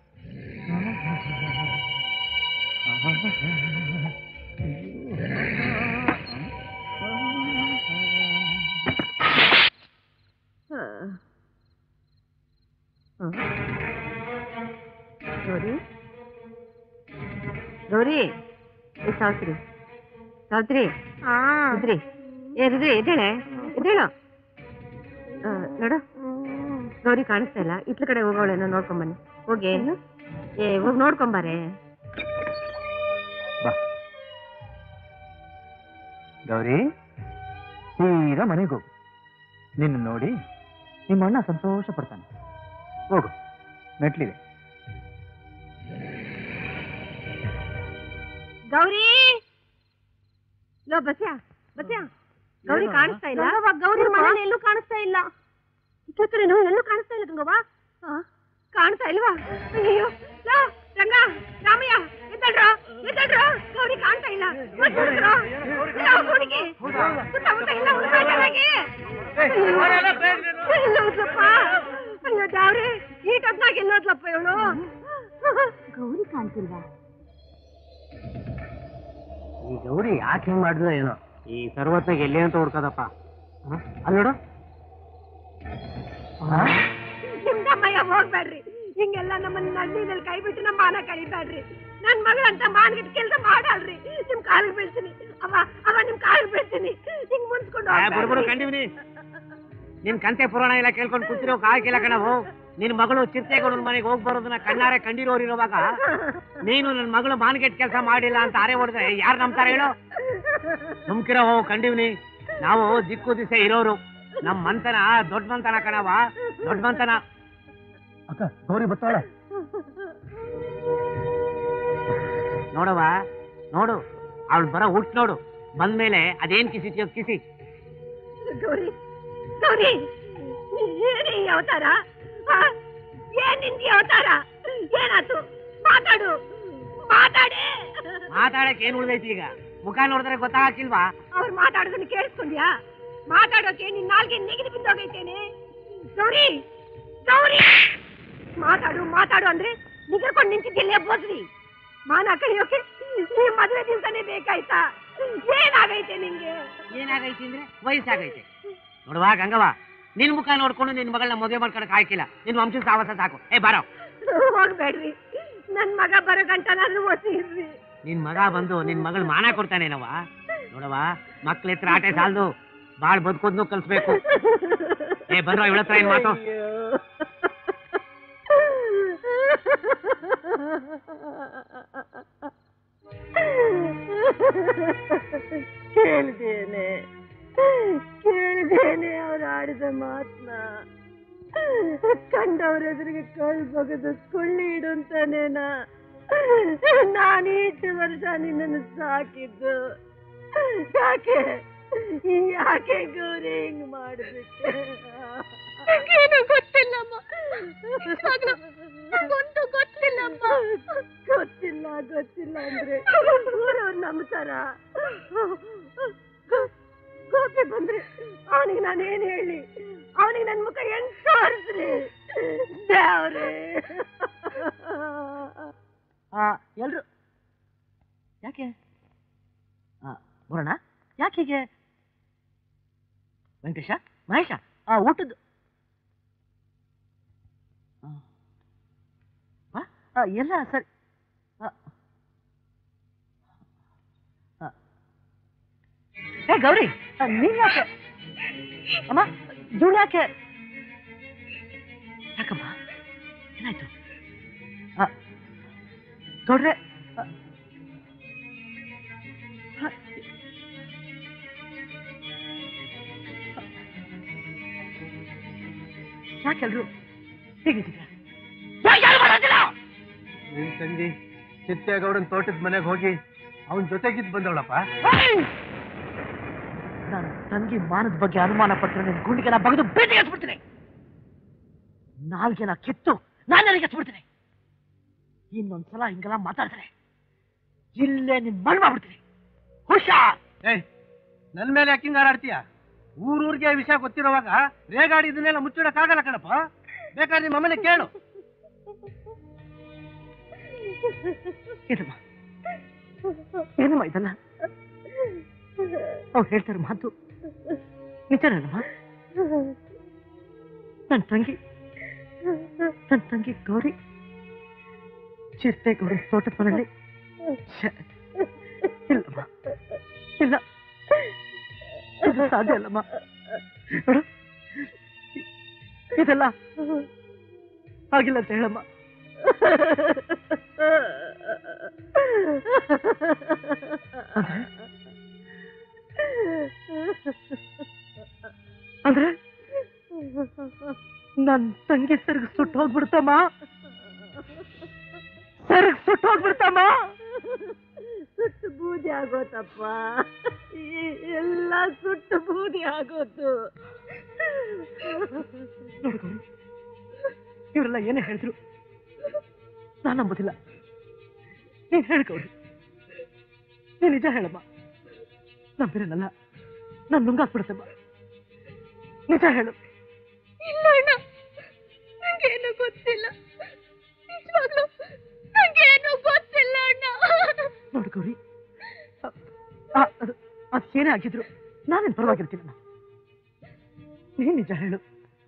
ಗೌರಿ ಗೌರಿ ಸಾವಿತ್ರಿ ಸಾವಿತ್ರಿ ರುದ್ರಿ ರುದ್ರಿ ಎದ್ದೇಳೆ ಎದ್ದೇಳು. ನೋಡು ಗೌರಿ ಕಾಣಿಸ್ತಾ ಇಲ್ಲ. ಇಟ್ಲ ಕಡೆ ಹೋಗೋಳೆನೋ ನೋಡ್ಕೊಂಬನ್ನಿ. ಹೋಗಿ ಹೋಗಿ ನೋಡ್ಕೊಂಬಾರೆ. ಗೌರಿ ಸೀದಾ ಮನೆಗೆ ಹೋಗು. ನಿನ್ನ ನೋಡಿ ನಿಮ್ಮ ಅಣ್ಣ ಸಂತೋಷ ಪಡ್ತಾನೆ. ಹೋಗು, ಮೆಟ್ಲಿದೆ. ಗೌರಿ ಲೋ ಬಸ್ಯಾ ಬಸ್ಯಾ ಗೌರಿ ಕಾಣಿಸ್ತಾ ಇಲ್ಲ. ಗೌರಿ ಮನೇಲಿ ಎಲ್ಲೂ ಕಾಣಿಸ್ತಾ ಇಲ್ಲ. ಕಡೆನೋ ಎಲ್ಲೂ ಕಾಣಿಸ್ತಾ ಇಲ್ಲ. ಗಂಗವ್ವ ಕಾಣಿಸ್ತಾ ಇಲ್ವಾ? ಅಯ್ಯೋ ಲೋ ರಂಗ ರಾಮಯ್ಯ ಎದ್ದಳ್ರ ಎದ್ದಳ್ರ. ಗೌರಿ ಕಾಣ್ತಾ ಇಲ್ಲ. ಹುಡುಗಿ ಸುತ್ತಮುತ್ತ ಎಲ್ಲ ಹುಡುಗಿ. ಎಲ್ಲೋದ್ಲಪ್ಪ? ಅಯ್ಯೋ ದಾವ್ರೆ ಈ ಟಬ್ನಾಗ ಎಲ್ಲೋದ್ಲಪ್ಪ ಇವಳು? ಗೌರಿ ಕಾಣ್ತಿಲ್ವಾ? ಈ ಗೌರಿ ಯಾಕೆ ಹಿಂಗ್ ಮಾಡಿದ್ರು ಏನೋ. ಈ ಸರ್ವತ್ನಾಗ ಎಲ್ಲೇ ಅಂತ ಹುಡ್ಕದಪ್ಪ. ಅಲ್ಲಿ ನೋಡು. ನಿಮ್ದಮ್ಮಯ್ಯ ಹೋಗ್ಬೇಡ್ರಿ. ಹಿಂಗೆಲ್ಲ ನಮ್ಮನ್ನ ನಳ್ಳಿನಲ್ಲಿ ಕೈ ಬಿಟ್ಟು ನಮ್ಮ ಮಾನ ಕಳಿಬೇಡ್ರಿ. ನನ್ ಮಗಳಂತ ಮಾನ್ಗಿಟ್ಟು ಕೆಲಸ ಮಾಡಲ್ರಿ. ನಿಮ್ ಕಾಲಿಗೆ ಬೀಳ್ತೀನಿ. ಅವ ಅವ ನಿಮ್ ಕಾಲಿಗೆ ಬೀಳ್ತೀನಿ. ಹಿಂಗ್ ಮುನ್ಸ್ಕೊಂಡು ಕಂಡಿವ್ನಿ. ನಿನ್ ಕಂತೆ ಪುರಾಣ ಎಲ್ಲ ಕೇಳ್ಕೊಂಡು ಕೂತಿರೋ ಕಾಯ್ಕಿಲ್ಲ ಕಣವು. ನಿನ್ ಮಗಳು ಚಿರತೆಗೌಡನ ಮನೆಗೆ ಹೋಗಿ ಬರೋದನ್ನ ಕಣ್ಣಾರೆ ಕಂಡಿರೋರಿರುವಾಗ ನೀನು ನನ್ನ ಮಗಳು ಮಾನ್ಗೆಟ್ ಕೆಲಸ ಮಾಡಿಲ್ಲ ಅಂತ ಅರೆ ಹೊಡೆದ್ರೆ ಯಾರು ನಂಬ್ತಾರೆ ಹೇಳು? ಸುಮ್ಕಿರೋ ಹೋಗು ಕಂಡಿವ್ನಿ. ನಾವು ದಿಕ್ಕು ದಿಸೆ ಇರೋರು. ನಮ್ ಮಂತನ ದೊಡ್ಡ ಮಂತನ ಕಣವ, ದೊಡ್ಡ ಮಂತನ. ಅಕ್ಕ ಗೌರಿ ಬತ್ತಾಳ ನೋಡವ ನೋಡು, ಅವಳು ಬರೋ ಹುಟ್ಟು ನೋಡು. ಬಂದ್ಮೇಲೆ ಅದೇನ್ ಕಿಸಿದ್ಯೋ ಕಿಸಿ. ಗೌರಿ ಗೌರಿ ಏನೇ ಅವತಾರ? ಏನ್ ನಿಂದಿ ಅವತಾರ? ಏನಾಯ್ತು? ಮಾತಾಡು ಮಾತಾಡೆ. ಮಾತಾಡಕ್ ಏನ್ ಉಳ್ದೈತಿ ಈಗ? ಮುಖ ನೋಡಿದ್ರೆ ಗೊತ್ತಾಗಿಲ್ವಾ? ಅವ್ರು ಮಾತಾಡೋದನ್ನ ಕೇಳಿಸ್ಕೊಂಡ್ಯಾ? ಮಾತಾಡೋಕೆ ನಿನ್ ನಾಲ್ಗೆ ನೆಗೆದು ಬಿದ್ದೋಗೈತೇನೆ. ಗೌರಿ ಗೌರಿ ಮಾತಾಡು ಮಾತಾಡು ಅಂದ್ರೆ ನಿಗರ್ಕೊಂಡು ನಿಂತಿದ್ದೆಲ್ಲೇ ಬೋದ್ರಿ. ಮಾನ ಕಳಿಯೋಕೆ ಈ ಮದುವೆ ದಿವಸನೇ ಬೇಕಾಯ್ತಾ? ಏನಾಗೈತೆ ನಿಂಗೆ? ಏನಾಗೈತಿ ಅಂದ್ರೆ ವಯಸ್ಸಾಗೈತೆ. ನೋಡುವ ಗಂಗವ್ವ, ನಿನ್ ಮುಖ ನೋಡ್ಕೊಂಡು ನಿನ್ ಮಗಳನ್ನ ಮದುವೆ ಮಾಡ್ಕೊಳಕ್ ಆಯ್ಕಿಲ್ಲ. ನಿನ್ ವಂಶದ ಸಾವಾಸ ಸಾಕು. ಬಾರೋ. ಹೋಗ್ಬೇಡ್ರಿ. ನನ್ ಮಗ ಬರೋ ಗಂಟ ನಾನು ಓದಿ ಇರ್ರಿ. ನಿನ್ ಮಗ ಬಂದು ನಿನ್ ಮಗಳು ಮಾನ ಕೊಡ್ತಾನೇನವ? ನೋಡವ, ಮಕ್ಳ ಹತ್ರ ಆಟೆ ಸಾಲ್ದು, ಬಾಳ್ ಬದುಕೋದ್ನು ಕಲ್ಸ್ಬೇಕು. ಬಂದ್ರ ಇವಳ ಹತ್ರ ಏನ್ ಮಾತು? ಕೇಳಿದ್ದೇನೆ ಕೇಳಿದ್ದೇನೆ ಅವ್ರು ಆಡಿದ ಮಾತನ್ನ. ಕಂಡವ್ರ ಎದುರಿಗೆ ಕಳ್ ಬಗದು ಕೊಳ್ಳಿ ಇಡು ಅಂತಾನೇನ ನಾನು ಇಷ್ಟು ವರ್ಷ ನಿನ್ನನ್ನು ಸಾಕಿದ್ದು? ಯಾಕೆ ಯಾಕೆ ಗೌರಿ ಹಿಂಗ್ ಮಾಡಿಬಿಟ್ಟೆ? ಏನು ಗೊತ್ತಿಲ್ಲಮ್ಮ, ಒಂದು ಗೊತ್ತಿಲ್ಲಮ್ಮ. ಗೊತ್ತಿಲ್ಲ ಗೊತ್ತಿಲ್ಲ ಅಂದ್ರೆ ಊರವ್ರು ನಂಬ್ತಾರ? ಗೋಪಿ ಬಂದ್ರೆ ಅವನಿಗೆ ನಾನೇನ್ ಹೇಳಿ? ಅವನಿಗೆ ನನ್ ಮುಖ ಹೆಂಗ್ ತೋರಿಸ್ರಿ? ದೇವ್ರೇ. ಎಲ್ರು ಯಾಕೆ ಬರೋಣ? ಯಾಕೆ ಹೀಗೆ? ವೆಂಕಟೇಶ, ಮಹೇಶ, ಊಟದ್ದು ಎಲ್ಲ ಸರಿ. ಏ ಗೌರಿ, ನೀನ್ ಯಾಕೆ ಅಮ್ಮ? ಇವಳು ಯಾಕೆ? ಯಾಕಮ್ಮ, ಏನಾಯ್ತು? ಗೌಡ್ರೆ, ಯಾಕೆಲ್ರು ಹೇಗಿದ್ದೀರಾ? ನಿನ್ ತಂಗಿ ಚಿತ್ತೇಗೌಡನ್ ತೋಟದ ಮನೆಗೆ ಹೋಗಿ ಅವನ್ ಜೊತೆಗಿದ್ ಬಂದವಳಪ್ಪ. ನನ್ನ ತಂಗಿ ಮಾನದ ಬಗ್ಗೆ ಅನುಮಾನ ಪಟ್ಟರೆ ನಿನ್ ಗುಂಡಿಗೆ ನಾ ಬಗೆದು ಬೇಟೆಗೆ ಹಚ್ಬಿಡ್ತೀನಿ. ನಾಲ್ಗೆನ ಕಿತ್ತು ನಾನೇ ಹಚ್ಬಿಡ್ತೀನಿ. ಇನ್ನೊಂದ್ಸಲ ಹಿಂಗೆಲ್ಲ ಮಾತಾಡ್ತಾರೆ ಇಲ್ಲೇ ನಿನ್ ಮಣ್ಣು ಮಾಡ್ಬಿಡ್ತೀನಿ. ಹುಷಾರ್. ಏಯ್, ನನ್ ಮೇಲೆ ಯಾಕೆ ಹಿಂಗ ಹಾರಾಡ್ತೀಯ? ಊರೂರಿಗೆ ವಿಷಯ ಗೊತ್ತಿರುವಾಗ ರೇಗಾಡಿ ಇದನ್ನೆಲ್ಲ ಮುಚ್ಚಿಡಕ್ಕಾಗಲ್ಲ ಕಣಪ್ಪ. ಬೇಕಾದ್ರೆ ನಿಮ್ಮ ಅಮ್ಮನೆ ಕೇಳು. ಏನಮ್ಮ ಏನಮ್ಮ ಇದಲ್ಲ? ಅವ್ರು ಹೇಳ್ತಾರೆ ಮಾತು ನಿಜನಮ್ಮ? ನನ್ನ ತಂಗಿ ಗೌರಿ ಚಿರತೆಗೌಡ ತೋಟದ ಮನೆಯಲ್ಲಿ ಇಲ್ಲಮ್ಮ, ಇಲ್ಲ, ಇದು ಸಾಧ್ಯ ಅಲ್ಲಮ್ಮ. ನೋಡು, ಇದೆಲ್ಲ ಆಗಿಲ್ಲ ಅಂತ ಹೇಳಮ್ಮ. ಅಂದ್ರೆ ನನ್ ತಂಗಿ ಸೆರಗು ಸುಟ್ಟು ಹೋಗ್ಬಿಡ್ತಮ್ಮ, ಸೆರಗು ಸುಟ್ಟು ಹೋಗ್ಬಿಡ್ತಮ್ಮ. ಸುಟ್ಟು ಬೂದಿ ಆಗೋತಪ್ಪ, ಎಲ್ಲ ಸುಟ್ಟು ಬೂದಿ ಆಗೋದು. ನೋಡ್ಕೊಂಡು ಇವರೆಲ್ಲ ಏನೇ ಹೇಳಿದ್ರು ನಾನು ನಂಬೋದಿಲ್ಲ. ನೀನ್ ಹೇಳ್ಕೊಡಿ, ನೀನ್ ನಿಜ ಹೇಳಮ್ಮ. ನಂಬಿರಲ್ಲ, ನಾನು ನುಂಗಾಕ್ಬಿಡ್ತಮ್ಮ. ನಿಜ ಹೇಳು. ಇಲ್ಲ ಅಣ್ಣ, ನಂಗೇನು ಗೊತ್ತಿಲ್ಲ, ನಿಜವಾಗ್ಲೂ ನಂಗೇನು ಗೊತ್ತಿಲ್ಲ ಅಣ್ಣ. ನೋಡ್ಕೊಡಿ, ಅದೇನೇ ಆಗಿದ್ರು ನಾನೇನು ಪರವಾಗಿರ್ತೀನಮ್ಮ. ನೀನ್ ನಿಜ ಹೇಳು.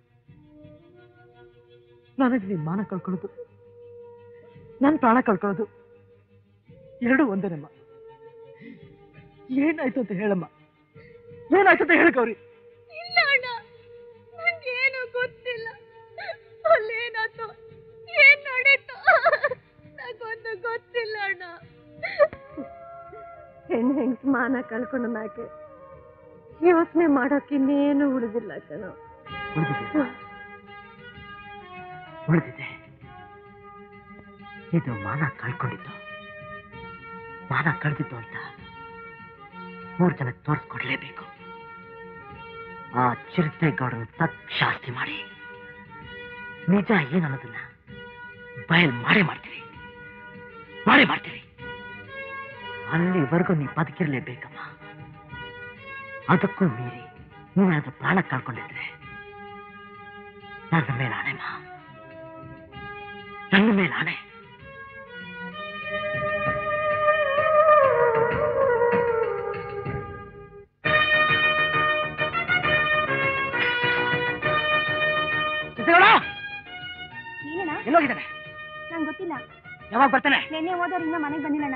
ನನಗೆ ನಿನ್ ಮಾನ ಕಳ್ಕೊಳ್ಳೋದು, ನನ್ನ ಪ್ರಾಣ ಕಳ್ಕೊಳ್ಳೋದು ಎರಡೂ ಒಂದೇನಮ್ಮ. ಏನಾಯ್ತು ಅಂತ ಹೇಳಮ್ಮ, ಏನಾಯ್ತು ಅಂತ ಹೇಳ್ಕವ್ರಿ. ಇಲ್ಲ ಅಣ್ಣ, ನಂಗೇನು ಗೊತ್ತಿಲ್ಲ. ಅಲ್ಲೇನಾಯ್ತು, ಏನ್ ನಡೀತು, ನಂಗೊಂದು ಗೊತ್ತಿಲ್ಲ ಅಣ್ಣ. ಹೆಂಗ್ಸ್ ಮಾನ ಕಳ್ಕೊಂಡು ನಾಕೆ ಯೋಚನೆ ಮಾಡೋಕೆ ಇನ್ನೇನು ಉಳಿದಿಲ್ಲ ಕಣೋ. ಉಳಿದಿದೆ. ಇದು ಮಾನ ಕಳ್ಕೊಂಡಿದ್ದು, ಮಾನ ಕಳೆದಿದ್ದು ಅಂತ 3 ಜನಕ್ಕೆ ತೋರಿಸ್ಕೊಡ್ಲೇಬೇಕು. ಆ ಚಿರತೆಗೌಡನ ತಕ್ಕ ಶಾಸ್ತಿ ಮಾಡಿ ನಿಜ ಏನನ್ನೋದನ್ನ ಬಯಲ್ ಮಾಡೇ ಮಾಡ್ತೀವಿ. ಅಲ್ಲಿವರೆಗೂ ನೀ ಬದುಕಿರ್ಲೇಬೇಕಮ್ಮ. ಅದಕ್ಕೂ ಮೀರಿ ನೀನಾದ್ರೂ ಪ್ರಾಣ ಕಳ್ಕೊಂಡಿದ್ರೆ ನನ್ನ ಮೇಲೆ ಆಣೆಮ್ಮ, ನನ್ನ ಮೇಲೆ ಆಣೆ. ಎಲ್ಲೋಗಿದ್ದಾನೆ? ನಂಗೆ ಗೊತ್ತಿಲ್ಲ. ಯಾವಾಗ ಬರ್ತಾನೆ? ನೆನ್ನೆ ಹೋದವ್ರಿಂದ ಮನೆಗೆ ಬಂದಿಲ್ಲಣ್ಣ.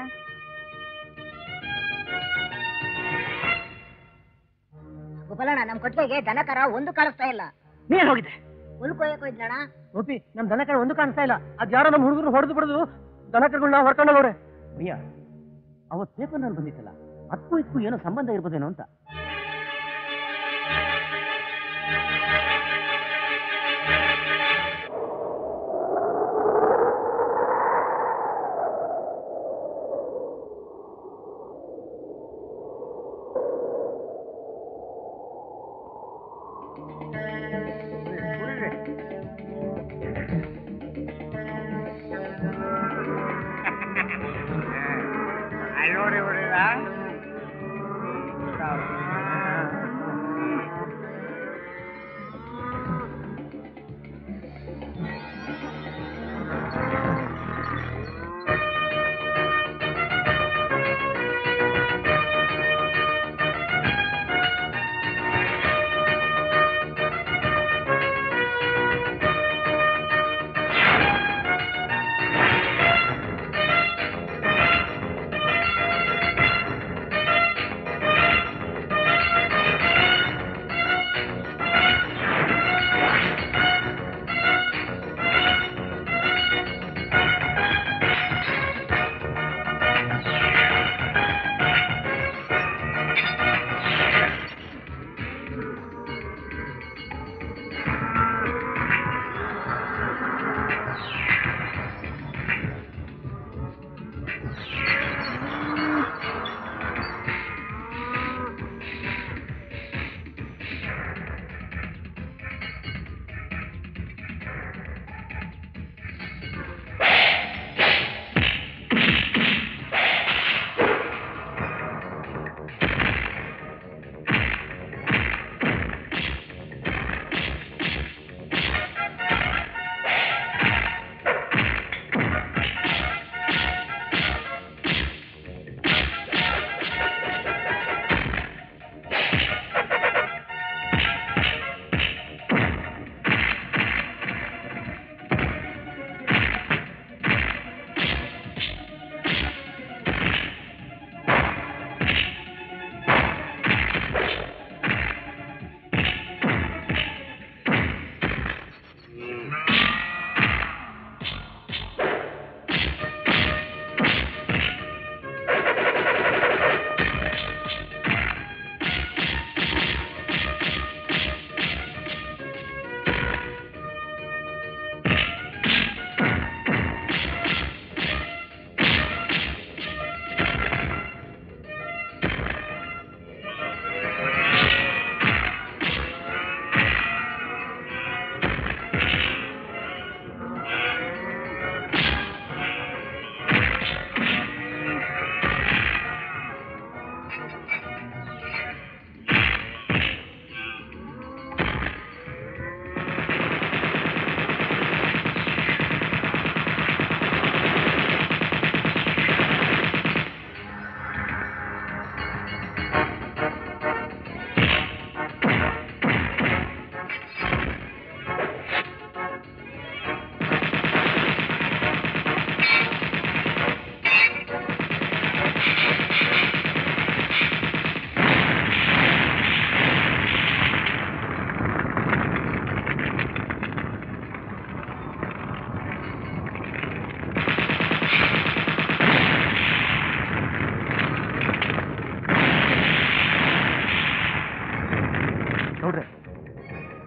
ಗೋಪಾಲಣ್ಣ, ನಮ್ ಕೊಟ್ಟಿಗೆಗೆ ದನಕರ ಒಂದು ಕಾಣಿಸ್ತಾ ಇಲ್ಲ. ನೀನ್ ಹೋಗಿದೆ? ಹುಲ್ ಕೊಯ್ಯಕ್ ಹೋಯ್ದ್ಲಣ್ಣ. ಗೋಪಿ, ನಮ್ ದನಕರ ಒಂದು ಕಾಣಿಸ್ತಾ ಇಲ್ಲ. ಅದ್ ಯಾರೋ ನಮ್ಮ ಹುಡುಗರು ಹೊಡೆದು ಬಿಡದು ದನಕರುಗಳನ್ನ ಹೊರ್ಕೊಂಡೋಗವ್ರೆ. ಪ್ರಿಯ, ಅವತ್ ಪೇಪರ್ನಲ್ಲಿ ಬಂದಿತ್ತಲ್ಲ, ಅದಕ್ಕೂ ಇದಕ್ಕೂ ಏನೋ ಸಂಬಂಧ ಇರ್ಬೋದೇನೋ ಅಂತ. ನೋಡಿ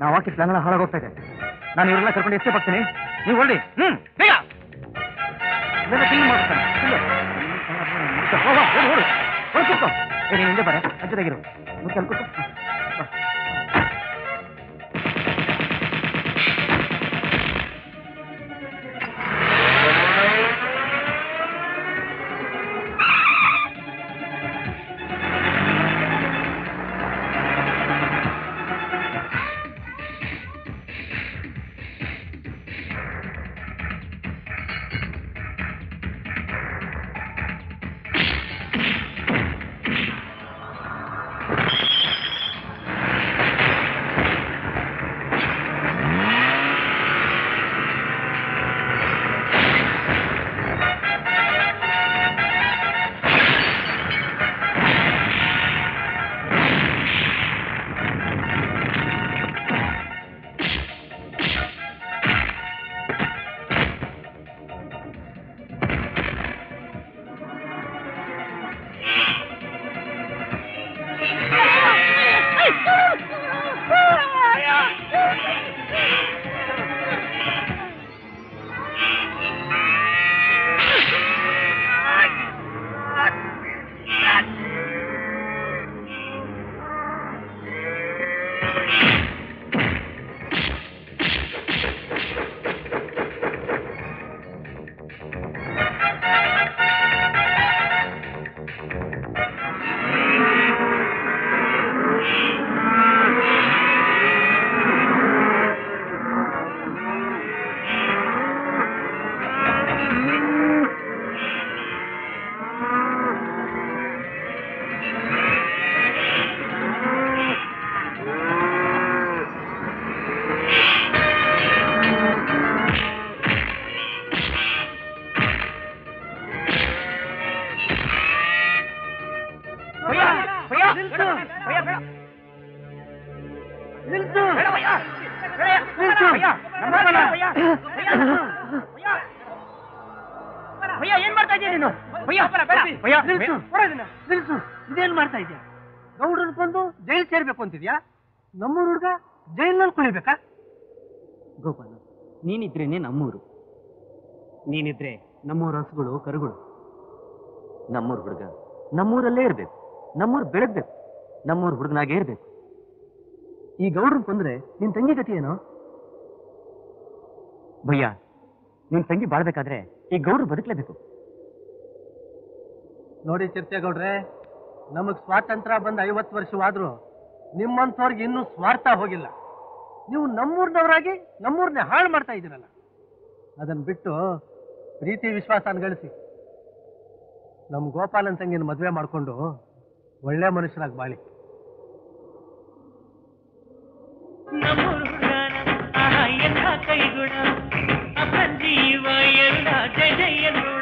ನಾವು ಹಾಕಿ ಪ್ಲಾನ್ ಎಲ್ಲ ಹಾಳಾಗೋಗ್ತಾ ಇದೆ. ನಾನು ಇವರೆಲ್ಲ ಕರ್ಕೊಂಡು ಎಷ್ಟೇ ಬರ್ತೀನಿ, ನೀವು ಹೊರಡಿ. ಬೇಗ ಕ್ಲೀನ್ ಮಾಡ್ತಾನೆ. ನೀನು ಹಿಂದೆ ಬರ, ಅಜ್ಜದಾಗಿರು ಕೂತು. ಏನ್ ಮಾಡ್ತಾ ಇದೀಯ ನೀನು? ಇದೇನ್ ಮಾಡ್ತಾ ಇದೀಯ? ಗೌಡ್ರನ್ ಕೊಂದು ಜೈಲ್ ಸೇರ್ಬೇಕು ಅಂತಿದ್ಯಾ? ನಮ್ಮೂರ್ ಹುಡ್ಗ ಜೈಲ್ನಲ್ಲಿ ಕುಳಿಬೇಕಾ? ಗೋಪಾಲ, ನೀನಿದ್ರೇನೆ ನಮ್ಮೂರು, ನೀನಿದ್ರೆ ನಮ್ಮೂರ ಹಸುಗಳು ಕರುಗಳು. ನಮ್ಮೂರ್ ಹುಡುಗ ನಮ್ಮೂರಲ್ಲೇ ಇರ್ಬೇಕು, ನಮ್ಮೂರ್ ಬೆಳಗ್ಬೇಕು, ನಮ್ಮೂರ್ ಹುಡುಗನಾಗೇ ಇರ್ಬೇಕು. ಈ ಗೌಡ್ರನ್ ಕೊಂದ್ರೆ ನಿನ್ ತಂಗಿ ಗತಿ ಏನೋ? ಭಯ್ಯ, ನಿನ್ ತಂಗಿ ಬಾಳ್ಬೇಕಾದ್ರೆ ಈ ಗೌಡ್ರು ಬದುಕಲೇಬೇಕು. ನೋಡಿ ಚಿರ್ತೇಗೌಡ್ರೆ, ನಮಗ್ ಸ್ವಾತಂತ್ರ್ಯ ಬಂದ 50 ವರ್ಷವಾದ್ರೂ ನಿಮ್ಮಂಥವ್ರಿಗೆ ಇನ್ನೂ ಸ್ವಾರ್ಥ ಹೋಗಿಲ್ಲ. ನೀವು ನಮ್ಮೂರ್ನವರಾಗಿ ನಮ್ಮೂರ್ನೇ ಹಾಳು ಮಾಡ್ತಾ ಇದ್ದೀರಲ್ಲ, ಅದನ್ನ ಬಿಟ್ಟು ಪ್ರೀತಿ ವಿಶ್ವಾಸನ ಗಳಿಸಿ ನಮ್ ಗೋಪಾಲನ್ ತಂಗಿನ ಮದುವೆ ಮಾಡ್ಕೊಂಡು ಒಳ್ಳೆ ಮನುಷ್ಯರಾಗಿ ಬಾಳಿ. ಕೈಗುಣ ಅಪಂಜೀವ ಎಲ್ಲ ಜಯ ಜಯ